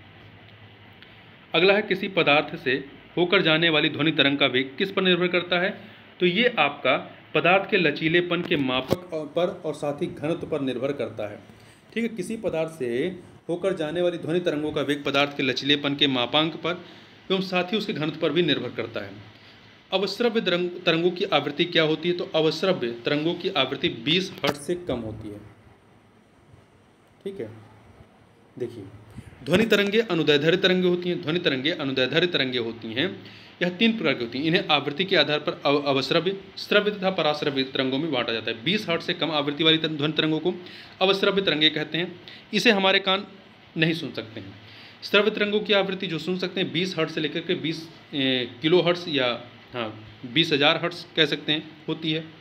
अगला है किसी पदार्थ से होकर जाने वाली ध्वनि तरंग का वेग किस पर निर्भर करता है? तो ये आपका पदार्थ के लचीलेपन के मापक पर और साथ ही घनत्व पर निर्भर करता है। ठीक है। किसी पदार्थ से होकर जाने वाली ध्वनि तरंगों का वेग पदार्थ के लचीलेपन के मापांक पर एवं साथ ही उसके घनत्व पर भी निर्भर करता है। अवश्रव्य तरंगों की आवृत्ति क्या होती है? तो अवश्रव्य तरंगों की आवृत्ति बीस हर्ट्ज से कम होती है। ठीक है। देखिए ध्वनि तरंगे अनुदैर्ध्य तरंगे होती हैं। ध्वनि तरंगे अनुदैर्ध्य तरंगे होती हैं। यह तीन प्रकार की होती हैं। इन्हें आवृत्ति के आधार पर अवश्रव्य, श्रव्य तथा पराश्रव्य तरंगों में बांटा जाता है। बीस हर्ट्ज से कम आवृत्ति वाली ध्वनि तरंगों को अवश्रव्य तरंगे कहते हैं। इसे हमारे कान नहीं सुन सकते हैं। श्रव्य तरंगों की आवृत्ति जो सुन सकते हैं बीस हर्ट्ज से लेकर के बीस किलो हर्ट्ज या हाँ बीस हजार हर्ट्ज कह सकते हैं होती है।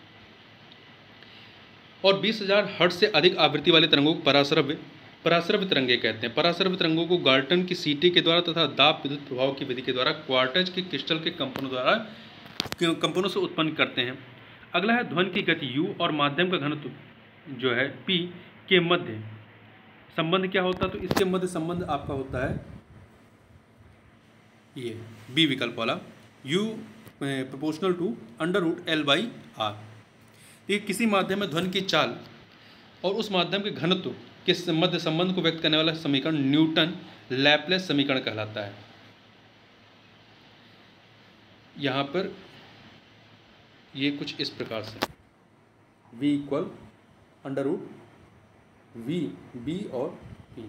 और बीस हजार हर्ट्ज से अधिक आवृत्ति वाले तरंगों को पराश्रव्य पराश्रव्य तरंगे कहते हैं। पराश्रव्य तरंगों को गाल्टन की सीटी के द्वारा तथा दाब विद्युत प्रभाव की विधि के द्वारा क्वार्टज के क्रिस्टल के कंपनों द्वारा कंपनों से उत्पन्न करते हैं। अगला है ध्वनि की गति u और माध्यम का घनत्व जो है p के मध्य संबंध क्या होता है? तो इसके मध्य संबंध आपका होता है ये बी विकल्प वाला u proportional to under root L by R. ये किसी माध्यम में ध्वनि की चाल और उस माध्यम के घनत्व के मध्य संबंध को व्यक्त करने वाला समीकरण न्यूटन लैप्लेस समीकरण कहलाता है। यहाँ पर ये कुछ इस प्रकार से v equal under root V B और p,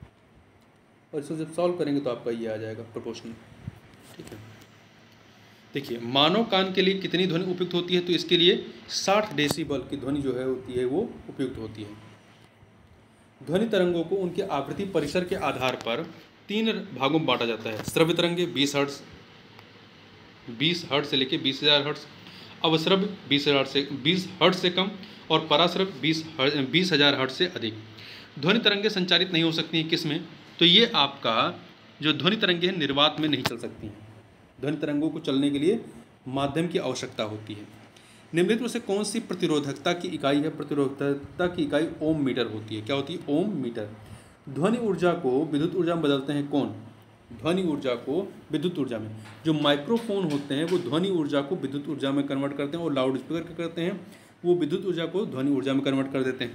और इसको जब सॉल्व करेंगे तो आपका ये आ जाएगा प्रोपोर्शनल। ठीक है। देखिए मानव कान के लिए कितनी ध्वनि उपयुक्त होती है, तो इसके लिए साठ डेसिबल की ध्वनि जो है होती है वो उपयुक्त होती है। ध्वनि तरंगों को उनके आवृत्ति परिसर के आधार पर तीन भागों में बांटा जाता है। श्रव्य तरंगे बीस हर्ट्ज बीस हर्ट्ज से लेकर बीस हज़ार हर्ट्ज, अवश्रव्य बीस हज़ार से बीस हर्ट्ज से कम और पराश्रव्य बीस बीस हज़ार हर्ट्ज से अधिक। ध्वनि तरंगे संचारित नहीं हो सकती हैं किस में, तो ये आपका जो ध्वनि तरंगे हैं निर्वात में नहीं चल सकती हैं। ध्वनि तरंगों को चलने के लिए माध्यम की आवश्यकता होती है। निम्नलिखित में से कौन सी प्रतिरोधकता की इकाई है? प्रतिरोधकता की इकाई ओम मीटर होती है। क्या होती है? Ohm metre. ध्वनि ऊर्जा को विद्युत ऊर्जा में बदलते हैं कौन? ध्वनि ऊर्जा को विद्युत ऊर्जा में जो माइक्रोफोन होते हैं वो ध्वनि ऊर्जा को विद्युत ऊर्जा में कन्वर्ट करते हैं, और लाउड स्पीकर क्या करते हैं, वो विद्युत ऊर्जा को ध्वनि ऊर्जा में कन्वर्ट कर देते हैं।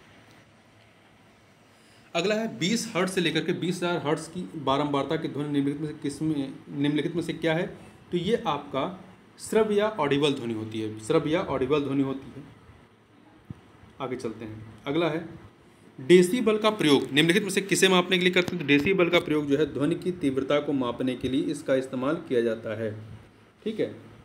अगला है बीस हर्ट्ज से लेकर के बीस हज़ार हर्ट्ज की बारंबारता की ध्वनि निम्नलिखित में से किस में निम्नलिखित में से क्या है? तो ये आपका श्रव्य या ऑडिबल ध्वनि होती है। श्रव्य या ऑडिबल ध्वनि होती है। आगे चलते हैं। अगला है डेसिबल का प्रयोग निम्नलिखित में से किसे मापने के लिए करते हैं? तो डेसिबल का प्रयोग जो है ध्वनि की तीव्रता को मापने के लिए इसका इस्तेमाल किया जाता है। ठीक है,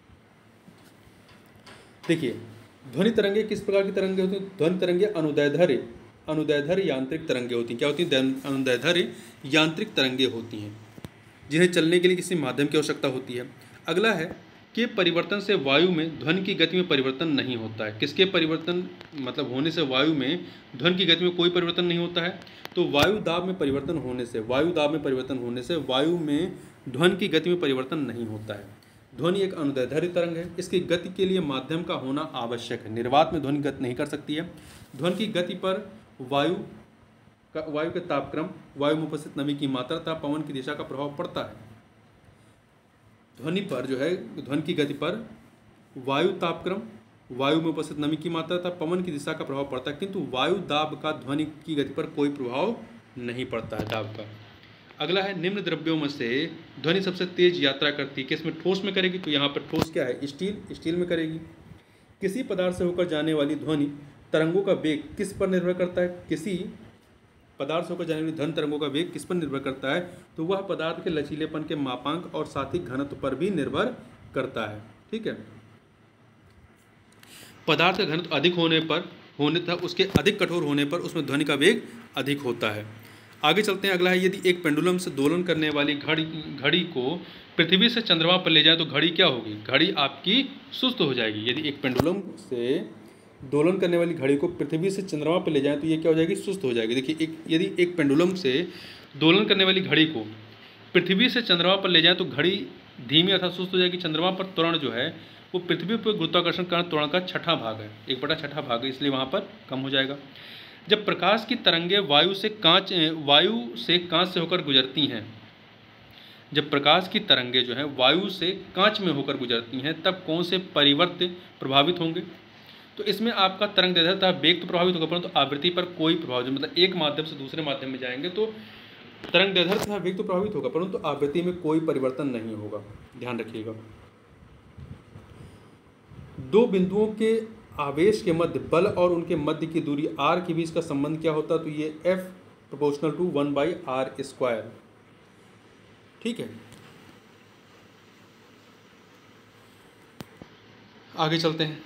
देखिए ध्वनि तरंगे किस प्रकार की तरंगे होती हैं? ध्वनि तरंगे अनुदैर्ध्य अनुदैर्ध्य यांत्रिक तरंगे होती हैं। क्या होती हैं? अनुदैर्ध्य यांत्रिक तरंगे होती हैं जिन्हें चलने के लिए किसी माध्यम की आवश्यकता होती है। अगला है कि परिवर्तन से वायु में ध्वनि की गति में परिवर्तन नहीं होता है। किसके परिवर्तन मतलब होने से वायु में ध्वनि की गति में कोई परिवर्तन नहीं होता है? तो वायु दाब में परिवर्तन होने से वायु दाब में परिवर्तन होने से वायु में ध्वनि की गति में परिवर्तन नहीं होता है। ध्वनि एक अनुदैर्ध्य तरंग है, इसकी गति के लिए माध्यम का होना आवश्यक है। निर्वात में ध्वनि गति नहीं कर सकती है। ध्वनि की गति पर वायु का वायु के तापक्रम, वायु में उपस्थित नमी की मात्रा तथा पवन की दिशा का प्रभाव पड़ता है। ध्वनि पर जो है ध्वनि की गति पर वायु तापक्रम, वायु में उपस्थित नमी की मात्रा तथा पवन की दिशा का प्रभाव पड़ता है, किंतु वायु दाब का ध्वनि की गति पर कोई प्रभाव नहीं पड़ता है दाब का। अगला है निम्न द्रव्यों में से ध्वनि सबसे तेज यात्रा करती है किसमें? ठोस में करेगी। तो यहाँ पर ठोस क्या है? स्टील, स्टील में करेगी। किसी पदार्थ से होकर जाने वाली ध्वनि तरंगों का वेग किस पर निर्भर करता है? किसी पदार्थ से होकर जाने वाली ध्वनि तरंगों का वेग किस पर निर्भर करता है? तो वह पदार्थ के लचीलेपन के मापांक और साथ ही घनत्व पर भी निर्भर करता है। ठीक है, पदार्थ का घनत्व अधिक होने पर होने तक उसके अधिक कठोर होने पर उसमें ध्वनि का वेग अधिक होता है। आगे चलते हैं। अगला है यदि एक पेंडुलम से दोलन करने वाली घड़ी घड़ी को पृथ्वी से चंद्रमा पर ले जाए तो घड़ी क्या होगी? घड़ी आपकी सुस्त हो जाएगी। यदि एक पेंडुलम से दोलन करने वाली घड़ी को पृथ्वी से चंद्रमा पर ले जाएं तो ये क्या हो जाएगी? सुस्त हो जाएगी। देखिए एक यदि एक पेंडुलम से दोलन करने वाली घड़ी को पृथ्वी से चंद्रमा पर ले जाएं तो घड़ी धीमी अर्थात सुस्त हो जाएगी। चंद्रमा पर त्वरण जो है वो पृथ्वी पर गुरुत्वाकर्षण कारण त्वरण का छठा भाग है, एक बटा छठा भाग है, इसलिए वहाँ पर कम हो जाएगा। जब प्रकाश की तरंगें वायु से कांच वायु से कांच से होकर गुजरती हैं जब प्रकाश की तरंगें जो हैं वायु से कांच में होकर गुजरती हैं तब कौन से परिवर्त्य प्रभावित होंगे? तो इसमें आपका तरंग दैर्ध्य तथा वेग तो प्रभावित होगा, परंतु आवृत्ति पर कोई प्रभाव, मतलब एक माध्यम से दूसरे माध्यम में जाएंगे तो तरंग दैर्ध्य तथा वेग तो प्रभावित होगा, परंतु आवृत्ति में कोई परिवर्तन नहीं होगा। ध्यान रखिएगा। दो बिंदुओं के आवेश के मध्य बल और उनके मध्य की दूरी आर के बीच का संबंध क्या होता है? तो ये F proportional to one by R square. ठीक है, आगे चलते हैं।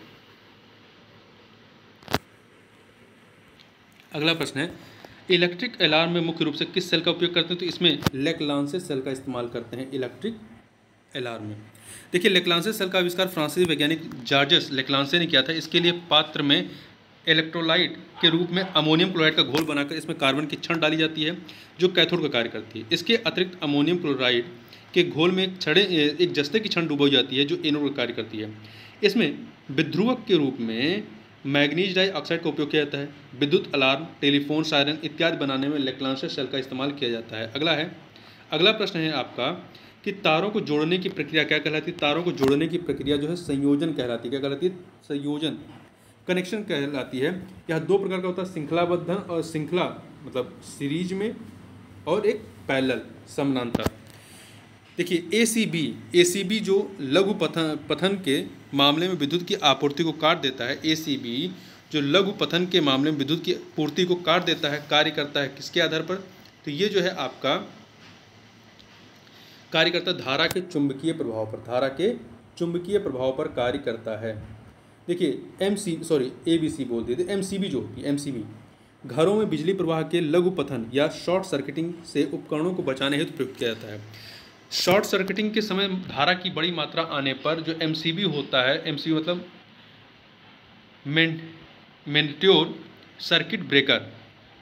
अगला प्रश्न है इलेक्ट्रिक अलार्म में मुख्य रूप से किस सेल का उपयोग करते हैं? तो इसमें लेक्लांसे सेल का इस्तेमाल करते हैं इलेक्ट्रिक अलार्म में। देखिए लेक्लांसे सेल का आविष्कार फ्रांसीसी वैज्ञानिक जॉर्जेस लेक्लांसे ने किया था। इसके लिए पात्र में इलेक्ट्रोलाइट के रूप में अमोनियम क्लोराइड का घोल बनाकर इसमें कार्बन की छड़ डाली जाती है जो कैथोड का कार्य करती है। इसके अतिरिक्त अमोनियम क्लोराइड के घोल में एक छड़े एक जस्ते की छड़ डुबोई जाती है जो एनोड का कार्य करती है। इसमें विध्रुवक के रूप में मैग्नीज डाइऑक्साइड का उपयोग किया जाता है। विद्युत अलार्म, टेलीफोन, सायरन इत्यादि बनाने में लेक्लांसे सेल का इस्तेमाल किया जाता है। अगला है अगला प्रश्न है आपका कि तारों को जोड़ने की प्रक्रिया क्या कहलाती है? तारों को जोड़ने की प्रक्रिया जो है संयोजन कहलाती है। क्या कहलाती है? संयोजन, कनेक्शन कहलाती है। यह दो प्रकार का होता है, श्रृंखलाबद्ध और श्रृंखला मतलब सीरीज में, और एक पैरेलल समानांतर। देखिए ए सी बी ए सी बी जो लघु पथन पथन के मामले में विद्युत की आपूर्ति को काट देता है। ए सी बी जो लघु पथन के मामले में विद्युत की पूर्ति को काट देता है, कार्य करता है किसके आधार पर? तो ये जो है आपका कार्य करता है धारा के चुंबकीय प्रभाव पर। धारा के चुंबकीय प्रभाव पर कार्य करता है। देखिए M C sorry A B C बोल देते, एम सी बी जो होती है एम सी बी घरों में बिजली प्रवाह के लघु पतन या शॉर्ट सर्किटिंग से उपकरणों को बचाने हेतु प्रयोग किया जाता है। शॉर्ट सर्किटिंग के समय धारा की बड़ी मात्रा आने पर जो एम सी बी होता है, एम सी बी मतलब मैग्नेट्योड सर्किट ब्रेकर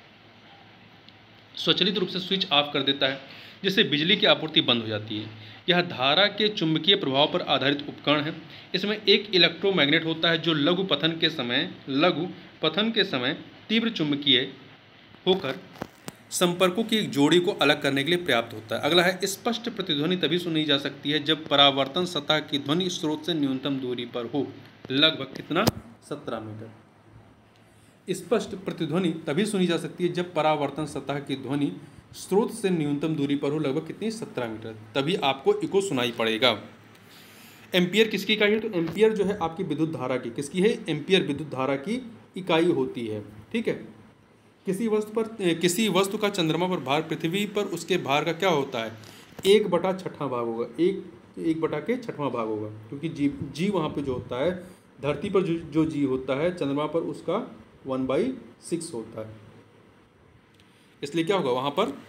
स्वचालित रूप से स्विच ऑफ कर देता है, जिससे बिजली की आपूर्ति बंद हो जाती है। यह धारा के चुंबकीय प्रभाव पर आधारित उपकरण है। इसमें एक इलेक्ट्रोमैग्नेट होता है जो लघु पतन के समय लघु पतन के समय तीव्र चुंबकीय होकर संपर्कों की एक जोड़ी को अलग करने के लिए पर्याप्त होता है। अगला है स्पष्ट प्रतिध्वनि तभी सुनी जा सकती है जब परावर्तन सतह की ध्वनि स्रोत से न्यूनतम दूरी पर हो। लगभग कितना? सत्रह मीटर। स्पष्ट प्रतिध्वनि तभी सुनी जा सकती है जब परावर्तन सतह की ध्वनि स्रोत से न्यूनतम दूरी पर हो, लगभग कितनी? सत्रह मीटर। तभी आपको इको सुनाई पड़ेगा। एम्पियर किसकी इकाई है? तो एम्पियर जो है आपकी विद्युत धारा की, किसकी है? एम्पियर विद्युत धारा की इकाई होती है। ठीक है। किसी वस्तु पर किसी वस्तु का चंद्रमा पर भार पृथ्वी पर उसके भार का क्या होता है? एक बटा छठवां भाग होगा। एक एक बटा के छठवां भाग होगा, क्योंकि जी जी वहाँ पे जो होता है धरती पर जो जो जी होता है चंद्रमा पर उसका वन बाई सिक्स होता है, इसलिए क्या होगा वहाँ पर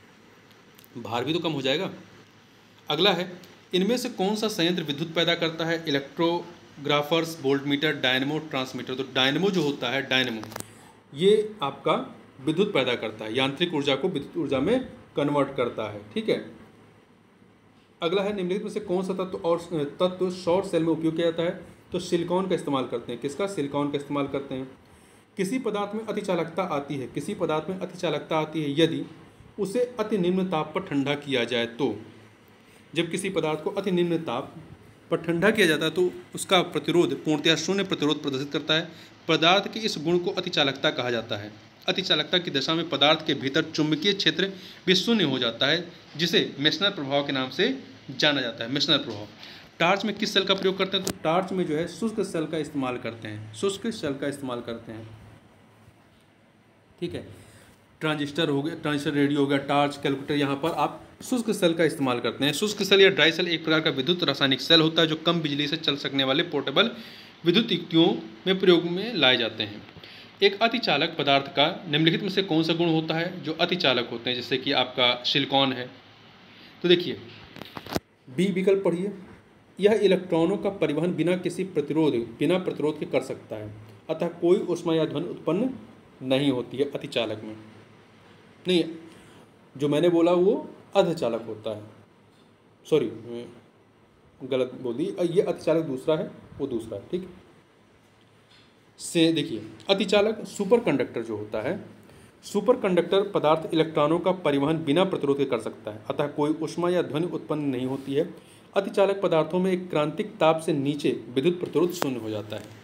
भार भी तो कम हो जाएगा। अगला है इनमें से कौन सा संयंत्र विद्युत पैदा करता है? Electrographers, voltmeter, dynamo, transmitter. तो डायनेमो जो होता है, डायनेमो ये आपका विद्युत पैदा करता है, यांत्रिक ऊर्जा को विद्युत ऊर्जा में कन्वर्ट करता है। ठीक है। अगला है निम्नलिखित में से कौन सा तत्व और तत्व शॉर्ट सेल में उपयोग किया जाता है? तो सिलिकॉन का इस्तेमाल करते हैं। किसका? सिलिकॉन का इस्तेमाल करते हैं। किसी पदार्थ में अतिचालकता आती है किसी पदार्थ में अतिचालकता आती है यदि उसे अति निम्न ताप पर ठंडा किया जाए तो। जब किसी पदार्थ को अति निम्न ताप पर ठंडा किया जाता है तो उसका प्रतिरोध पूर्णतया शून्य प्रतिरोध प्रदर्शित करता है। पदार्थ के इस गुण को अतिचालकता कहा जाता है। अतिचालकता की दशा में पदार्थ के भीतर चुंबकीय क्षेत्र भी शून्य हो जाता है, जिसे मेसनर प्रभाव के नाम से जाना जाता है। मेसनर प्रभाव। टार्च में किस सेल का प्रयोग करते हैं? तो टार्च में जो है शुष्क सेल का इस्तेमाल करते हैं। शुष्क सेल का इस्तेमाल करते हैं। ठीक है। ट्रांजिस्टर हो गया, ट्रांजिस्टर रेडियो हो गया, टार्च, कैलकुलेटर, यहाँ पर आप शुष्क सेल का इस्तेमाल करते हैं। शुष्क सेल या ड्राई सेल एक प्रकार का विद्युत रासायनिक सेल होता है जो कम बिजली से चल सकने वाले पोर्टेबल विद्युत युक्तियों में प्रयोग में लाए जाते हैं। एक अतिचालक पदार्थ का निम्नलिखित में से कौन सा गुण होता है जो अतिचालक होते हैं? जैसे कि आपका सिलिकॉन है। तो देखिए बी विकल्प पढ़िए। यह इलेक्ट्रॉनों का परिवहन बिना किसी प्रतिरोध बिना प्रतिरोध के कर सकता है, अतः कोई ऊष्मा या ध्वनि उत्पन्न नहीं होती है अतिचालक में। नहीं, जो मैंने बोला वो अर्धचालक होता है, सॉरी गलत बोल दी, ये अतिचालक दूसरा है, वो दूसरा है। ठीक से देखिए अतिचालक सुपर कंडक्टर जो होता है, सुपर कंडक्टर पदार्थ इलेक्ट्रॉनों का परिवहन बिना प्रतिरोध के कर सकता है, अतः कोई ऊष्मा या ध्वनि उत्पन्न नहीं होती है। अतिचालक पदार्थों में एक क्रांतिक ताप से नीचे विद्युत प्रतिरोध शून्य हो जाता है।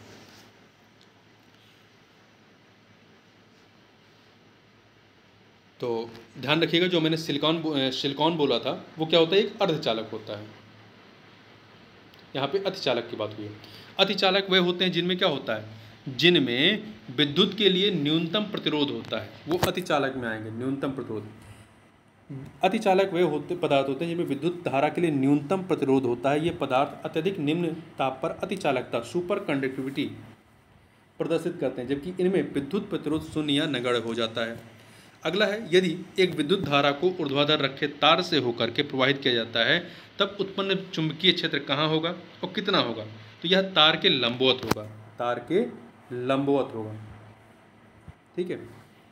तो ध्यान रखिएगा, जो मैंने सिलिकॉन सिलिकॉन बोला था वो क्या होता है? एक अर्धचालक होता है। यहाँ पे अतिचालक की बात हुई है। अतिचालक वे होते हैं जिनमें क्या होता है? जिनमें विद्युत के लिए न्यूनतम प्रतिरोध होता है, वो अतिचालक में आएंगे। न्यूनतम प्रतिरोध। अतिचालक वे होते पदार्थ होते हैं जिनमें विद्युत धारा के लिए न्यूनतम प्रतिरोध होता है। ये पदार्थ अत्यधिक निम्न ताप पर अतिचालकता सुपर कंडक्टिविटी प्रदर्शित करते हैं, जबकि इनमें विद्युत प्रतिरोध शून्य या नगण्य हो जाता है। अगला है यदि एक विद्युत धारा को ऊर्ध्वाधर रखे तार से होकर के प्रवाहित किया जाता है तब उत्पन्न चुंबकीय क्षेत्र कहाँ होगा और कितना होगा? तो यह तार के लंबवत होगा। तार के लंबवत होगा। ठीक है।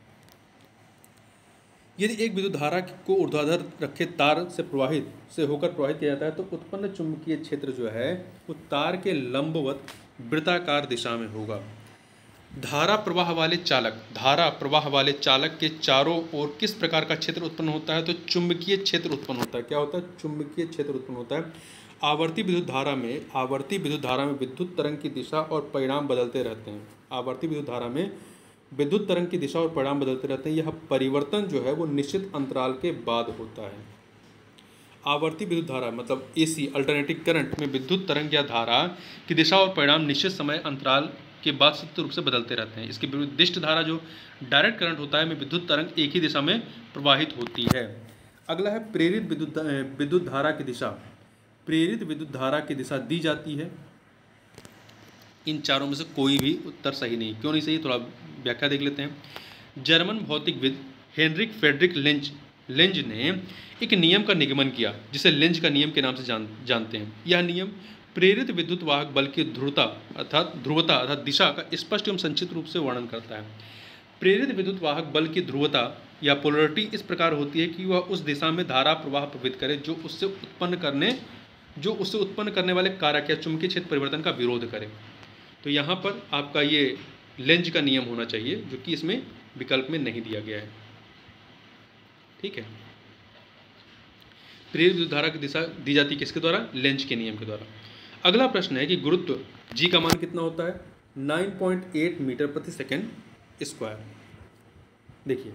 यदि एक विद्युत धारा को ऊर्ध्वाधर रखे तार से प्रवाहित से होकर प्रवाहित किया जाता है तो उत्पन्न चुंबकीय क्षेत्र जो है वो तार के लंबवत वृत्ताकार दिशा में होगा। धारा प्रवाह वाले चालक धारा प्रवाह वाले चालक के चारों ओर किस प्रकार का क्षेत्र उत्पन्न होता है? तो चुंबकीय क्षेत्र उत्पन्न होता है। क्या होता है? चुंबकीय क्षेत्र उत्पन्न होता है। आवर्ती विद्युत धारा में आवर्ती विद्युत धारा में विद्युत तरंग की दिशा और परिणाम बदलते रहते हैं। आवर्ती विद्युत धारा में विद्युत तरंग की दिशा और परिणाम बदलते रहते हैं। यह परिवर्तन जो है वो निश्चित अंतराल के बाद होता है। आवर्ती विद्युत धारा मतलब एसी अल्टरनेटिंग करंट में विद्युत तरंग या धारा की दिशा और परिणाम निश्चित समय अंतराल के बाद सतत रूप से बदलते रहते हैं। इसके विशिष्ट धारा जो डायरेक्ट करंट होता है में विद्युत तरंग एक ही दिशा में प्रवाहित होती है। अगला है प्रेरित विद्युत विद्युत धारा की दिशा। प्रेरित विद्युत धारा की दिशा दी जाती है। इन चारों में से कोई भी उत्तर सही नहीं। क्यों नहीं सही, थोड़ा व्याख्या देख लेते हैं। जर्मन भौतिकविद हेनरिक फ्रेडरिक लेंज लेंज ने एक नियम का निगमन किया जिसे लेंज का नियम के नाम से जान जानते हैं। यह नियम प्रेरित विद्युत वाहक बल की ध्रुवता अर्थात ध्रुवता अर्थात दिशा का स्पष्ट एवं संक्षिप्त रूप से वर्णन करता है। प्रेरित विद्युत वाहक बल की ध्रुवता या पोलरिटी इस प्रकार होती है कि वह उस दिशा में धारा प्रवाह प्रवृत्त करे जो उससे उत्पन्न करने जो उससे उत्पन्न करने वाले कारक या चुंबकीय क्षेत्र परिवर्तन का विरोध करे। तो यहाँ पर आपका ये लेंज का नियम होना चाहिए, जो कि इसमें विकल्प में नहीं दिया गया है। ठीक है, प्रेरित विद्युत धारा की दिशा दी जाती है किसके द्वारा? लेंज के नियम के द्वारा। अगला प्रश्न है कि गुरुत्व जी का मान कितना होता है? नौ पॉइंट आठ मीटर प्रति सेकंड स्क्वायर। देखिए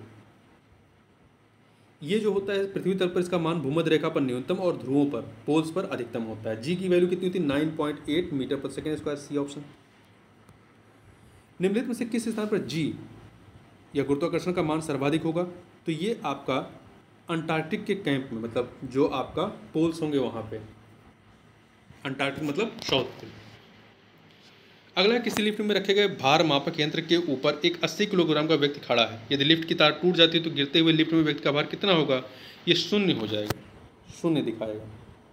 ये जो होता है पृथ्वी तल पर, इसका मान भूमध्य रेखा पर न्यूनतम और ध्रुवों पर पोल्स पर अधिकतम होता है। जी की वैल्यू कितनी होती है? नौ पॉइंट आठ मीटर प्रति सेकंड स्क्वायर। C option. निम्नलिखित में से किस स्थान पर जी या गुरुत्वाकर्षण का मान सर्वाधिक होगा? तो ये आपका अंटार्कटिक के कैंप में, मतलब जो आपका पोल्स होंगे वहां पे। अंटार्कटिक मतलब साउथ पोल। अगला, किसी लिफ्ट में रखे गए भार मापक यंत्र के ऊपर एक अस्सी किलोग्राम का व्यक्ति खड़ा है। यदि लिफ्ट की तार टूट जाती है तो गिरते हुए लिफ्ट में व्यक्ति का भार कितना होगा? ये शून्य हो जाएगा, शून्य दिखाएगा।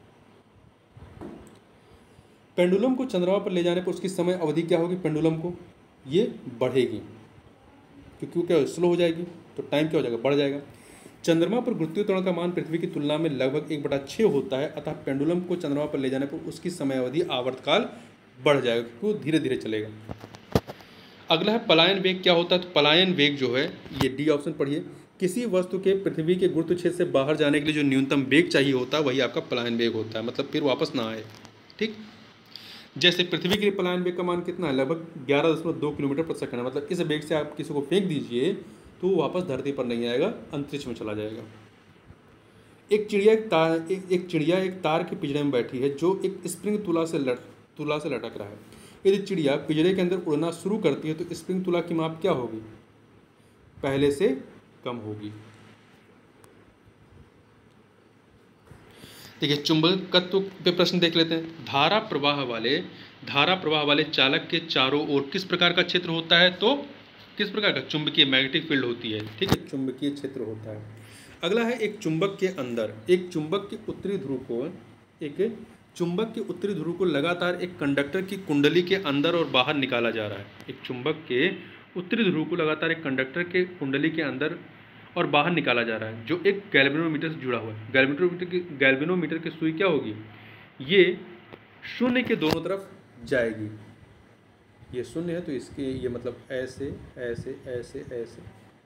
पेंडुलम को चंद्रमा पर ले जाने पर उसकी समय अवधि क्या होगी? पेंडुलम को ये बढ़ेगी, क्योंकि क्या स्लो हो जाएगी तो टाइम क्या हो जाएगा? बढ़ जाएगा। चंद्रमा पर गुरुत्वीय त्वरण का मान पृथ्वी की तुलना में लगभग एक बटा छः होता है, अतः पेंडुलम को चंद्रमा पर ले जाने पर उसकी समय अवधि आवर्तकाल बढ़ जाएगा, क्योंकि वो धीरे धीरे चलेगा। अगला है पलायन वेग क्या होता है? तो पलायन वेग जो है, ये डी ऑप्शन पढ़िए। किसी वस्तु के पृथ्वी के गुरुत्व क्षेत्र से बाहर जाने के लिए जो न्यूनतम वेग चाहिए होता है वही आपका पलायन वेग होता है, मतलब फिर वापस ना आए। ठीक, जैसे पृथ्वी के लिए पलायन वेग का मान कितना है? लगभग ग्यारह दशमलव दो किलोमीटर प्रति सेकंड है। मतलब इस वेग से आप किसी को फेंक दीजिए तो वो वापस धरती पर नहीं आएगा, अंतरिक्ष में चला जाएगा। एक चिड़िया एक तार एक, एक चिड़िया एक तार के पिंजरे में बैठी है जो एक स्प्रिंग तुला से लट तुला से लटक रहा है। यदि चिड़िया पिंजरे के अंदर उड़ना शुरू करती है तो स्प्रिंग तुला की माप क्या होगी? पहले से कम होगी। देखिए, चुंबकत्व पे प्रश्न देख लेते हैं। धारा प्रवाह वाले धारा प्रवाह वाले चालक के चारों ओर किस प्रकार का क्षेत्र होता है? तो किस प्रकार का? चुंबकीय मैग्नेटिक फील्ड होती है। ठीक है, चुंबकीय क्षेत्र होता है। अगला है, एक चुंबक के अंदर एक चुंबक के उत्तरी ध्रुव को एक चुंबक के उत्तरी ध्रुव को लगातार एक कंडक्टर की कुंडली के अंदर और बाहर निकाला जा रहा है। एक चुंबक के उत्तरी ध्रुव को लगातार एक कंडक्टर के कुंडली के अंदर और बाहर निकाला जा रहा है, जो एक गैल्वेनोमीटर से जुड़ा हुआ है। गैल्वेनोमीटर की गैल्वेनोमीटर की सुई क्या होगी? ये शून्य के दोनों तरफ जाएगी। ये शून्य है तो इसके ये मतलब ऐसे ऐसे ऐसे ऐसे।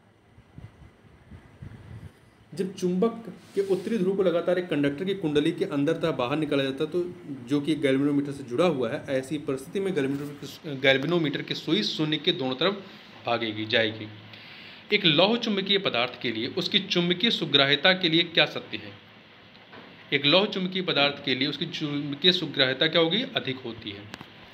जब चुंबक के उत्तरी ध्रुव को लगातार एक कंडक्टर की कुंडली के अंदर तथा बाहर निकाला जाता है, तो जो कि गैल्वेनोमीटर से जुड़ा हुआ है, ऐसी परिस्थिति में गैल्वेनोमीटर गैल्वेनोमीटर की सुई शून्य के दोनों तरफ भागेगी जाएगी। एक लौह चुंबकीय पदार्थ के लिए उसकी चुंबकीय सुग्राह्यता के लिए क्या सत्य है? एक लौह चुंबकीय पदार्थ के लिए उसकी चुंबकीय सुग्राह्यता क्या होगी? अधिक होती है।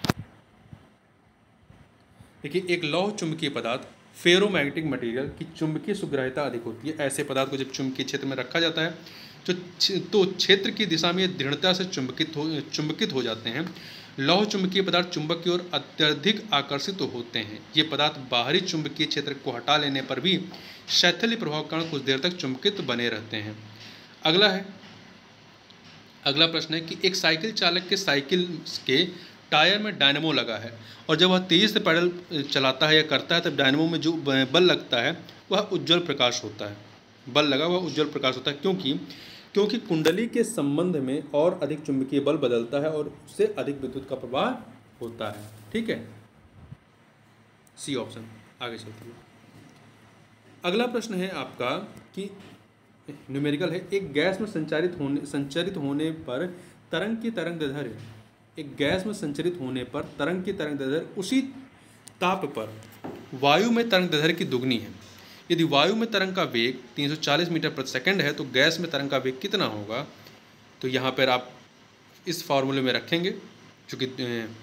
देखिए, एक लौह चुंबकीय पदार्थ फेरोमैग्नेटिक मटेरियल की चुंबकीय सुग्राह्यता अधिक होती है। ऐसे पदार्थ को जब चुंबकीय क्षेत्र में रखा जाता है जो तो क्षेत्र की दिशा में दृढ़ता से चुंबकित हो चुंबकित हो जाते हैं। लौह चुंबकीय पदार्थ चुंबक की ओर अत्यधिक आकर्षित होते हैं। ये पदार्थ बाहरी चुंबकीय क्षेत्र को हटा लेने पर भी शैथिल्य प्रभाव के कारण कुछ देर तक चुंबकित बने रहते हैं। अगला है अगला प्रश्न है कि एक साइकिल चालक के साइकिल के टायर में डायनेमो लगा है और जब वह तेजी से पैडल चलाता है या करता है तब डायनेमो में जो बल लगता है वह उज्ज्वल प्रकाश होता है। बल लगा हुआ उज्ज्वल प्रकाश होता है क्योंकि क्योंकि कुंडली के संबंध में और अधिक चुंबकीय बल बदलता है और उससे अधिक विद्युत का प्रवाह होता है। ठीक है, सी ऑप्शन। आगे चलते हैं। अगला प्रश्न है आपका कि न्यूमेरिकल है। एक गैस में संचारित होने संचारित होने पर तरंग की तरंग दैर्ध्य एक गैस में संचरित होने पर तरंग की तरंग दैर्ध्य उसी ताप पर वायु में तरंग दैर्ध्य की दुगनी है। यदि वायु में तरंग का वेग तीन सौ चालीस मीटर प्रति सेकंड है तो गैस में तरंग का वेग कितना होगा? तो यहाँ पर आप इस फॉर्मूले में रखेंगे जो कि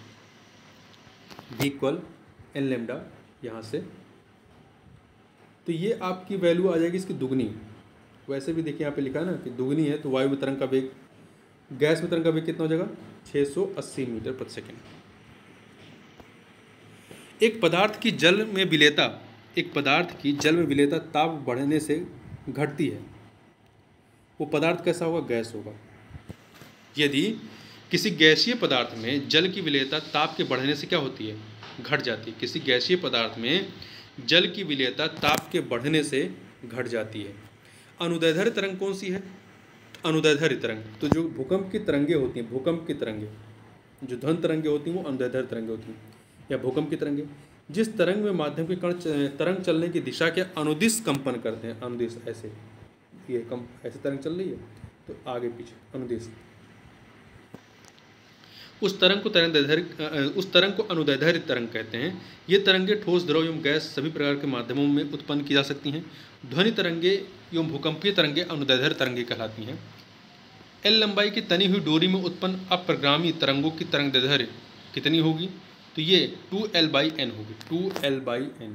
v इक्वल एन लेमडा यहाँ से, तो ये आपकी वैल्यू आ जाएगी इसकी दुगनी। वैसे भी देखिए यहाँ पे लिखा है ना कि दुगनी है तो वायु में तरंग का वेग गैस में तरंग का वेग कितना हो जाएगा, छः सौ अस्सी मीटर प्रति सेकेंड। एक पदार्थ की जल में विलेयता एक पदार्थ की जल में विलेयता ताप बढ़ने से घटती है, वो पदार्थ कैसा होगा, गैस होगा। यदि किसी गैसीय पदार्थ में जल की विलेयता ताप के बढ़ने से क्या होती है, घट जाती है। किसी गैसीय पदार्थ में जल की विलेयता ताप के बढ़ने से घट जाती है। अनुदैर्ध्य तरंग कौन सी है, अनुदैर्ध्य तरंग। तो जो भूकंप की तरंगे होती हैं, भूकंप की तरंगे, जो ध्वनि तरंगे होती हैं वो अनुदैर्ध्य तरंगे होती हैं, या भूकंप की तरंगे। जिस तरंग में माध्यम के कण तरंग चलने की दिशा के अनुदिश कंपन करते हैं, अनुदिश ऐसे, ये कम ऐसे तरंग चल रही है तो आगे पीछे अनुदिश, उस तरंग को तरंग उस तरंग को अनुदैर्ध्य तरंग कहते हैं। ये तरंगे ठोस, द्रव एवं गैस सभी प्रकार के माध्यमों में उत्पन्न की जा सकती हैं। ध्वनि तरंगे एवं भूकंपीय तरंगे अनुदैर्ध्य तरंगे कहलाती हैं। एल लंबाई की तनी हुई डोरी में उत्पन्न अप्रगामी तरंगों की तरंगदैर्ध्य कितनी होगी, तो ये टू एल बाई एन होगी, टू एल बाई एन।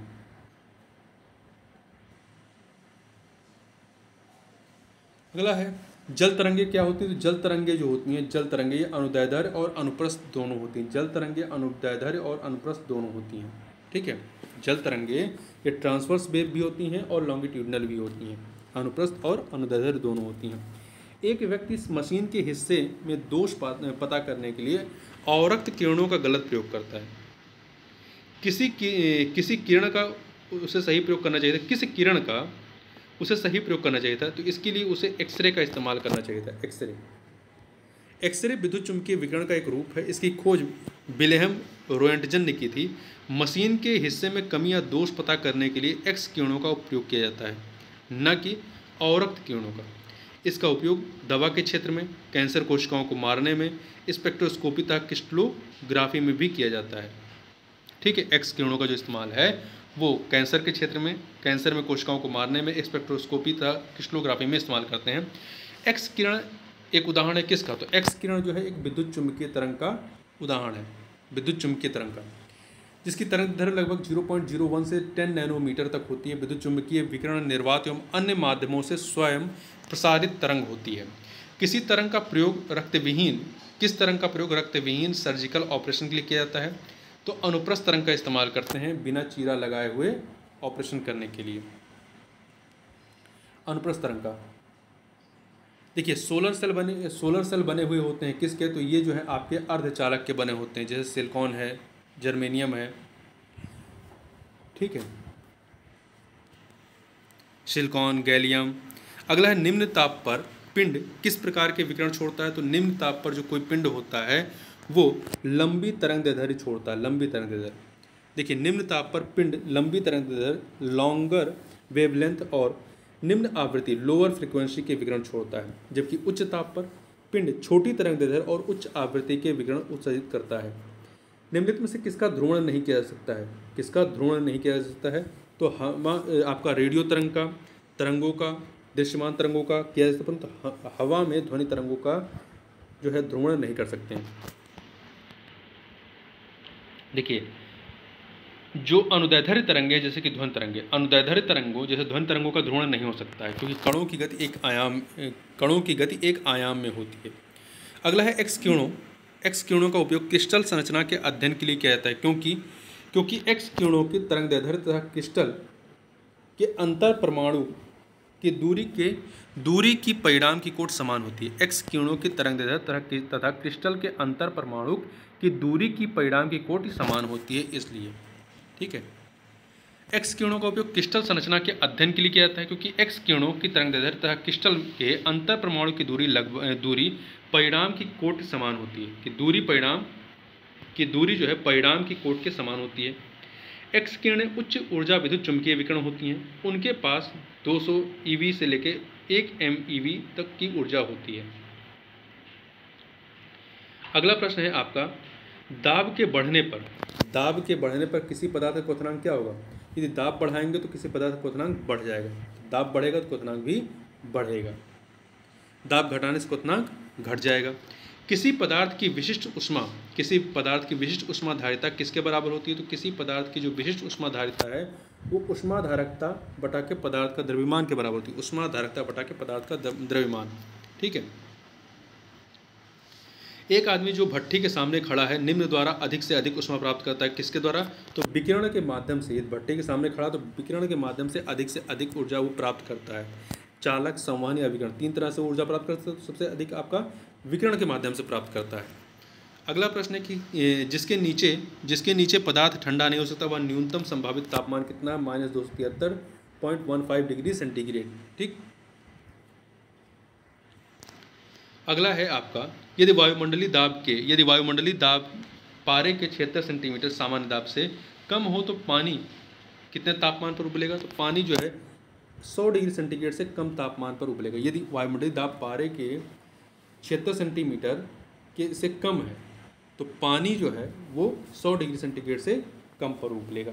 अगला है जल तरंगे क्या होती है। तो जल तरंगे जो होती हैं, जल तरंगे ये अनुदैर्ध्य और अनुप्रस्थ दोनों होती हैं। जल तरंगे अनुदैर्ध्य और अनुप्रस्थ दोनों होती हैं, ठीक है। जल तरंगे ये ट्रांसवर्स वेव भी होती हैं और लॉन्गिट्यूडनल भी होती हैं, अनुप्रस्थ और अनुदैर्ध्य दोनों होती हैं। एक व्यक्ति इस मशीन के हिस्से में दोष पता करने के लिए अवरक्त किरणों का गलत प्रयोग करता है। किसी की, किसी किरण का उसे सही प्रयोग करना चाहिए था, किस किरण का उसे सही प्रयोग करना चाहिए था, तो इसके लिए उसे एक्सरे का इस्तेमाल करना चाहिए था। एक्सरे एक्सरे विद्युत चुम्बकीय विकिरण का एक रूप है। इसकी खोज विलेहम रोएंटजन ने की थी। मशीन के हिस्से में कमी या दोष पता करने के लिए एक्स किरणों का उपयोग किया जाता है, न कि अवरक्त किरणों का। इसका उपयोग दवा के क्षेत्र में, कैंसर कोशिकाओं को मारने में, स्पेक्ट्रोस्कोपी तथा क्रिस्टलोग्राफी में भी किया जाता है, ठीक है। एक्स किरणों का जो इस्तेमाल है वो कैंसर के क्षेत्र में, कैंसर में कोशिकाओं को मारने में, स्पेक्ट्रोस्कोपी तथा क्रिस्टलोग्राफी में इस्तेमाल करते हैं। एक्स किरण एक उदाहरण है किसका, तो एक्स किरण जो है एक विद्युत चुम्बकीय तरंग का उदाहरण है, विद्युत चुम्बकीय तरंग का, जिसकी तरंगदैर्ध्य लगभग ज़ीरो पॉइंट ज़ीरो वन से टेन नैनोमीटर तक होती है। विद्युत चुम्बकीय विकिरण निर्वात एवं अन्य माध्यमों से स्वयं प्रसारित तरंग होती है। किसी तरंग का प्रयोग रक्तविहीन किस तरंग का प्रयोग रक्तविहीन सर्जिकल ऑपरेशन के लिए किया जाता है, तो अनुप्रस्थ तरंग का इस्तेमाल करते हैं बिना चीरा लगाए हुए ऑपरेशन करने के लिए। अनुप्रस्थ तरंग का देखिए, सोलर सेल बने सोलर सेल बने हुए होते हैं किसके, तो ये जो है आपके अर्धचालक के बने होते हैं, जैसे सिलिकॉन है, जर्मेनियम है, ठीक है, सिलिकॉन, गैलियम। अगला है निम्न ताप पर पिंड किस प्रकार के विकिरण छोड़ता है, तो निम्न ताप पर जो कोई पिंड होता है वो लंबी तरंगदैर्ध्य छोड़ता है, लंबी तरंगदैर्ध्य। देखिए, निम्न ताप पर पिंड लंबी तरंगदैर्ध्य, लॉन्गर वेवलेंथ और निम्न आवृत्ति, लोअर फ्रीक्वेंसी के विकिरण छोड़ता है, जबकि उच्च ताप पर पिंड छोटी तरंगदैर्ध्य और उच्च आवृत्ति के विकिरण उत्सर्जित करता है। निम्नलिखित में से किसका ध्रुवण नहीं किया जा सकता है, किसका ध्रुवण नहीं किया जा सकता है, तो हम आपका रेडियो तरंग का, तरंगों का, दृश्यमान तरंगों का किया जा सकता है, परंतु हवा में ध्वनि तरंगों का जो है ध्रुवण नहीं कर सकते हैं। देखिए, जो अनुदैर्ध्य तरंगे जैसे कि ध्वनि तरंगे, अनुदैर्ध्य तरंगों जैसे ध्वनि तरंगों का ध्रुवण नहीं हो सकता है, क्योंकि कणों की गति एक आयाम कणों की गति एक आयाम में होती है। अगला है एक्स किरणों। एक्स किरणों का उपयोग क्रिस्टल संरचना के अध्ययन के लिए किया जाता है, क्योंकि क्योंकि एक्स किरणों की तरंगदैर्ध्य तथा क्रिस्टल के अंतर परमाणु की दूरी के दूरी की परिणाम की कोट समान होती है। एक्स किरणों की तरंगदैर्ध्य तथा क्रिस्टल के अंतर परमाणु की दूरी की परिणाम की कोटि समान होती है, इसलिए, ठीक है। एक्स किरणों का उपयोग क्रिस्टल संरचना के अध्ययन के लिए किया जाता है, क्योंकि एक्स किरणों की तरंगदैर्ध्य तथा क्रिस्टल के अंतर परमाणु की दूरी लगभग दूरी परिणाम की कोटि समान होती है, कि दूरी परिणाम की दूरी जो है परिणाम की कोट के समान होती है। एक्स किरणें उच्च ऊर्जा विद्युत चुम्बकीय विकिरण होती हैं। उनके पास दो सौ ईवी से लेकर एक एम ई वी तक की ऊर्जा होती है। अगला प्रश्न है आपका, दाब के बढ़ने पर दाब के बढ़ने पर किसी पदार्थ का क्वथनांक क्या होगा। यदि दाब बढ़ाएंगे तो किसी पदार्थ का क्वथनांक बढ़ जाएगा, दाब बढ़ेगा तो क्वथनांक भी बढ़ेगा, दाब घटाने से क्वथनांक घट जाएगा। किसी पदार्थ की विशिष्ट ऊष्मा किसी पदार्थ की विशिष्ट ऊष्माधारिता किसके बराबर होती है, तो किसी पदार्थ की जो विशिष्ट ऊष्माधारिता है वो ऊष्माधारकता बटा के पदार्थ का द्रव्यमान के बराबर होती है, ऊष्माधारकता बटा के पदार्थ का द्रव्यमान, ठीक है। एक आदमी जो भट्ठी के सामने खड़ा है निम्न द्वारा अधिक से अधिक ऊष्मा प्राप्त करता है, किसके द्वारा? तो विकिरण के माध्यम से। यदि भट्ठी के सामने खड़ा तो विकिरण के माध्यम से अधिक से अधिक ऊर्जा वो प्राप्त करता है। चालक, संवहन या विकिरण, तीन तरह से ऊर्जा प्राप्त करता है, तो सबसे अधिक आपका विकिरण के माध्यम से प्राप्त करता है। अगला प्रश्न है कि जिसके नीचे जिसके नीचे पदार्थ ठंडा नहीं हो सकता वह न्यूनतम संभावित तापमान कितना है? माइनस दो सौ तिहत्तर point one five degree centigrade. ठीक। अगला है आपका, यदि वायुमंडलीय दाब के यदि वायुमंडलीय दाब पारे के छिहत्तर सेंटीमीटर सामान्य दाब से कम हो तो पानी कितने तापमान पर उबलेगा? तो पानी जो है सौ डिग्री सेंटीग्रेड से कम तापमान पर उबलेगा। यदि वायुमंडलीय दाब पारे के छिहत्तर सेंटीमीटर के से कम है तो पानी जो है वो सौ डिग्री सेंटीग्रेड से कम पर उबलेगा।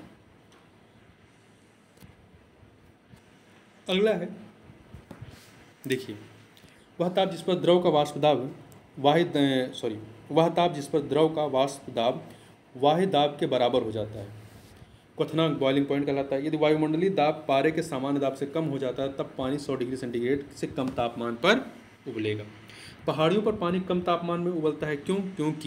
अगला है, देखिए, वह ताप जिस पर द्रव का वाष्प दाब वाहिद सॉरी वह ताप जिस पर द्रव का वाष्प दाब वाहिद दाब के बराबर हो जाता है, क्वथनांक बॉइलिंग पॉइंट कहलाता है। यदि वायुमंडलीय दाब पारे के सामान्य दाब से कम हो जाता है तब पानी सौ डिग्री सेंटीग्रेड से कम तापमान पर उबलेगा। पहाड़ियों पर पानी कम तापमान में उबलता है, क्यों? क्योंकि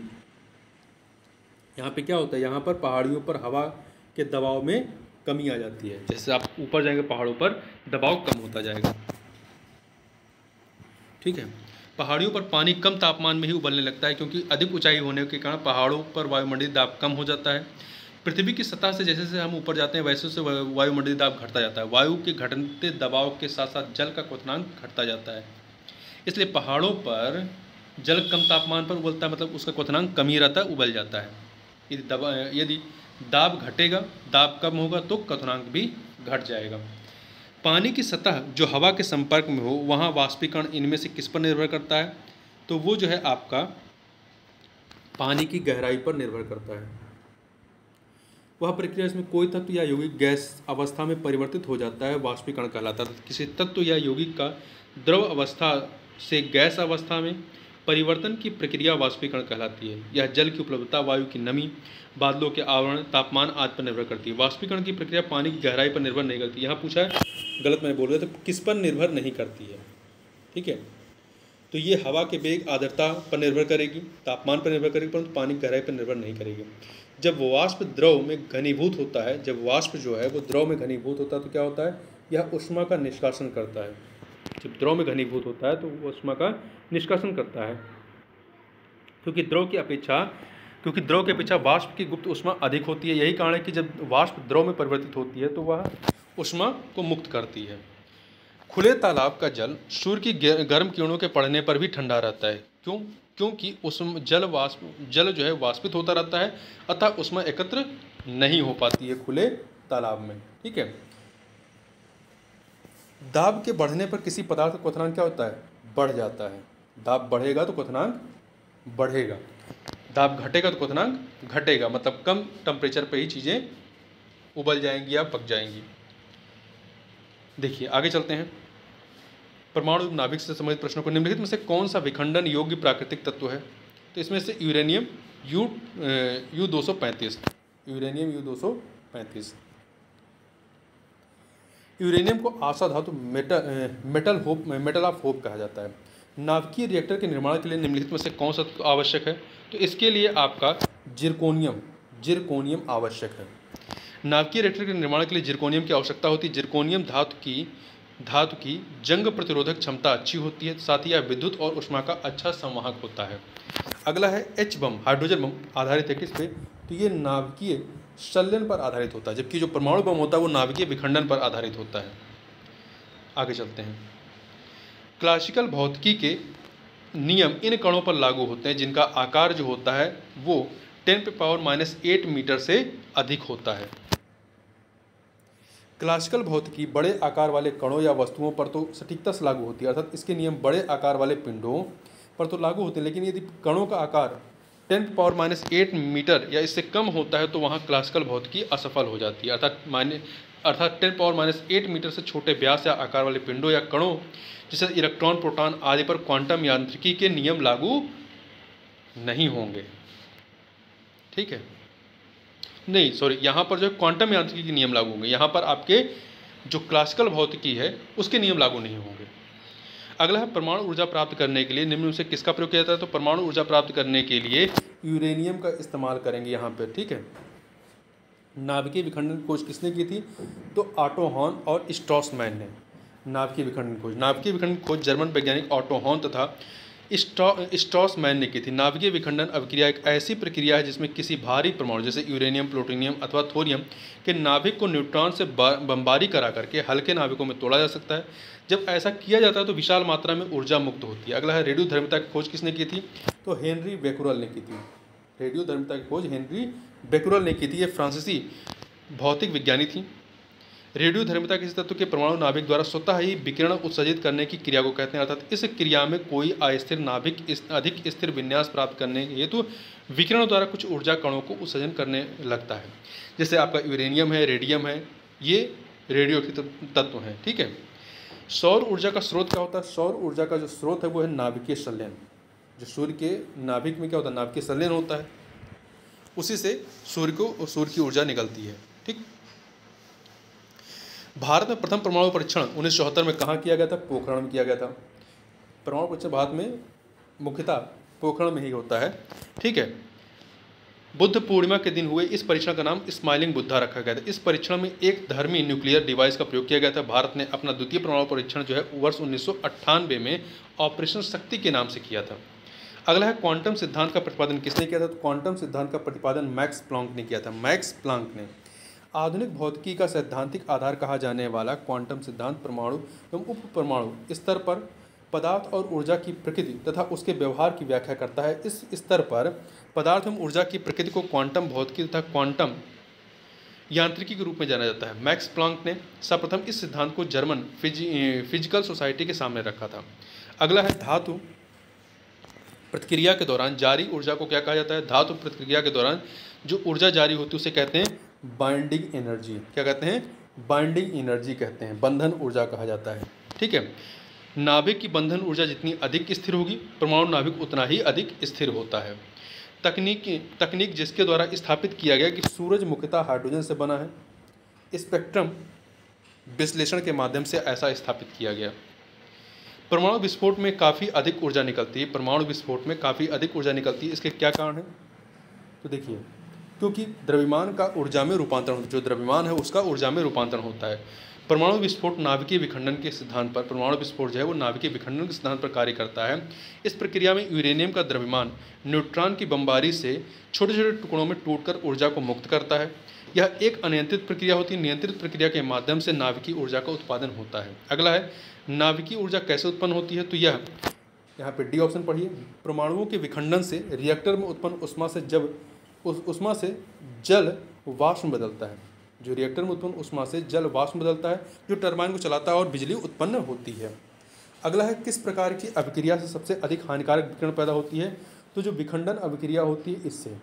यहाँ पे क्या होता है, यहाँ पर पहाड़ियों पर हवा के दबाव में कमी आ जाती है। जैसे आप ऊपर जाएंगे पहाड़ों पर दबाव कम होता जाएगा। ठीक है। पहाड़ियों पर पानी कम तापमान में ही उबलने लगता है क्योंकि अधिक ऊंचाई होने के कारण पहाड़ों पर वायुमंडलीय दाब कम हो जाता है। पृथ्वी की सतह से जैसे जैसे हम ऊपर जाते हैं वैसे वैसे वायुमंडलीय दाब घटता जाता है। वायु के घटते दबाव के साथ साथ जल का क्वथनांक घटता जाता है, इसलिए पहाड़ों पर जल कम तापमान पर उबलता है, मतलब उसका क्वथनांक कम ही रहता है, उबल जाता है। यदि दबाव यदि दाब घटेगा, दाब कम होगा तो क्वथनांक भी घट जाएगा। पानी की सतह जो हवा के संपर्क में हो वहाँ वाष्पीकरण इनमें से किस पर निर्भर करता है? तो वो जो है आपका पानी की गहराई पर निर्भर करता है। वह प्रक्रिया इसमें कोई तत्व या यौगिक गैस अवस्था में परिवर्तित हो जाता है, वाष्पीकरण कहलाता है। किसी तत्व या यौगिक का द्रव अवस्था से गैस अवस्था में परिवर्तन की प्रक्रिया वाष्पीकरण कहलाती है। यह जल की उपलब्धता, वायु की नमी, बादलों के आवरण, तापमान आदि पर निर्भर करती है। वाष्पीकरण की प्रक्रिया पानी की गहराई पर निर्भर नहीं करती। यहाँ पूछा है, गलत मैं बोल रहा था, किस पर निर्भर नहीं करती है? ठीक है, तो ये हवा के वेग, आर्द्रता पर निर्भर करेगी, तापमान पर निर्भर करेगी, परंतु पानी की गहराई पर निर्भर नहीं करेगी। जब वाष्प द्रव में घनीभूत होता है जब वाष्प जो है वो द्रव में घनीभूत होता है तो क्या होता है, यह ऊष्मा का निष्कासन करता है। जब द्रव में घनीभूत होता है तो वो ऊष्मा का निष्कासन करता है, क्योंकि द्रव की अपेक्षा क्योंकि द्रव की अपेक्षा वाष्प की गुप्त ऊष्मा अधिक होती है। यही कारण है कि जब वाष्प द्रव में परिवर्तित होती है तो वह ऊष्मा को मुक्त करती है। खुले तालाब का जल सूर्य की गर्म किरणों के पड़ने पर भी ठंडा रहता है। क्यों? क्योंकि उसमें जल वाष्प जल जो है वाष्पित होता रहता है, अतः ऊष्मा एकत्र नहीं हो पाती है खुले तालाब में। ठीक है। दाब के बढ़ने पर किसी पदार्थ का क्वथनांक क्या होता है? बढ़ जाता है। दाब बढ़ेगा तो क्वथनांक बढ़ेगा, दाब घटेगा तो क्वथनांक घटेगा, मतलब कम टेम्परेचर पे ही चीज़ें उबल जाएंगी या पक जाएंगी। देखिए आगे चलते हैं। परमाणु नाभिक से संबंधित प्रश्नों को, निम्नलिखित में से कौन सा विखंडन योग्य प्राकृतिक तत्व है? तो इसमें से यूरेनियम यू यू दो सौ पैंतीस यूरेनियम यू दो सौ पैंतीस यूरेनियम को आशा धातु metal metal hope metal of hope कहा जाता है। नाभिकीय रिएक्टर के निर्माण के लिए निम्नलिखित में से कौन सा आवश्यक है? तो इसके लिए आपका जिरकोनियम जिरकोनियम आवश्यक है। नाभिकीय रिएक्टर के निर्माण के लिए जिरकोनियम की आवश्यकता होती है। जिरकोनियम धातु की धातु की जंग प्रतिरोधक क्षमता अच्छी होती है, साथ ही यह विद्युत और ऊष्मा का अच्छा संवाहक होता है। अगला है एच बम, हाइड्रोजन बम आधारित है किस पे? तो ये नाभिकीय संलयन पर आधारित होता है, जबकि जो परमाणु बम होता है वो नाभिकीय विखंडन पर आधारित होता है। आगे चलते हैं। क्लासिकल भौतिकी के नियम इन कणों पर लागू होते हैं जिनका आकार जो होता है वो टेन पे पावर माइनस एट मीटर से अधिक होता है। क्लासिकल भौतिकी बड़े आकार वाले कणों या वस्तुओं पर तो सटीकता से लागू होती है, अर्थात इसके नियम बड़े आकार वाले पिंडों पर तो लागू होते हैं, लेकिन यदि कणों का आकार ten power minus eight metre या इससे कम होता है तो वहाँ क्लासिकल भौतिकी असफल हो जाती है। अर्थात माइनस अर्थात ten power minus eight metre से छोटे व्यास या आकार वाले पिंडों या कणों जैसे इलेक्ट्रॉन, प्रोटॉन आदि पर क्वांटम यांत्रिकी के नियम लागू नहीं होंगे। ठीक है, नहीं सॉरी यहाँ पर जो क्वांटम यांत्रिकी के नियम लागू होंगे, यहाँ पर आपके जो क्लासिकल भौतिकी है उसके नियम लागू नहीं होंगे। अगला है परमाणु ऊर्जा प्राप्त करने के लिए निम्न में से किसका प्रयोग किया जाता है? तो परमाणु ऊर्जा प्राप्त करने के लिए यूरेनियम का इस्तेमाल करेंगे यहाँ पर, ठीक है। नाभिकीय विखंडन की खोज किसने की थी? तो ऑटो हॉर्न और स्ट्रॉसमैन ने नाभिकीय विखंडन खोज नाभिकीय विखंडन खोज जर्मन वैज्ञानिक ऑटो हॉर्न तथा स्ट्रॉसमैन ने की थी। नाभिकीय विखंडन अभिक्रिया एक ऐसी प्रक्रिया है जिसमें किसी भारी परमाणु जैसे यूरेनियम, प्लूटोनियम अथवा थोरियम के नाभिक को न्यूट्रॉन से बमबारी करा करके हल्के नाभिकों में तोड़ा जा सकता है। जब ऐसा किया जाता है तो विशाल मात्रा में ऊर्जा मुक्त होती है। अगला है रेडियोधर्मिता की खोज किसने की थी? तो हेनरी बेक्यूरेल ने की थी। रेडियोधर्मिता की खोज हेनरी बेक्यूरेल ने की थी। ये फ्रांसीसी भौतिक विज्ञानी थी। रेडियोधर्मिता किसी तत्व के परमाणु नाभिक द्वारा स्वतः ही विकिरण उत्सर्जित करने की क्रिया को कहते हैं, अर्थात इस क्रिया में कोई अस्थिर नाभिक अधिक स्थिर विन्यास प्राप्त करने हेतु तो विकिरण द्वारा कुछ ऊर्जा कणों को उत्सर्जन करने लगता है। जैसे आपका यूरेनियम है, रेडियम है, ये रेडियो तत्व हैं, ठीक है। सौर ऊर्जा का स्रोत क्या होता है? सौर ऊर्जा का जो स्रोत है वो है नाभिकीय संलयन। जो सूर्य के नाभिक में क्या होता है? नाभिकीय संलयन होता है, उसी से सूर्य को सूर्य की ऊर्जा निकलती है, ठीक। भारत में प्रथम परमाणु परीक्षण उन्नीस सौ चौहत्तर में कहाँ किया गया था? पोखरण में किया गया था। परमाणु परीक्षण भारत में मुख्यतः पोखरण में ही होता है, ठीक है। बुद्ध पूर्णिमा के दिन हुए इस परीक्षण का नाम स्माइलिंग बुद्धा रखा गया था। इस परीक्षण में एक धर्मी न्यूक्लियर डिवाइस का प्रयोग किया गया था। भारत ने अपना द्वितीय परमाणु परीक्षण जो है वर्ष उन्नीस सौ अट्ठानवे में ऑपरेशन शक्ति के नाम से किया था। अगला है क्वांटम सिद्धांत का प्रतिपादन किसने किया था? तो क्वांटम सिद्धांत का प्रतिपादन मैक्स प्लैंक ने किया था। मैक्स प्लैंक ने आधुनिक भौतिकी का सैद्धांतिक आधार कहा जाने वाला क्वांटम सिद्धांत परमाणु एवं उप परमाणु स्तर पर पदार्थ और ऊर्जा की प्रकृति तथा उसके व्यवहार की व्याख्या करता है। इस स्तर पर पदार्थ एवं ऊर्जा की प्रकृति को क्वांटम भौतिकी तथा क्वांटम यांत्रिकी के रूप में जाना जाता है। मैक्स प्लैंक ने सर्वप्रथम इस सिद्धांत को जर्मन फिजिकल सोसाइटी के सामने रखा था। अगला है धातु प्रतिक्रिया के दौरान जारी ऊर्जा को क्या कहा जाता है? धातु प्रतिक्रिया के दौरान जो ऊर्जा जारी होती है उसे कहते हैं बाइंडिंग एनर्जी। क्या कहते हैं? बाइंडिंग एनर्जी कहते हैं, बंधन ऊर्जा कहा जाता है, ठीक है। नाभिक की बंधन ऊर्जा जितनी अधिक स्थिर होगी परमाणु नाभिक उतना ही अधिक स्थिर होता है। तकनीक तकनीक जिसके द्वारा स्थापित किया गया कि सूरज मुख्यतः हाइड्रोजन से बना है। स्पेक्ट्रम विश्लेषण के माध्यम से ऐसा स्थापित किया गया। परमाणु विस्फोट में काफ़ी अधिक ऊर्जा निकलती है। परमाणु विस्फोट में काफ़ी अधिक ऊर्जा निकलती है, इसके क्या कारण है? तो देखिए, क्योंकि द्रव्यमान का ऊर्जा में रूपांतरण, जो द्रव्यमान है उसका ऊर्जा में रूपांतरण होता है। परमाणु विस्फोट नाभिकीय विखंडन के सिद्धांत पर परमाणु विस्फोट जो है वो नाभिकीय विखंडन के सिद्धांत पर कार्य करता है। इस प्रक्रिया में यूरेनियम का द्रव्यमान न्यूट्रॉन की बमबारी से छोटे छोटे टुकड़ों में टूटकर ऊर्जा को मुक्त करता है। यह एक अनियंत्रित प्रक्रिया होती है। नियंत्रित प्रक्रिया के माध्यम से नाभिकीय ऊर्जा का उत्पादन होता है। अगला है नाभिकीय ऊर्जा कैसे उत्पन्न होती है? तो यह यहाँ पे डी ऑप्शन पढ़िए। परमाणुओं के विखंडन से रिएक्टर में उत्पन्न उष्मा से जब उस उष्मा से जल वाष्प बदलता है। जो रिएक्टर में उत्पन्न उष्मा से जल वाष्प बदलता है जो टरबाइन को चलाता है और बिजली उत्पन्न होती है। अगला है किस प्रकार की अभिक्रिया से सबसे अधिक हानिकारक विकिरण पैदा होती है? तो जो विखंडन अभिक्रिया होती है इससे।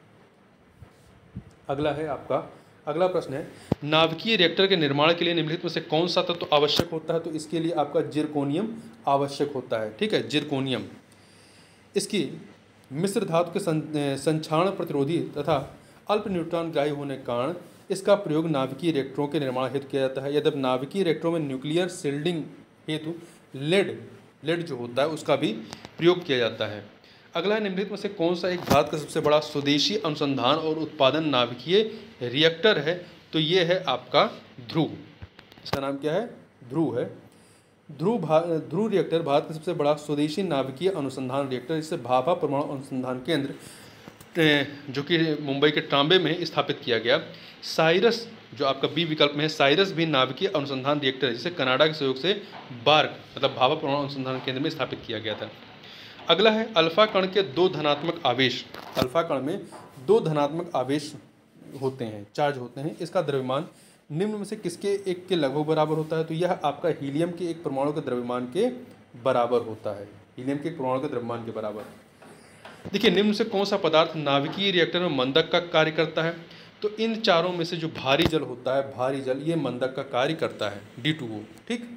अगला है आपका अगला प्रश्न है नाभिकीय रिएक्टर के निर्माण के लिए निम्नलिखित में से कौन सा तत्व तो आवश्यक होता है? तो इसके लिए आपका जिरकोनियम आवश्यक होता है, ठीक है, जिरकोनियम। इसकी मिश्र धातु के संक्षारण प्रतिरोधी तथा अल्प न्यूट्रॉन ग्राही होने के कारण इसका प्रयोग नाभिकीय रिएक्टरों के निर्माण हेतु किया जाता है। यद्यपि नाभिकीय रिएक्टरों में न्यूक्लियर शील्डिंग हेतु लेड लेड जो होता है उसका भी प्रयोग किया जाता है। अगला है निम्नलिखित में से कौन सा एक भारत का सबसे बड़ा स्वदेशी अनुसंधान और उत्पादन नाभिकीय रिएक्टर है? तो ये है आपका ध्रुव। इसका नाम क्या है? ध्रुव है। ध्रुव ध्रुव रिएक्टर भारत का सबसे बड़ा स्वदेशी नाभिकीय अनुसंधान रिएक्टर, जिसे भाभा परमाणु अनुसंधान केंद्र जो कि मुंबई के ट्राम्बे में स्थापित किया गया। साइरस जो आपका बी विकल्प में है, साइरस भी नाभिकीय अनुसंधान रिएक्टर है जिसे कनाडा के सहयोग से बार्क मतलब भाभा परमाणु अनुसंधान केंद्र में स्थापित किया गया था। अगला है अल्फा कण के दो धनात्मक आवेश। अल्फा कण में दो धनात्मक आवेश होते हैं, चार्ज होते हैं। इसका द्रव्यमान निम्न में से किसके एक के लगभग बराबर होता है? तो यह आपका हीलियम के एक परमाणु के द्रव्यमान के बराबर होता है। हीलियम के एक परमाणु के द्रव्यमान के बराबर। देखिए, निम्न से कौन सा पदार्थ नाभिकीय रिएक्टर में मंदक का कार्य करता है? तो इन चारों में से जो भारी जल होता है, भारी जल ये मंदक का कार्य करता है, डी टू ओ, ठीक।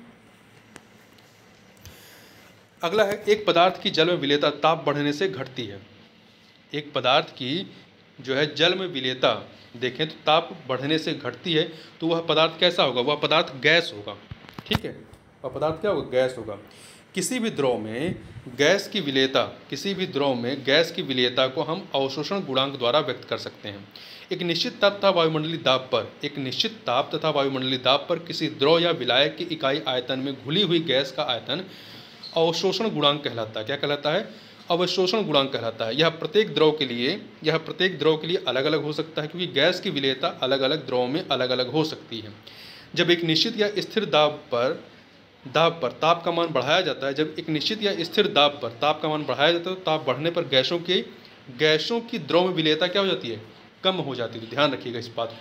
अगला है एक पदार्थ की जल में विलेयता ताप बढ़ने से घटती है। एक पदार्थ की जो है जल में विलेयता देखें तो ताप बढ़ने से घटती है, तो वह पदार्थ कैसा होगा? वह पदार्थ गैस होगा, ठीक है। वह पदार्थ क्या होगा? गैस होगा। किसी भी द्रव में गैस की विलेयता किसी भी द्रव में गैस की विलेयता को हम अवशोषण गुणांक द्वारा व्यक्त कर सकते हैं। एक निश्चित ताप तथा वायुमंडलीय दाब पर एक निश्चित ताप तथा वायुमंडलीय दाब पर किसी द्रव या विलायक की इकाई आयतन में घुली हुई गैस का आयतन अवशोषण गुणांक कहलाता है। क्या कहलाता है? अवशोषण गुणांक कहलाता है। यह प्रत्येक द्रव के लिए यह प्रत्येक द्रव के लिए अलग अलग हो सकता है, क्योंकि गैस की विलेयता अलग अलग द्रवों में अलग अलग हो सकती है। जब एक निश्चित या स्थिर दाब पर दाब पर ताप का मान बढ़ाया जाता है जब एक निश्चित या स्थिर दाब पर ताप का मान बढ़ाया जाता है तो ताप बढ़ने पर गैसों की गैसों की द्रव में विलेयता क्या हो जाती है? कम हो जाती है। तो ध्यान रखिएगा इस बात को।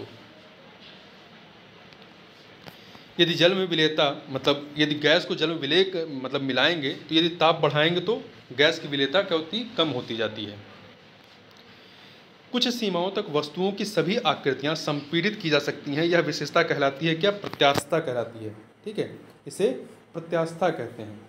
यदि जल में विलेयता मतलब यदि गैस को जल में विलेय मतलब मिलाएंगे तो यदि ताप बढ़ाएंगे तो गैस की विलेयता क्या होती कम होती जाती है। कुछ सीमाओं तक वस्तुओं की सभी आकृतियां संपीड़ित की जा सकती हैं। यह विशेषता कहलाती है क्या? प्रत्यास्थता कहलाती है। ठीक है, इसे प्रत्यास्थता कहते हैं।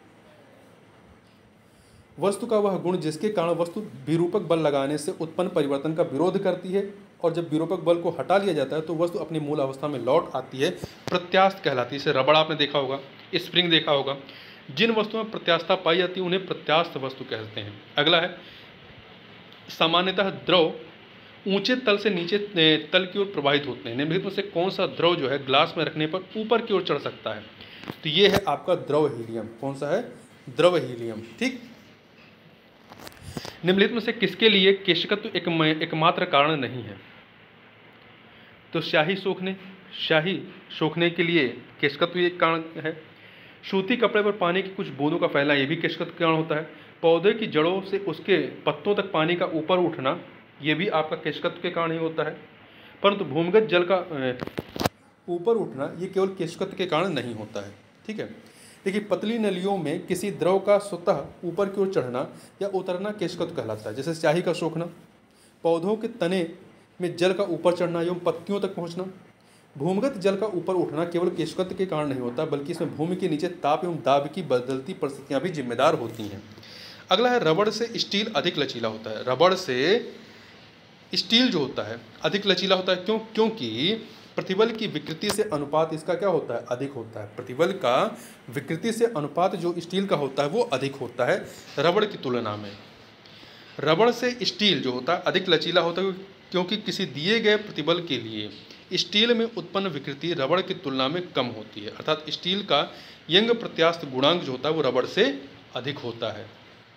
वस्तु का वह गुण जिसके कारण वस्तु विरूपक बल लगाने से उत्पन्न परिवर्तन का विरोध करती है, और जब विरूपक बल को हटा लिया जाता है तो वस्तु अपनी मूल अवस्था में लौट आती है, प्रत्यास्थ कहलाती है। जैसे रबड़ आपने देखा होगा, स्प्रिंग देखा होगा। जिन वस्तुओं में प्रत्यास्थता पाई जाती है उन्हें प्रत्यास्थ वस्तु कहते हैं। अगला है, सामान्यतः द्रव ऊंचे तल से नीचे तल की ओर प्रवाहित होते हैं। निम्नलिखित में से कौन सा द्रव जो है ग्लास में रखने पर ऊपर की ओर चढ़ सकता है? तो ये है आपका द्रव हीलियम। कौन सा है? द्रव हीलियम। ठीक। निम्नलिखित में से किसके लिए केशकत्व एक एकमात्र कारण नहीं है? तो स्याही सोखने स्याही सोखने के लिए केशकत्व एक कारण है। सूती कपड़े पर पानी की कुछ बूंदों का फैलना, ये भी केशकत्व के कारण होता है। पौधे की जड़ों से उसके पत्तों तक पानी का ऊपर उठना, ये भी आपका केशकत्व के कारण ही होता है। परंतु भूमिगत जल का ऊपर उठना ये केवल केशकत्व के कारण नहीं होता है। ठीक है, देखिए पतली नलियों में किसी द्रव का स्वतः ऊपर की ओर चढ़ना या उतरना केशकत्व कहलाता है। जैसे स्याही का सोखना, पौधों के तने में जल का ऊपर चढ़ना एवं पत्तियों तक पहुंचना। भूमिगत जल का ऊपर उठना केवल केशकत्व के कारण नहीं होता, बल्कि इसमें भूमि के नीचे ताप एवं दाब की बदलती परिस्थितियां भी जिम्मेदार होती हैं। अगला है, रबड़ से स्टील अधिक लचीला होता है। रबड़ से स्टील जो होता है अधिक लचीला होता है। क्यों? क्योंकि प्रतिबल की विकृति से अनुपात इसका क्या होता है? अधिक होता है। प्रतिबल का विकृति से अनुपात जो स्टील का होता है वो अधिक होता है रबड़ की तुलना में। रबड़ से स्टील जो होता है अधिक लचीला होता है, क्योंकि किसी दिए गए प्रतिबल के लिए स्टील में उत्पन्न विकृति रबड़ की तुलना में कम होती है। अर्थात स्टील का यंग प्रत्यास्थ गुणांक जो होता है वो रबड़ से अधिक होता है।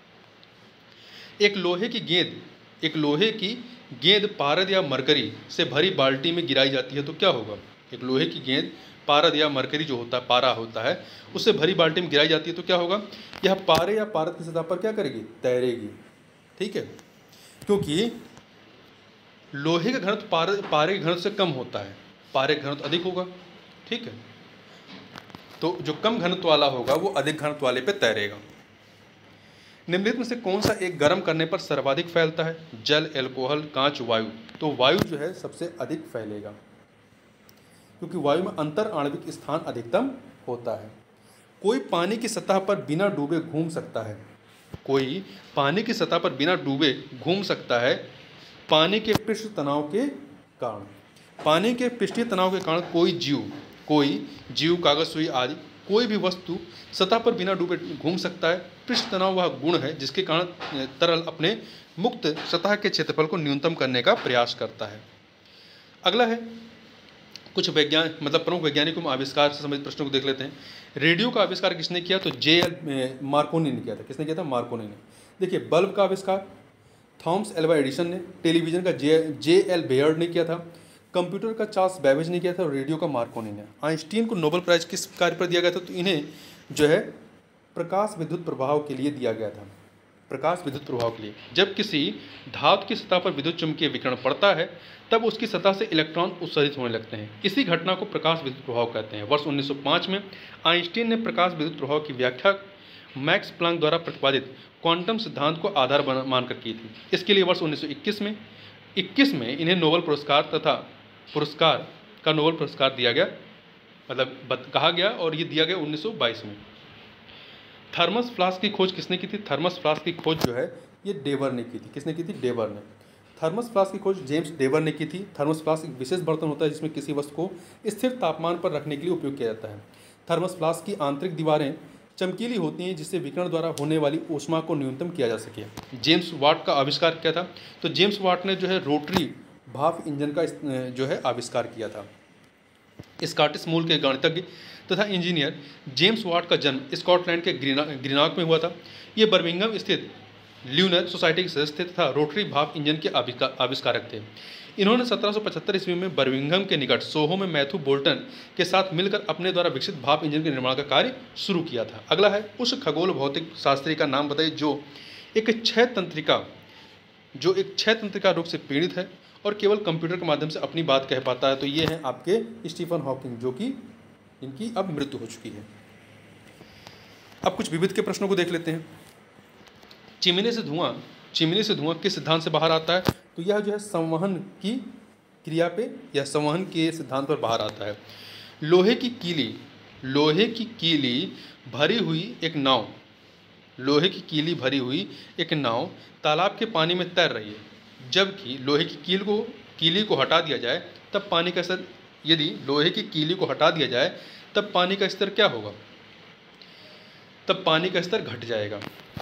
एक लोहे की गेंद एक लोहे की गेंद पारद या मरकरी से भरी बाल्टी में गिराई जाती है तो क्या होगा? एक लोहे की गेंद पारद या मरकरी जो होता है, पारा होता है, उससे भरी बाल्टी में गिराई जाती है तो क्या होगा? यह पारे या पारद की सतह पर क्या करेगी? तैरेगी। ठीक है, क्योंकि लोहे का घनत्व पारे पारे के घनत्व से कम होता है, पारे का घनत्व अधिक होगा। ठीक है, तो जो कम घनत्व वाला होगा वो अधिक घनत्व वाले पे तैरेगा। निम्नलिखित में से कौन सा एक गर्म करने पर सर्वाधिक फैलता है? जल, एल्कोहल, कांच, वायु। तो वायु जो है सबसे अधिक फैलेगा, क्योंकि वायु में अंतर आणविक स्थान अधिकतम होता है। कोई पानी की सतह पर बिना डूबे घूम सकता है। कोई पानी की सतह पर बिना डूबे घूम सकता है पानी के पृष्ठ तनाव के कारण। पानी के पृष्ठीय तनाव के कारण कोई जीव कोई जीव कागज, सुई आदि कोई भी वस्तु सतह पर बिना डूबे घूम सकता है। पृष्ठ तनाव वह गुण है जिसके कारण तरल अपने मुक्त सतह के क्षेत्रफल को न्यूनतम करने का प्रयास करता है। अगला है, कुछ वैज्ञान मतलब प्रमुख वैज्ञानिकों में आविष्कार से संबंधित प्रश्नों को देख लेते हैं। रेडियो का आविष्कार किसने किया? तो जे एल मार्कोनी ने किया था। किसने किया था? मार्कोनी ने। देखिए बल्ब का आविष्कार थॉमस एल्वा एडिसन ने, टेलीविजन का जे जे एल बेयर्ड ने किया था, कंप्यूटर का चार्ल्स बैबेज ने किया था और रेडियो का मार्कोनी ने। आइंस्टीन को नोबेल प्राइज किस कार्य पर दिया गया था? तो इन्हें जो है प्रकाश विद्युत प्रभाव के लिए दिया गया था। प्रकाश विद्युत प्रभाव के लिए जब किसी धातु की सतह पर विद्युत चुम्बकीय विकिरण पड़ता है तब उसकी सतह से इलेक्ट्रॉन उत्सर्जित होने लगते हैं। इसी घटना को प्रकाश विद्युत प्रभाव कहते हैं। वर्ष उन्नीस सौ पाँच में आइंस्टीन ने प्रकाश विद्युत प्रभाव की व्याख्या मैक्स प्लांक द्वारा प्रतिपादित क्वांटम सिद्धांत को आधार मानकर की थी। इसके लिए वर्ष उन्नीस सौ इक्कीस में इक्कीस में इन्हें नोबेल पुरस्कार तथा पुरस्कार का नोबेल पुरस्कार दिया गया, मतलब कहा गया, और ये दिया गया उन्नीस सौ बाईस में। थर्मस फ्लास्क की खोज किसने की थी? थर्मस फ्लास्क की खोज जो है ये डेवर ने की थी। किसने की थी? डेवर ने। थर्मस फ्लास्क की खोज जेम्स डेवर ने की थी। थर्मस फ्लास्क एक विशेष बर्तन होता है जिसमें किसी वस्तु को स्थिर तापमान पर रखने के लिए उपयोग किया जाता है। थर्मस फ्लास्क की आंतरिक दीवारें चमकीली होती हैं जिससे विकिरण द्वारा होने वाली ऊष्मा को न्यूनतम किया जा सके। जेम्स वाट का आविष्कार क्या था? तो जेम्स वाट ने जो है रोटरी भाप इंजन का जो है आविष्कार किया था। स्कॉटिश मूल के गणितज्ञ तथा इंजीनियर जेम्स वाट का जन्म स्कॉटलैंड के ग्रीना ग्रीनॉक में हुआ था। ये बर्मिंघम स्थित ल्यूनर सोसाइटी के सदस्य तथा रोटरी भाप इंजन के आविष्कारक थे। इन्होंने सत्रह सौ पचहत्तर ईस्वी में बर्मिंघम के निकट सोहो में मैथ्यू बोल्टन के साथ मिलकर अपने द्वारा विकसित भाप इंजन के निर्माण का कार्य शुरू किया था। अगला है उस खगोल भौतिक शास्त्री का नाम बताइए जो एक क्षय तंत्रिका जो एक क्षय तंत्रिका रोग से पीड़ित है और केवल कंप्यूटर के माध्यम से अपनी बात कह पाता है। तो ये हैं आपके स्टीफन हॉकिंग, जो कि इनकी अब मृत्यु हो चुकी है। अब कुछ विविध के प्रश्नों को देख लेते हैं। चिमनी से धुआं चिमनी से धुआं किस सिद्धांत से बाहर आता है? तो यह जो है संवहन की क्रिया पे या संवहन के सिद्धांत पर बाहर आता है। लोहे की कीली लोहे की कीली भरी हुई एक नाव लोहे की कीली भरी हुई एक नाव तालाब के पानी में तैर रही है। जबकि लोहे की कील को कीली को हटा दिया जाए तब पानी का स्तर यदि लोहे की कीली को हटा दिया जाए तब पानी का स्तर क्या होगा? तब पानी का स्तर घट जाएगा।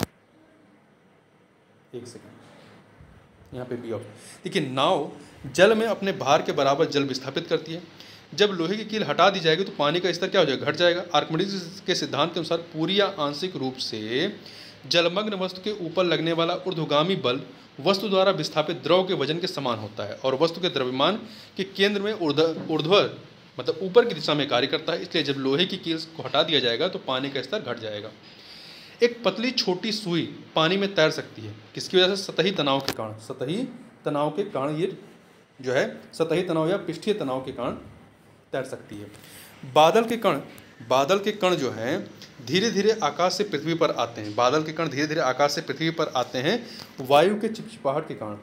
एक सेकंड, यहाँ पे बी ऑप्शन देखिए। नाव जल में अपने भार के बराबर जल विस्थापित करती है। जब लोहे की कील हटा दी जाएगी तो पानी का स्तर क्या हो जाएगा? घट जाएगा। आर्किमिडीज के सिद्धांत के अनुसार पूरी या आंशिक रूप से जलमग्न वस्तु के ऊपर लगने वाला ऊर्ध्वगामी बल वस्तु द्वारा विस्थापित द्रव के वजन के समान होता है और वस्तु के द्रव्यमान के केंद्र में ऊर्ध्व मतलब ऊपर की दिशा में कार्य करता है। इसलिए जब लोहे की कील को हटा दिया जाएगा तो पानी का स्तर घट जाएगा। एक पतली छोटी सुई पानी में तैर सकती है किसकी वजह से? सतही तनाव के कारण। सतही तनाव के कारण ये जो है सतही तनाव या पृष्ठीय तनाव के कारण तैर सकती है। बादल के कण बादल के कण जो हैं धीरे धीरे आकाश से पृथ्वी पर आते हैं। बादल के कण धीरे धीरे आकाश से पृथ्वी पर आते हैं वायु के चिपचिपाहट के कारण।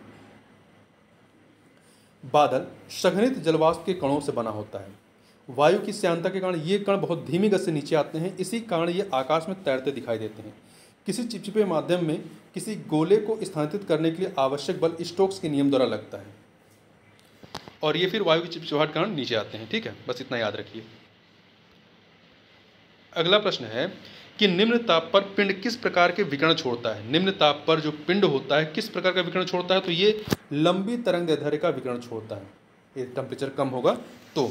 बादल संघनित जलवाष्प के कणों से बना होता है। वायु की श्यानता के कारण ये कण बहुत धीमी गति से नीचे आते हैं। इसी कारण ये आकाश में तैरते दिखाई देते हैं। किसी चिपचिपे माध्यम में किसी गोले को स्थानांतरित करने के लिए आवश्यक बल स्टोक्स के नियम द्वारा लगता है और ये फिर वायु की चिपचिपाहट के कारण नीचे आते हैं। ठीक है, बस इतना याद रखिए। अगला प्रश्न है कि निम्न ताप पर पिंड किस प्रकार के विकिरण छोड़ता है? निम्न ताप पर जो पिंड होता है किस प्रकार का विकिरण छोड़ता है? तो ये लंबी तरंगदैर्ध्य का विकिरण छोड़ता है। ये टेम्परेचर कम होगा तो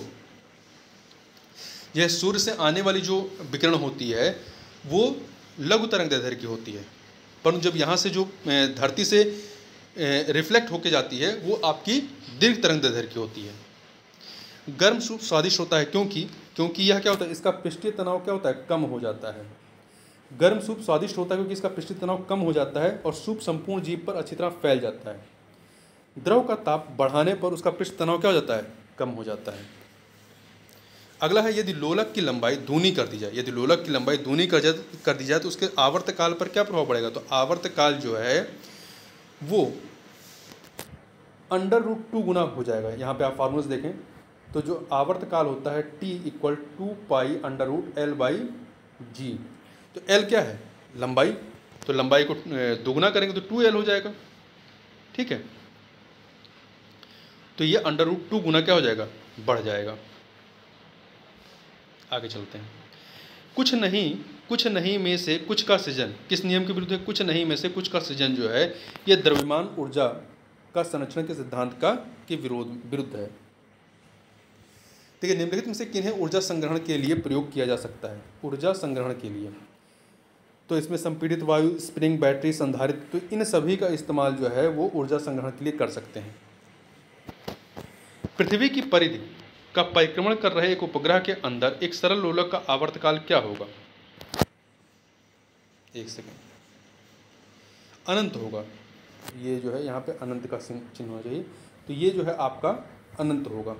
यह सूर्य से आने वाली जो विकिरण होती है वो लघु तरंगदैर्ध्य की होती है, परंतु जब यहाँ से जो धरती से रिफ्लेक्ट होके जाती है वो आपकी दीर्घ तरंगदैर्ध्य की होती है। गर्म सूप स्वादिष्ट होता है क्योंकि क्योंकि यह क्या होता है? इसका पृष्ठीय तनाव क्या होता है? कम हो जाता है। गर्म सूप स्वादिष्ट होता है क्योंकि इसका पृष्ठीय तनाव कम हो जाता है और सूप संपूर्ण जीभ पर अच्छी तरह फैल जाता है। द्रव का ताप बढ़ाने पर उसका पृष्ठ तनाव क्या हो जाता है? कम हो जाता है। अगला है यदि लोलक की लंबाई दूनी कर दी जाए यदि लोलक की लंबाई दूनी कर कर दी जाए तो उसके आवर्तकाल पर क्या प्रभाव पड़ेगा? तो आवर्तकाल जो है वो अंडर रूट टू गुना हो जाएगा। यहाँ पे आप फार्मूल्स देखें तो जो आवर्तकाल होता है T equal two pi under root L by G. तो एल क्या है? लंबाई। तो लंबाई को दोगुना करेंगे तो टू एल हो जाएगा। ठीक है, तो ये अंडर रूट टू गुना क्या हो जाएगा? बढ़ जाएगा। आगे चलते हैं। कुछ नहीं कुछ नहीं में से कुछ का सृजन किस नियम के विरुद्ध है? कुछ नहीं में से कुछ का सृजन जो है यह द्रव्यमान ऊर्जा का संरक्षण के सिद्धांत का के विरोध विरुद्ध है। देखिए, निम्नलिखित में से किन्हें ऊर्जा संग्रहण के लिए प्रयोग किया जा सकता है? ऊर्जा संग्रहण के लिए तो इसमें संपीड़ित वायु, स्प्रिंग, बैटरी, संधारित्र, तो इन सभी का इस्तेमाल जो है वो ऊर्जा संग्रहण के लिए कर सकते हैं। पृथ्वी की परिधि का परिक्रमण कर रहे एक उपग्रह के अंदर एक सरल लोलक का आवर्तकाल क्या होगा? एक सेकेंड, अनंत होगा। ये जो है यहाँ पे अनंत का चिन्ह होना चाहिए। तो ये जो है आपका अनंत होगा।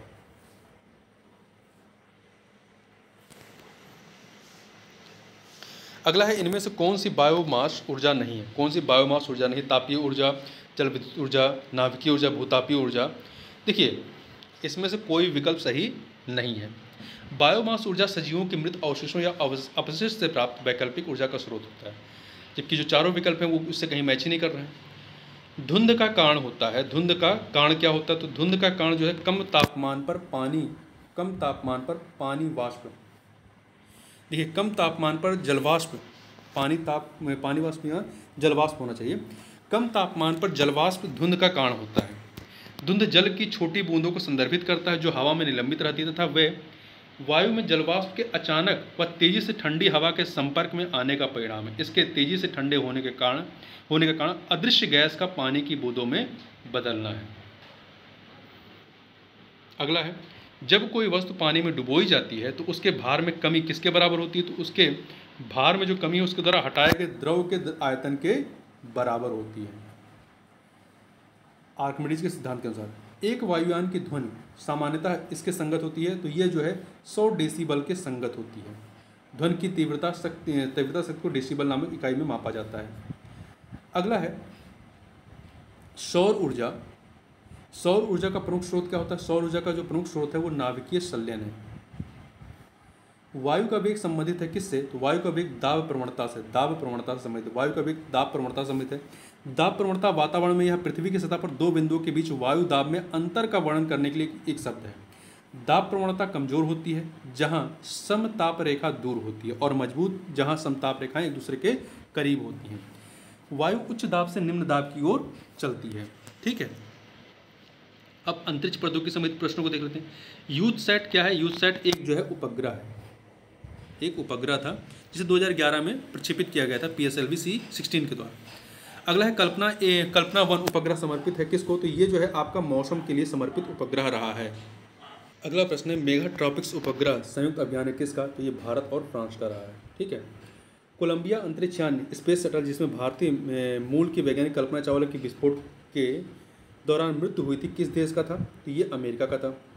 अगला है इनमें से कौन सी बायोमास ऊर्जा नहीं है? कौन सी बायोमास ऊर्जा नहीं? तापीय ऊर्जा, जल विद्युत ऊर्जा, नाभिकीय ऊर्जा, भूतापीय ऊर्जा। देखिए, इसमें से कोई विकल्प सही नहीं है। बायोमास ऊर्जा सजीवों के मृत अवशेषों या अपशिष्ट से प्राप्त वैकल्पिक ऊर्जा का स्रोत होता है, जबकि जो चारों विकल्प हैं वो उससे कहीं मैच ही नहीं कर रहे हैं। धुंध का कारण होता है। धुंध का कारण क्या होता है? तो धुंध का कारण जो है कम तापमान पर पानी कम तापमान पर पानी वाष्प। देखिए, कम तापमान पर जलवाष्प पानी ताप पानी वाष्प या जलवाष्प होना चाहिए। कम तापमान पर जलवाष्प धुंध का कारण होता है। धुंध जल की छोटी बूंदों को संदर्भित करता है जो हवा में निलंबित रहती है तथा वे वायु में जलवाष्प के अचानक व तेजी से ठंडी हवा के संपर्क में आने का परिणाम है। इसके तेजी से ठंडे होने के कारण होने के कारण अदृश्य गैस का पानी की बूंदों में बदलना है। अगला है, जब कोई वस्तु पानी में डुबोई जाती है तो उसके भार में कमी किसके बराबर होती है? तो उसके भार में जो कमी है उसके द्वारा हटाए गए द्रव के आयतन के बराबर होती है। आर्किमिडीज के सिद्धांत के अनुसार एक वायुयान की ध्वनि सामान्यतः इसके संगत होती है, तो ये जो है सौ डेसिबल के संगत होती है। ध्वनि की तीव्रता शक्ति तीव्रता शक्ति को डेसिबल नामक इकाई में मापा जाता है। अगला है सौर ऊर्जा। सौर ऊर्जा का प्रमुख स्रोत क्या होता है? सौर ऊर्जा का जो प्रमुख स्रोत है वो नाभिकीय संलयन है। वायु का वेग संबंधित है किससे? तो वायु का वेग दाब प्रवणता से दाब प्रवणता से संबंधित है। वायु का वेग दाब प्रवणता से संबंधित है। दाब प्रवणता वातावरण में यह पृथ्वी की सतह पर दो बिंदुओं के बीच वायु दाब में अंतर का वर्णन करने के लिए एक शब्द है। दाब प्रवणता कमजोर होती है जहां समताप रेखा दूर होती है और मजबूत जहां समताप रेखाएं एक दूसरे के करीब होती हैं। वायु उच्च दाब से निम्न दाब की ओर चलती है। ठीक है, अब अंतरिक्ष प्रौद्योगिकी संबंधित प्रश्नों को देख लेते हैं। यूथसैट क्या है? यूथसैट एक जो है उपग्रह है, एक उपग्रह था जिसे दो हज़ार ग्यारह में प्रक्षेपित किया गया था P S L V C sixteen के द्वारा। अगला है कल्पना ए कल्पना वन उपग्रह समर्पित है किसको? तो ये जो है आपका मौसम के लिए समर्पित उपग्रह रहा है। अगला प्रश्न है मेगा ट्रॉपिक्स उपग्रह संयुक्त अभियान है किसका? तो ये भारत और फ्रांस का रहा है। ठीक है, कोलंबिया अंतरिक्ष यान स्पेस शटल जिसमें भारतीय मूल की वैज्ञानिक कल्पना चावला की विस्फोट के दौरान मृत्यु हुई थी किस देश का था? तो ये अमेरिका का था।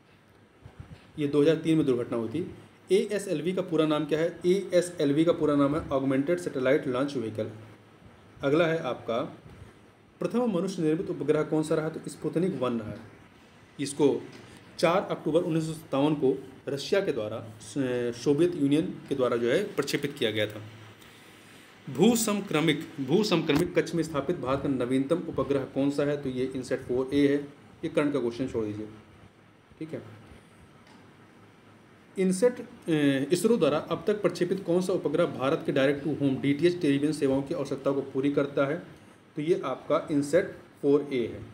ये दो हज़ार तीन में दुर्घटना हुई थी। ए एस एल वी का पूरा नाम क्या है? ए एस एल वी का पूरा नाम है ऑगमेंटेड सैटेलाइट लॉन्च व्हीकल। अगला है आपका प्रथम मनुष्य निर्मित उपग्रह कौन सा रहा? तो स्पुतनिक वन रहा है। इसको चार अक्टूबर उन्नीस सौ सत्तावन को रशिया के द्वारा सोवियत यूनियन के द्वारा जो है प्रक्षेपित किया गया था। भू समक्रमिक भू समक्रमिक कक्ष में स्थापित भारत का नवीनतम उपग्रह कौन सा है? तो ये इनसेट फोर ए है। ये करंट का क्वेश्चन छोड़ दीजिए। ठीक है, इनसेट इसरो द्वारा अब तक प्रक्षेपित कौन सा उपग्रह भारत के direct to home D T H television सेवाओं की आवश्यकता को पूरी करता है? तो ये आपका इनसेट फोर ए है।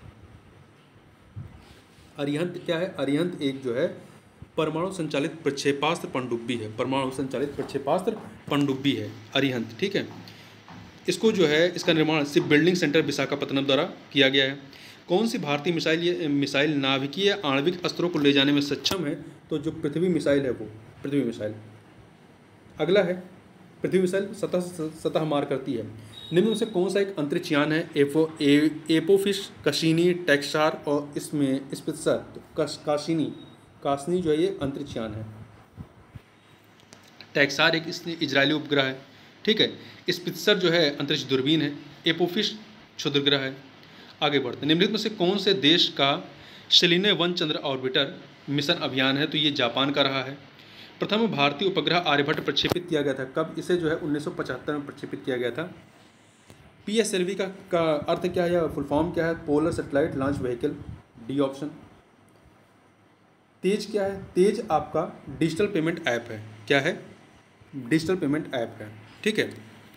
अरिहंत क्या है? अरिहंत एक जो है परमाणु संचालित प्रक्षेपास्त्र पनडुब्बी है। परमाणु संचालित प्रक्षेपास्त्र पनडुब्बी है अरिहंत। ठीक है, इसको जो है इसका निर्माण शिप बिल्डिंग सेंटर विशाखापत्तनम द्वारा किया गया है। कौन सी भारतीय मिसाइल ये मिसाइल नाभिकीय आणविक अस्त्रों को ले जाने में सक्षम है? तो जो पृथ्वी मिसाइल है वो पृथ्वी मिसाइल। अगला है पृथ्वी मिसाइल सतह सतह मार करती है। निम्न में से कौन सा एक अंतरिक्ष यान है? एपो ए, एपोफिश, कशीनी, टेक्सार और इसमें स्पित्सर। तो काशीनी कासनी जो है ये अंतरिक्ष यान है। टेक्सार एक इजरायली उपग्रह है। ठीक है, स्पित्सर जो है अंतरिक्ष दूरबीन है। एपोफिश क्षुद्रग्रह है। आगे बढ़ते, निम्नलिखित में से कौन से देश का सेलिने वन चंद्र ऑर्बिटर मिशन अभियान है? तो ये जापान का रहा है। प्रथम भारतीय उपग्रह आर्यभट्ट प्रक्षेपित किया गया था कब? इसे जो है उन्नीस सौ पचहत्तर में प्रक्षेपित किया गया था। पी एस एल वी का, का अर्थ क्या है या फुल फॉर्म क्या है? Polar satellite launch vehicle, D option. तेज क्या है? तेज आपका डिजिटल पेमेंट ऐप है। क्या है? डिजिटल पेमेंट ऐप है। ठीक है,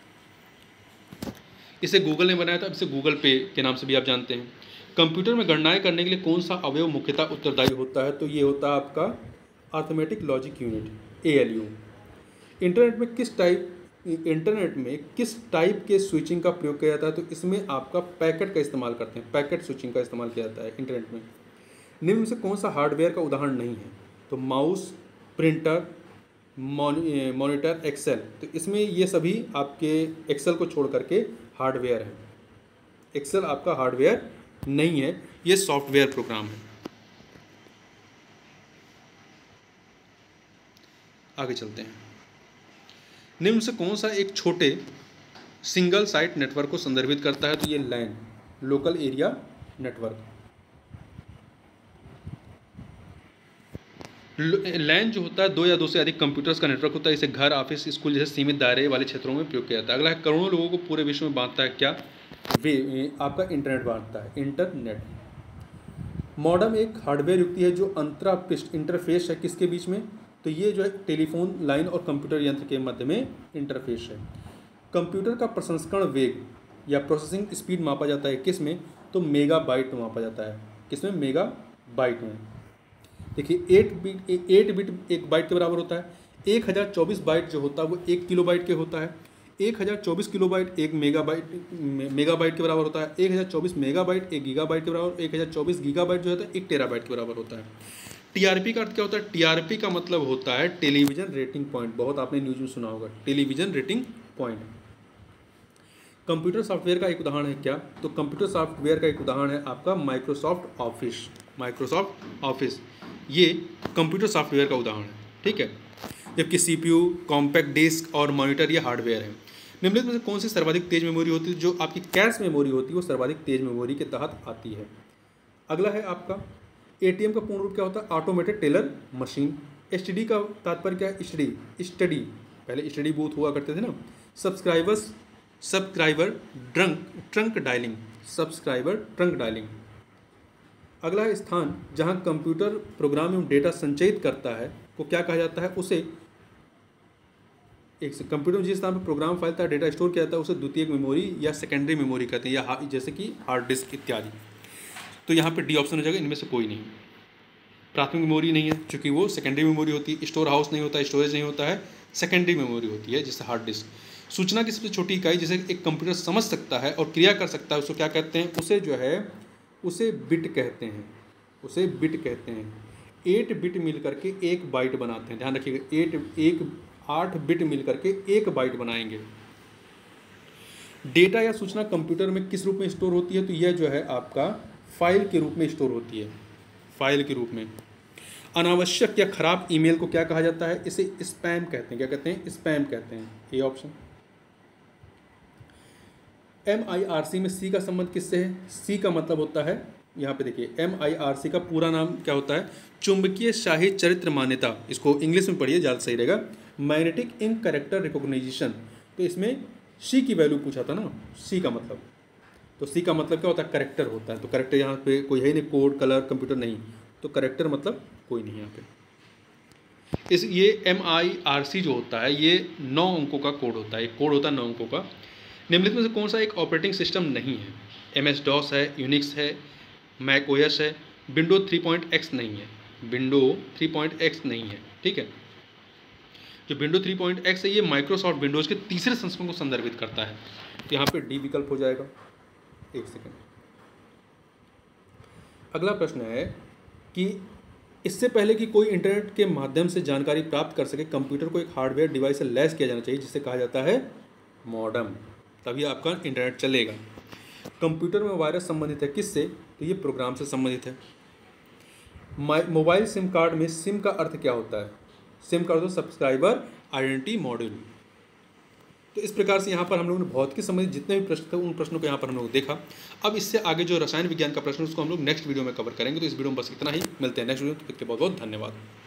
इसे गूगल ने बनाया था, इसे गूगल पे के नाम से भी आप जानते हैं। कंप्यूटर में गणनाएं करने के लिए कौन सा अवयव मुख्यतः उत्तरदायी होता है? तो ये होता है आपका arithmetic logic unit, A L U. Internet में किस टाइप इंटरनेट में किस टाइप के स्विचिंग का प्रयोग किया जाता है? तो इसमें आपका पैकेट का इस्तेमाल करते हैं, पैकेट स्विचिंग का इस्तेमाल किया जाता है इंटरनेट में। निम्न में से कौन सा हार्डवेयर का उदाहरण नहीं है? तो माउस, प्रिंटर, मॉनिटर, एक्सेल। तो इसमें ये सभी आपके एक्सेल को छोड़ करके हार्डवेयर है। एक्सेल आपका हार्डवेयर नहीं है, ये सॉफ्टवेयर प्रोग्राम है। आगे चलते हैं। निम्न से कौन सा एक छोटे सिंगल साइट नेटवर्क को संदर्भित करता है? तो ये LAN, local area network. LAN जो होता है दो या दो से अधिक कंप्यूटर्स का नेटवर्क होता है। इसे घर, ऑफिस, स्कूल जैसे सीमित दायरे वाले क्षेत्रों में प्रयोग किया जाता है। अगला है करोड़ों लोगों को पूरे विश्व में बांटता है क्या? वे आपका इंटरनेट बांटता है, इंटरनेट। मॉडेम एक हार्डवेयर युक्ति है जो अंतरापृष्ठ इंटरफेस है किसके बीच में? तो ये जो है टेलीफोन लाइन और कंप्यूटर यंत्र के मध्य में इंटरफेस है। कंप्यूटर का प्रसंस्करण वेग या प्रोसेसिंग स्पीड मापा जाता है किस में? तो मेगा बाइट में मापा जाता है। किसमें? मेगा बाइट में। देखिए एट बिट एट बिट एक बाइट के बराबर होता है। एक हज़ार चौबीस बाइट जो होता है वो एक किलो बाइट के होता है। एक हज़ार चौबीस किलो बाइट एक मेगा बाइट मेगा बाइट के बराबर होता है। एक हज़ार चौबीस मेगा बाइट एक गीगा बाइट के बराबर। एक हज़ार चौबीस गीगा बाइट जो होता है एक टेरा बाइट के बराबर होता है। टीआरपी का अर्थ क्या होता है? टीआरपी का मतलब होता है टेलीविजन रेटिंग पॉइंट। बहुत आपने न्यूज में सुना होगा, television rating point. Computer software का एक उदाहरण है क्या? तो कंप्यूटर सॉफ्टवेयर का एक उदाहरण है आपका माइक्रोसॉफ्ट ऑफिस। माइक्रोसॉफ्ट ऑफिस ये कंप्यूटर सॉफ्टवेयर का उदाहरण है, ठीक है। जबकि सीपीयू, कॉम्पैक्ट डिस्क और मॉनिटर ये हार्डवेयर है। निम्नलिखित में से कौन सी सर्वाधिक तेज मेमोरी होती है? जो आपकी कैश मेमोरी होती है वो सर्वाधिक तेज मेमोरी के तहत आती है। अगला है आपका एटीएम का पूर्ण रूप क्या होता है? Automated teller machine. एसटीडी का तात्पर्य क्या है? स्टडी स्टडी पहले स्टडी बूथ हुआ करते थे ना। Subscribers subscriber trunk trunk dialling subscriber trunk dialling. अगला है स्थान जहां कंप्यूटर प्रोग्राम एवं डेटा संचयित करता है को क्या कहा जाता है? उसे एक कंप्यूटर में जिस स्थान पर प्रोग्राम फाइल था डेटा स्टोर किया जाता है उसे द्वितीयक मेमोरी या सेकेंडरी मेमोरी कहते हैं, या जैसे कि हार्ड डिस्क इत्यादि। तो यहाँ पे डी ऑप्शन हो जाएगा, इनमें से कोई नहीं। प्राथमिक मेमोरी नहीं है क्योंकि वो सेकेंडरी मेमोरी होती है। स्टोर हाउस नहीं होता है, स्टोरेज नहीं होता है, सेकेंडरी मेमोरी होती है जिससे हार्ड डिस्क। सूचना की सबसे छोटी इकाई जिसे एक कंप्यूटर समझ सकता है और क्रिया कर सकता है उसको क्या कहते हैं? उसे जो है उसे बिट कहते हैं। उसे बिट कहते हैं। एट बिट मिल करके एक बाइट बनाते हैं, ध्यान रखिएगा। एट एक आठ बिट मिल करके एक बाइट बनाएंगे। डेटा या सूचना कंप्यूटर में किस रूप में स्टोर होती है? तो यह जो है आपका फाइल के रूप में स्टोर होती है, फाइल के रूप में। अनावश्यक या खराब ईमेल को क्या कहा जाता है? इसे स्पैम कहते हैं। क्या कहते हैं? स्पैम कहते हैं। ये option. M I R C में सी का संबंध किससे है? सी का मतलब होता है, यहाँ पे देखिए, एम आई आर सी का पूरा नाम क्या होता है? चुंबकीय शाही चरित्र मान्यता। इसको इंग्लिश में पढ़िए, ज़्यादा सही रहेगा। Magnetic ink character recognition. तो इसमें सी की वैल्यू पूछा था ना, सी का मतलब। तो सी का मतलब क्या होता है? करेक्टर होता है। तो करेक्टर यहाँ पे कोई है नहीं, कोड कलर कंप्यूटर नहीं, तो करेक्टर मतलब कोई नहीं यहाँ पे। इस ये एम आई आर सी जो होता है ये नौ अंकों का कोड होता है। एक कोड होता है नौ अंकों का। निम्नलिखित में से कौन सा एक ऑपरेटिंग सिस्टम नहीं है? एम एस डॉस है, यूनिक्स है, मैक ओ एस है, विंडो थ्री पॉइंट एक्स नहीं है। विंडो थ्री पॉइंट एक्स नहीं है, ठीक है। जो विंडो थ्री पॉइंट एक्स है ये माइक्रोसॉफ्ट विंडोज़ के तीसरे संस्करण को संदर्भित करता है। तो यहाँ पे डी विकल्प हो जाएगा। एक सेकेंड। अगला प्रश्न है कि इससे पहले कि कोई इंटरनेट के माध्यम से जानकारी प्राप्त कर सके कंप्यूटर को एक हार्डवेयर डिवाइस से लैस किया जाना चाहिए जिसे कहा जाता है मॉडेम। तभी आपका इंटरनेट चलेगा। कंप्यूटर में वायरस संबंधित है किससे? तो ये प्रोग्राम से संबंधित है। मोबाइल सिम कार्ड में सिम का अर्थ क्या होता है? सिम का अर्थ सब्सक्राइबर आइडेंटिटी मॉड्यूल। तो इस प्रकार से यहाँ पर हम लोगों ने भौतिकी संबंधित जितने भी प्रश्न थे उन प्रश्नों को यहाँ पर हम लोग देखा। अब इससे आगे जो रसायन विज्ञान का प्रश्न उसको हम लोग नेक्स्ट वीडियो में कवर करेंगे। तो इस वीडियो में बस इतना ही। मिलते हैं नेक्स्ट वीडियो में। तो बहुत बहुत धन्यवाद।